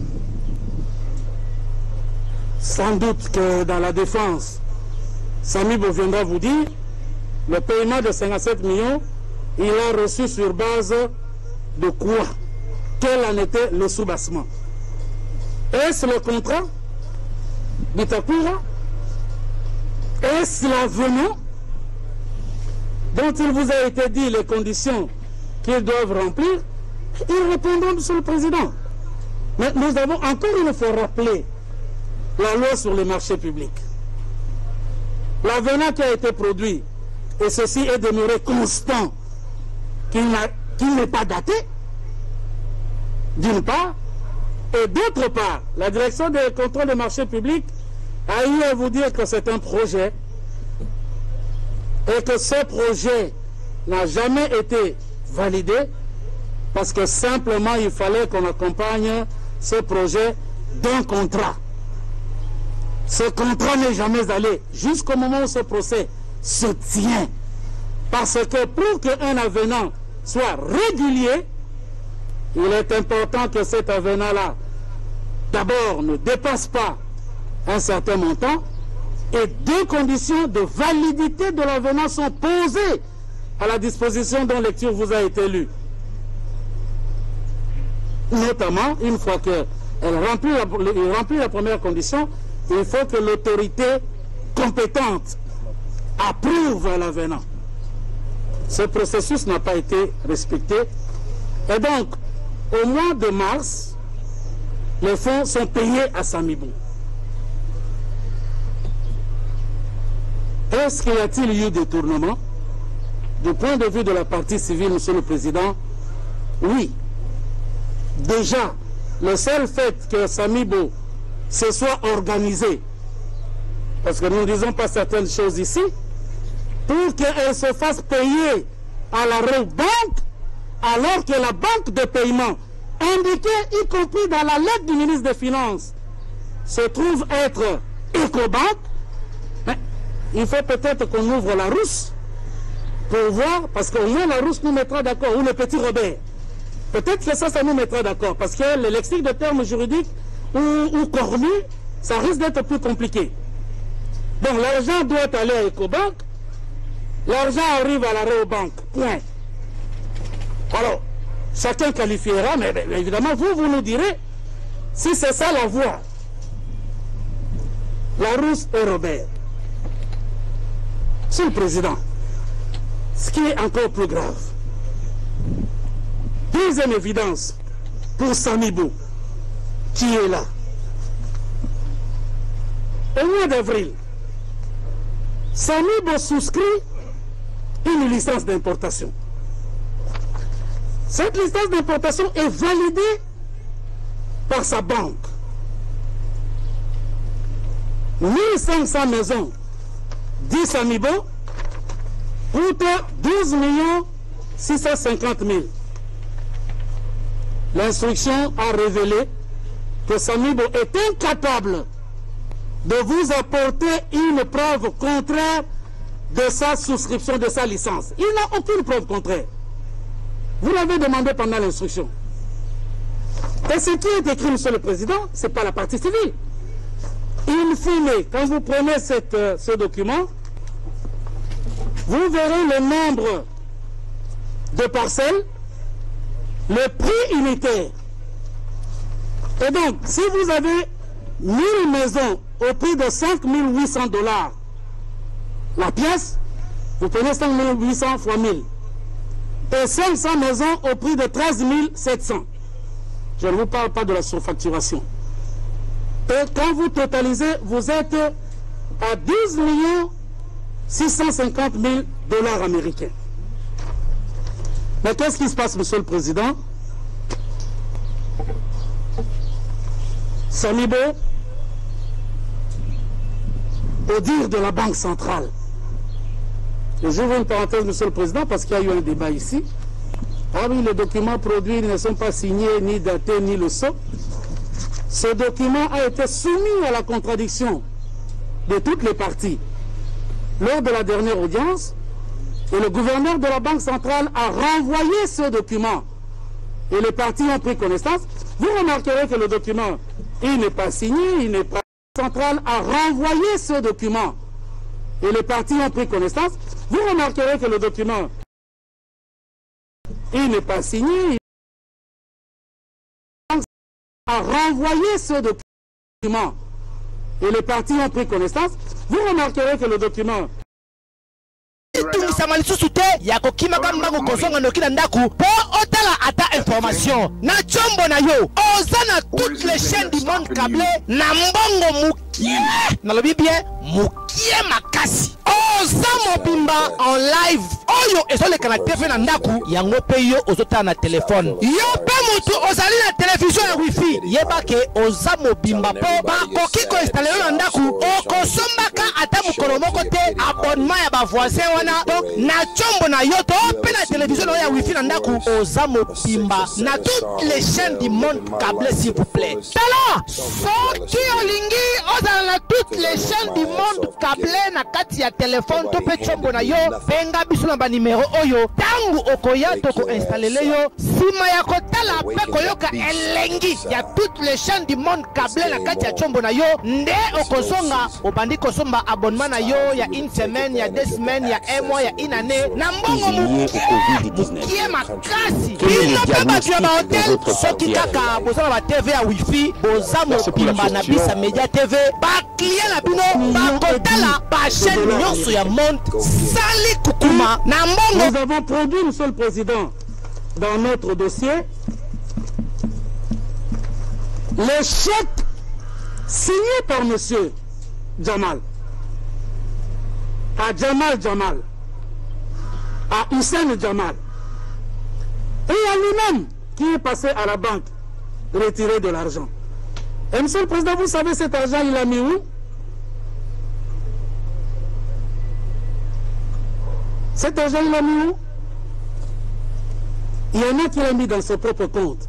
Sans doute que dans la défense, Samibo viendra vous dire, le paiement de cinquante-sept millions, il a reçu sur base de quoi? Quel en était le soubassement? Est-ce le contrat d'Itakura? Est-ce l'avenant dont il vous a été dit les conditions qu'ils doivent remplir? Ils répondront, Monsieur le Président. Mais nous avons encore une fois rappelé la loi sur les marchés publics. L'avenant qui a été produit, et ceci est demeuré constant, qu'il n'est pas daté, d'une part, et d'autre part, la direction des contrôles des marchés publics a eu à vous dire que c'est un projet et que ce projet n'a jamais été validé parce que simplement il fallait qu'on accompagne ce projet d'un contrat. Ce contrat n'est jamais allé jusqu'au moment où ce procès se tient. Parce que pour qu'un avenant soit régulier, il est important que cet avenant-là, d'abord, ne dépasse pas un certain montant et deux conditions de validité de l'avenant sont posées à la disposition dont lecture vous a été lue. Notamment, une fois qu'elle remplit la, il remplit la première condition, il faut que l'autorité compétente approuve l'avenant. Ce processus n'a pas été respecté. Et donc, au mois de mars, les fonds sont payés à Samibo. Est-ce qu'il y a-t-il eu détournement? du point de vue de la partie civile, Monsieur le Président, oui. Déjà, le seul fait que Samibo se soit organisé, parce que nous ne disons pas certaines choses ici, pour qu'elle se fasse payer à la banque, alors que la banque de paiement indiquée, y compris dans la lettre du ministre des Finances, se trouve être Ecobank, il faut peut-être qu'on ouvre la rousse pour voir, parce qu'au moins la rousse nous mettra d'accord, ou le petit Robert. Peut-être que ça, ça nous mettra d'accord, parce que le lexique de termes juridiques ou, ou cornu, ça risque d'être plus compliqué. Donc l'argent doit aller à Ecobank, l'argent arrive à la Réobank, point. Alors, chacun qualifiera, mais, mais évidemment, vous, vous nous direz si c'est ça la voie. La rousse et Robert. Monsieur le Président, ce qui est encore plus grave, deuxième évidence pour Samibo, qui est là. Au mois d'avril, Samibo souscrit une licence d'importation. Cette licence d'importation est validée par sa banque. mille cinq cents maisons, dit Samibo, coûtent douze millions six cent cinquante mille. L'instruction a révélé que Samibo est incapable de vous apporter une preuve contraire de sa souscription, de sa licence. Il n'a aucune preuve contraire. Vous l'avez demandé pendant l'instruction. Et ce qui est écrit, Monsieur le Président, ce n'est pas la partie civile. In fine, quand vous prenez cette, euh, ce document, vous verrez le nombre de parcelles, le prix unitaire. Et donc, si vous avez mille maisons au prix de cinq mille huit cents dollars la pièce, vous prenez cinq mille huit cents fois mille. Et cinq cents maisons au prix de treize mille sept cents. Je ne vous parle pas de la surfacturation. Et quand vous totalisez, vous êtes à douze millions six cent cinquante mille dollars américains. Mais qu'est-ce qui se passe, Monsieur le Président? Samibo, au dire de la Banque centrale, et j'ouvre une parenthèse, Monsieur le Président, parce qu'il y a eu un débat ici. Ah oui, les documents produits ne sont pas signés, ni datés, ni le sceau. Ce document a été soumis à la contradiction de toutes les parties lors de la dernière audience, et le gouverneur de la Banque centrale a renvoyé ce document et les parties ont pris connaissance. Vous remarquerez que le document, il n'est pas signé, il n'est pas... La Banque centrale a renvoyé ce document et les parties ont pris connaissance. Vous remarquerez que le document, il n'est pas signé, a renvoyé ce document et les parties ont pris connaissance. Vous remarquerez que le document tungisa lisusu te ya kokimaka mbango kozonga noki na ndaku po otala ata information na chombo na yo oza na toutes les chaînes du monde câblé na mbongo mukie nalobi bien mukie makasi oza mobimba en live oyo ezoleka na T V na ndaku yango pe yo ozotala na telefone yo pe mutu ozali na television ya wifi yeba ke oza mobimba po bakoki koinstale yo na ndaku okosombaka ata mukolo moko te abonnement ya bavoisin wana donc na chombo na yo to pe na télévision ya wifi na ndaku oza mobimba na toutes les chaînes du monde câblé s'il vous plaît. Tala soki olingi ozala na toutes les chaînes du monde câblé na kati ya téléphone to pe chombo na yo benga biso na ba numéro oyo tangu okoya to ko installer yo sima ya kotala pe koyoka elengi ya toutes les chaînes du monde câblé na kati ya chombo na yo nde okozonga obandi kosomba abonnement na yo ya une semaine ya deux semaines ya un mois ya une année na mbongo mukie makasi bino pe bato ya bahotel soki kaka bozala ba T V ya wifi boza mobimba na bisa media T V bakliye na bino bakotala bachaîne nyonso ya monde sali kukuma na mbongo. Nous avons produit, Monsieur le Président, dans notre dossier le chèque signé par Monsieur Jamal à Jamal Jamal à Hussein Jamal. Et à lui-même qui est passé à la banque retirer de l'argent. Et monsieur le président, vous savez cet argent, il l'a mis où? Cet argent, il l'a mis où? Il y en a qui l'a mis dans son propre compte,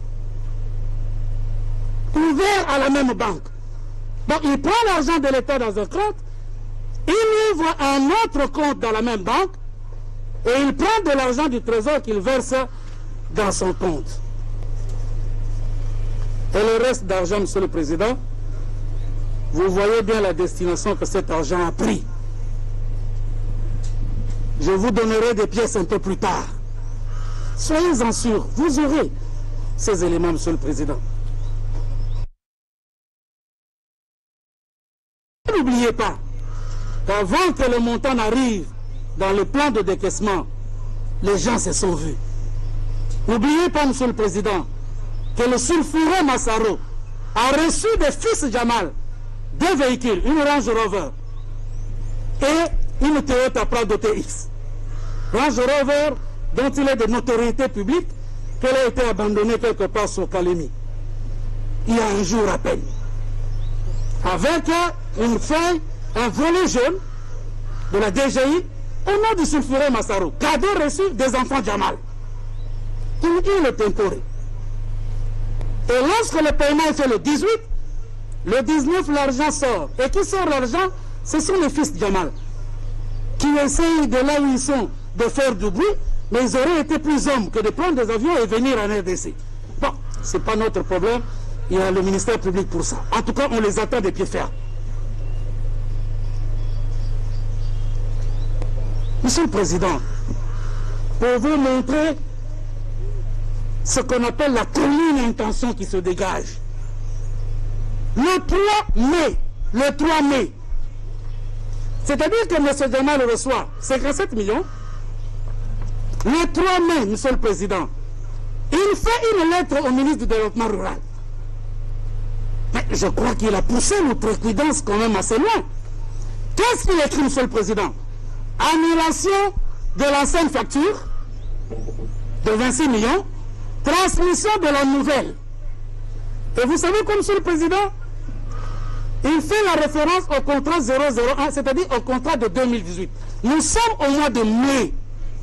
ouvert à la même banque. Donc il prend l'argent de l'État dans un compte, il ouvre un autre compte dans la même banque, et il prend de l'argent du trésor qu'il verse dans son compte. Et le reste d'argent, monsieur le président, vous voyez bien la destination que cet argent a pris. Je vous donnerai des pièces un peu plus tard. Soyez-en sûrs, vous aurez ces éléments, monsieur le président. N'oubliez pas qu'avant que le montant n'arrive dans le plan de décaissement, les gens se sont vus. N'oubliez pas, monsieur le président, que le sulfureux Massaro a reçu des fils Jamal deux véhicules, une Range Rover et une Toyota Prado T X. Range Rover dont il est de notoriété publique qu'elle a été abandonnée quelque part sur Kalemi. Il y a un jour à peine. Avec une feuille, un volet jaune de la D G I au nom du sulfureux Massaro. Cadeau reçu des enfants Jamal. Il est le temporé. Et lorsque le paiement est fait le dix-huit, le dix-neuf, l'argent sort. Et qui sort l'argent? Ce sont les fils de Jamal, qui essayent de là où ils sont de faire du bruit, mais ils auraient été plus hommes que de prendre des avions et venir en R D C. Bon, ce n'est pas notre problème, il y a le ministère public pour ça. En tout cas, on les attend des pieds fermes. Monsieur le Président, pour vous montrer ce qu'on appelle la commune intention qui se dégage. Le trois mai, le trois mai, c'est-à-dire que M. Jamal reçoit cinquante-sept millions, le trois mai, M. le Président, il fait une lettre au ministre du Développement rural. Mais je crois qu'il a poussé l'outrecuidance quand même assez loin. Qu'est-ce qu'il écrit, M. le Président? Annulation de l'ancienne facture de vingt-six millions, transmission de la nouvelle. Et vous savez quoi, monsieur le Président? Il fait la référence au contrat zéro zéro un, c'est-à-dire au contrat de deux mille dix-huit. Nous sommes au mois de mai.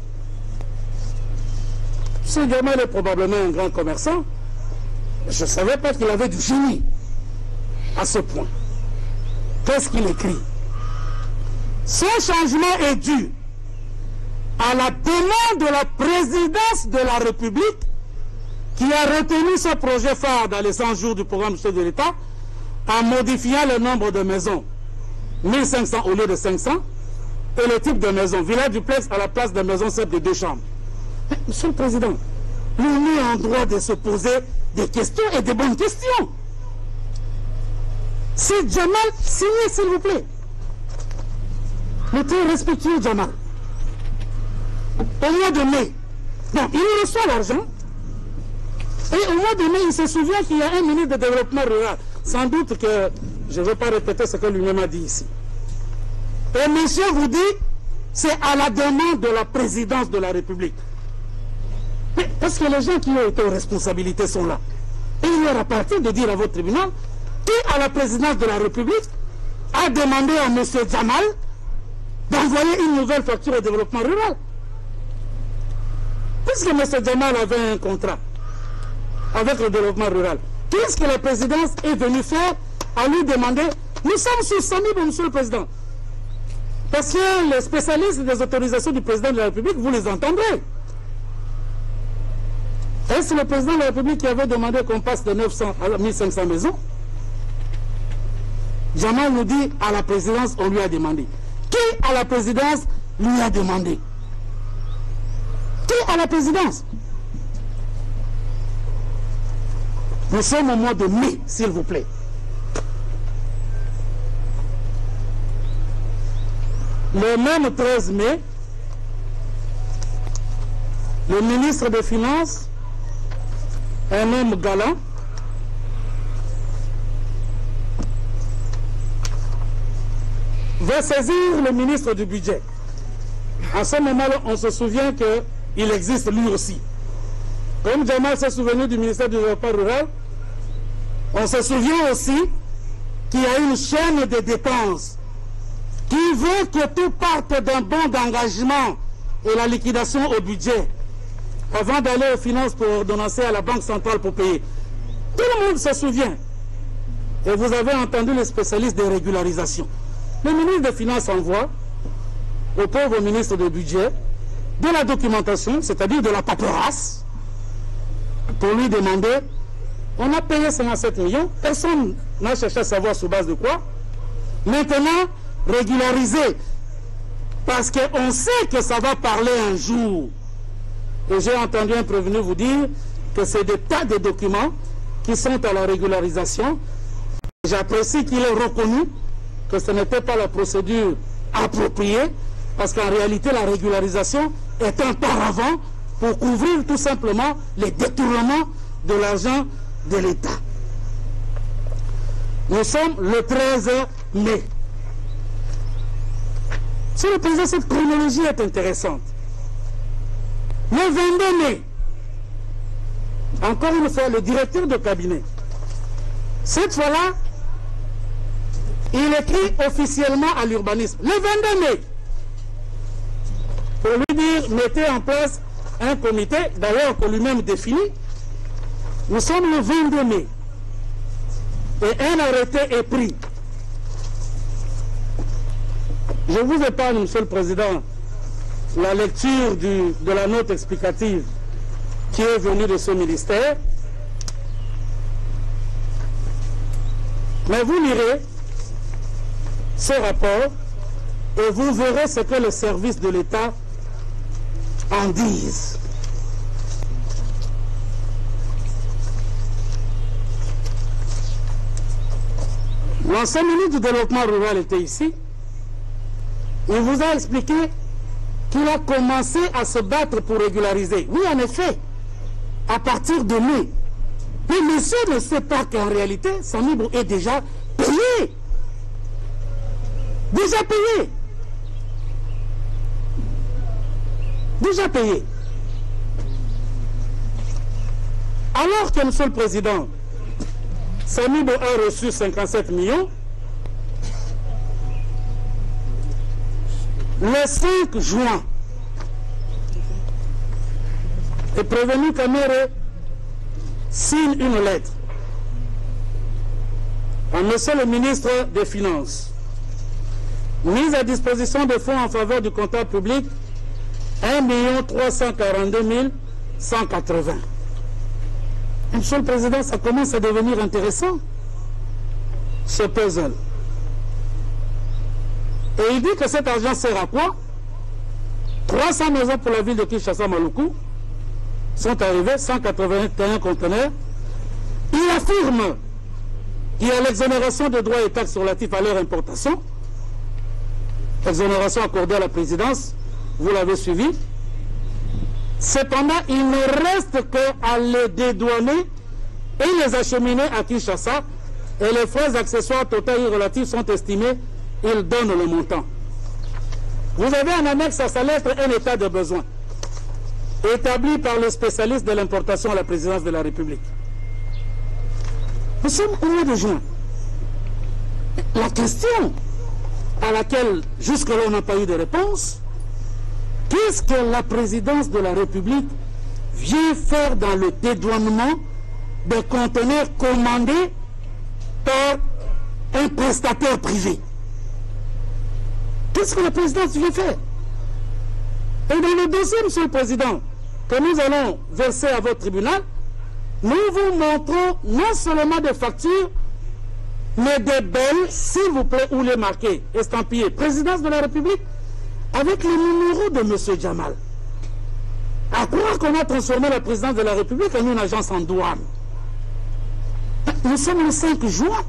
Ce Jamal est probablement un grand commerçant. Je ne savais pas qu'il avait du génie à ce point. Qu'est-ce qu'il écrit? Ce changement est dû à la demande de la présidence de la République qui a retenu ce projet phare dans les cent jours du programme chef de l'État en modifiant le nombre de maisons, mille cinq cents au lieu de cinq cents, et le type de maison, villa duplex à la place de maison simple de deux chambres. Mais, monsieur le Président, on est en droit de se poser des questions et des bonnes questions. C'est Jamal signé, s'il vous plaît. Le très respectueux Jamal. Au mois de mai, donc il reçoit l'argent. Et au mois de mai, il se souvient qu'il y a un ministre de développement rural. Sans doute que je ne vais pas répéter ce que lui-même a dit ici. Et monsieur vous dit, c'est à la demande de la présidence de la République. Mais parce que les gens qui ont été aux responsabilités sont là. Et il leur appartient de dire à votre tribunal qui, à la présidence de la République, a demandé à monsieur Jamal d'envoyer une nouvelle facture au développement rural. Puisque monsieur Jamal avait un contrat avec le développement rural, qu'est-ce que la présidence est venue faire à lui demander? Nous sommes sur cent mille, monsieur le Président. Parce que les spécialistes des autorisations du président de la République, vous les entendrez. Est-ce le président de la République qui avait demandé qu'on passe de neuf cents à mille cinq cents maisons? Jamal nous dit, à la présidence, on lui a demandé. Qui, à la présidence, lui a demandé? Qui, à la présidence? Nous sommes au mois de mai, s'il vous plaît. Le même treize mai, le ministre des Finances, un homme galant, va saisir le ministre du Budget En ce moment-là, on se souvient qu'il existe lui aussi. Comme Jamal s'est souvenu du ministère du développement rural, on se souvient aussi qu'il y a une chaîne de dépenses qui veut que tout parte d'un bon d'engagement et la liquidation au budget avant d'aller aux finances pour ordonnancer à la Banque centrale pour payer. Tout le monde se souvient. Et vous avez entendu les spécialistes des régularisations. Le ministre des Finances envoie au pauvre ministre du Budget de la documentation, c'est-à-dire de la paperasse, pour lui demander, on a payé cinquante-sept millions, personne n'a cherché à savoir sur base de quoi. Maintenant, régulariser, parce qu'on sait que ça va parler un jour. Et j'ai entendu un prévenu vous dire que c'est des tas de documents qui sont à la régularisation. J'apprécie qu'il ait reconnu que ce n'était pas la procédure appropriée, parce qu'en réalité, la régularisation est un paravent pour couvrir tout simplement les détournements de l'argent de l'État. Nous sommes le treize mai. Monsieur le Président, cette chronologie est intéressante. Le vingt-deux mai, encore une fois, le directeur de cabinet, cette fois-là, il écrit officiellement à l'urbanisme. Le vingt-deux mai, pour lui dire, mettez en place un comité, d'ailleurs que lui-même définit. Nous sommes le vingt-deux mai. Et un arrêté est pris. Je vous épargne, Monsieur le Président, la lecture du, de la note explicative qui est venue de ce ministère. Mais vous lirez ce rapport et vous verrez ce que les services de l'État en disent. L'ancien ministre du Développement rural était ici. Il vous a expliqué qu'il a commencé à se battre pour régulariser. Oui, en effet, à partir de mai. Mais monsieur ne sait pas qu'en réalité, Samibou est déjà payé. Déjà payé. Déjà payé. Alors que, Monsieur le Président, Samibou a reçu cinquante-sept millions, le cinq juin, est prévenu Kamere signe une lettre à Monsieur le ministre des Finances. Mise à disposition de fonds en faveur du comptable public, un million trois cent quarante-deux mille cent quatre-vingts. Monsieur le Président, ça commence à devenir intéressant, ce puzzle. Et il dit que cet argent sert à quoi? trois cents maisons pour la ville de Kinshasa-Maluku sont arrivées, cent quatre-vingt-un conteneurs. Il affirme qu'il y a l'exonération de droits et taxes relatifs à leur importation. Exonération accordée à la présidence, vous l'avez suivi. Cependant, il ne reste qu'à les dédouaner et les acheminer à Kinshasa. Et les frais accessoires totaux et relatifs sont estimés. Il donne le montant. Vous avez en annexe à sa lettre un état de besoin établi par le spécialiste de l'importation à la présidence de la République. Nous sommes au mois de juin. La question à laquelle jusque-là on n'a pas eu de réponse, qu'est-ce que la présidence de la République vient faire dans le dédouanement des conteneurs commandés par un prestataire privé? Qu'est-ce que la présidence vient faire? Et dans le dossier, Monsieur le Président, que nous allons verser à votre tribunal, nous vous montrons non seulement des factures, mais des belles, s'il vous plaît, où les marqués, estampillés, présidence de la République, avec le numéro de M. Jamal. À croire qu'on a transformé la présidence de la République en une agence en douane. Nous sommes le cinq juin.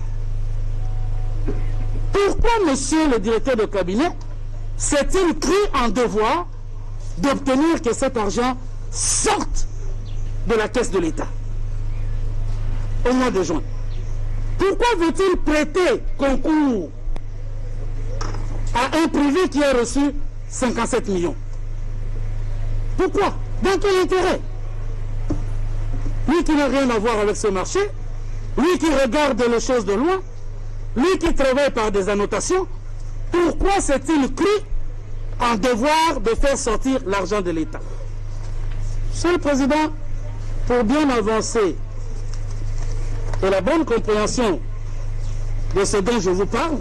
Pourquoi, monsieur le directeur de cabinet, s'est-il cru en devoir d'obtenir que cet argent sorte de la caisse de l'État au mois de juin? Pourquoi veut-il prêter concours à un privé qui a reçu cinquante-sept millions. Pourquoi? Dans quel intérêt? Lui qui n'a rien à voir avec ce marché, lui qui regarde les choses de loin, lui qui travaille par des annotations, pourquoi s'est-il cru en devoir de faire sortir l'argent de l'État? Monsieur le Président, pour bien avancer et la bonne compréhension de ce dont je vous parle,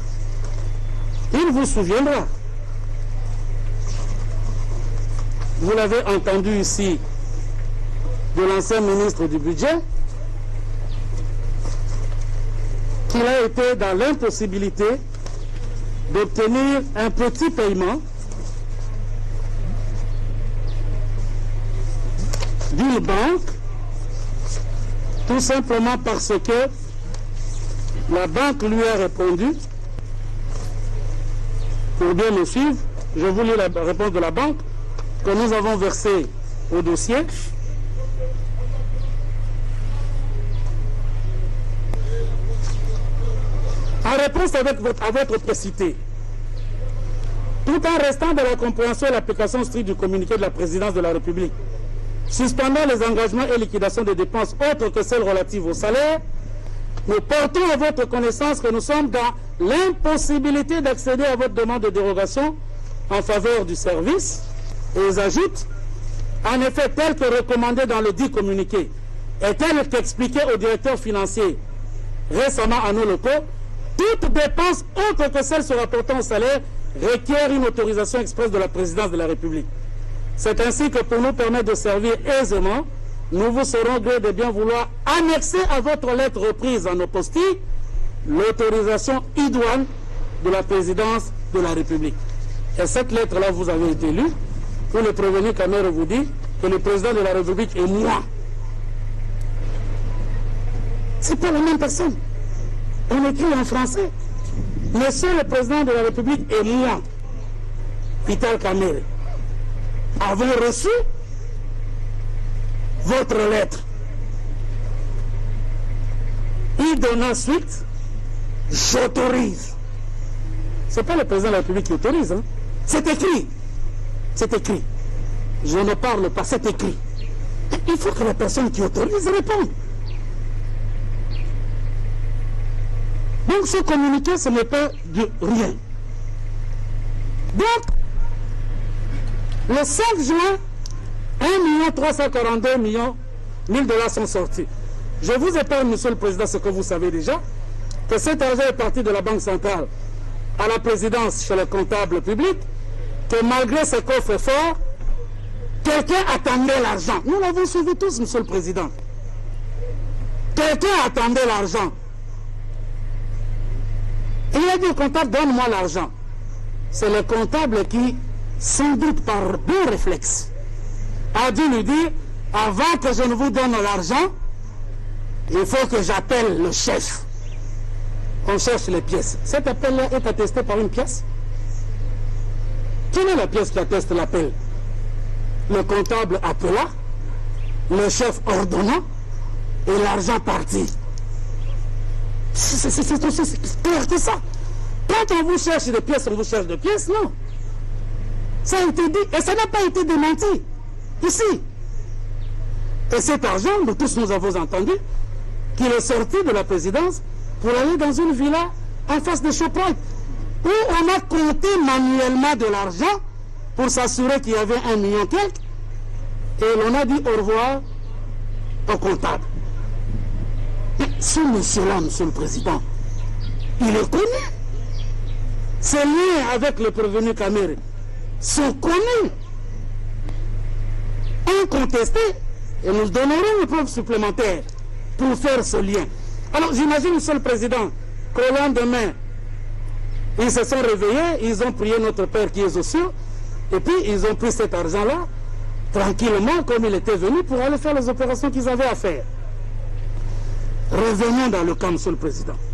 il vous souviendra. Vous l'avez entendu ici de l'ancien ministre du Budget, qu'il a été dans l'impossibilité d'obtenir un petit paiement d'une banque, tout simplement parce que la banque lui a répondu, pour bien me suivre, je vous lis la réponse de la banque, que nous avons versé au dossier. En réponse avec votre, à votre précité, tout en restant dans la compréhension et l'application stricte du communiqué de la présidence de la République, suspendant les engagements et liquidations des dépenses autres que celles relatives au salaire, nous portons à votre connaissance que nous sommes dans l'impossibilité d'accéder à votre demande de dérogation en faveur du service. Et ils ajoutent, en effet, tel que recommandé dans le dit communiqué, et tel qu'expliqué au directeur financier récemment à nos locaux, toute dépense autre que celle se rapportant au salaire requiert une autorisation expresse de la présidence de la République. C'est ainsi que pour nous permettre de servir aisément, nous vous serons gré de bien vouloir annexer à votre lettre reprise en apostille l'autorisation idoine de la présidence de la République. Et cette lettre-là, vous avez été lue, où le prévenu Kamere vous dit que le président de la République est moi. C'est pas la même personne. On écrit en français. Monsieur le président de la République et moi, Vital Kamere, avons reçu votre lettre. Il donna suite, j'autorise. Ce n'est pas le président de la République qui autorise, hein. C'est écrit. C'est écrit. Je ne parle pas, c'est écrit. Il faut que la personne qui autorise réponde. Donc ce communiqué, ce n'est pas de rien. Donc, le cinq juin, un million trois cent quarante-deux millions mille dollars sont sortis. Je vous épargne, Monsieur le Président, ce que vous savez déjà, que cet argent est parti de la Banque centrale à la présidence chez le comptable public, que malgré ce coffre fort, quelqu'un attendait l'argent. Nous l'avons suivi tous, Monsieur le Président. Quelqu'un attendait l'argent. Il a dit au comptable, donne-moi l'argent. C'est le comptable qui, sans doute par bon réflexe, a dû lui dire, avant que je ne vous donne l'argent, il faut que j'appelle le chef. On cherche les pièces. Cet appel-là est attesté par une pièce. Quelle est la pièce qui atteste l'appel? Le comptable appela, le chef ordonna, et l'argent partit. C'est clair que ça. Quand on vous cherche des pièces, on vous cherche des pièces, non. Ça a été dit, et ça n'a pas été démenti. Ici. Et cet argent, nous tous nous avons entendu, qu'il est sorti de la présidence pour aller dans une villa en face de Shoprite, où on a compté manuellement de l'argent pour s'assurer qu'il y avait un million quelque, et l'on a dit au revoir au comptable. Mais ce monsieur-là, Monsieur le Président, il est connu. Ses liens avec le prévenu Kamere sont connus, incontestés, et nous donnerons une preuve supplémentaire pour faire ce lien. Alors j'imagine, Monsieur le Président, qu'au lendemain, ils se sont réveillés, ils ont prié notre Père qui est aux cieux, et puis ils ont pris cet argent-là, tranquillement, comme il était venu, pour aller faire les opérations qu'ils avaient à faire. Revenons dans le cas, Monsieur le Président.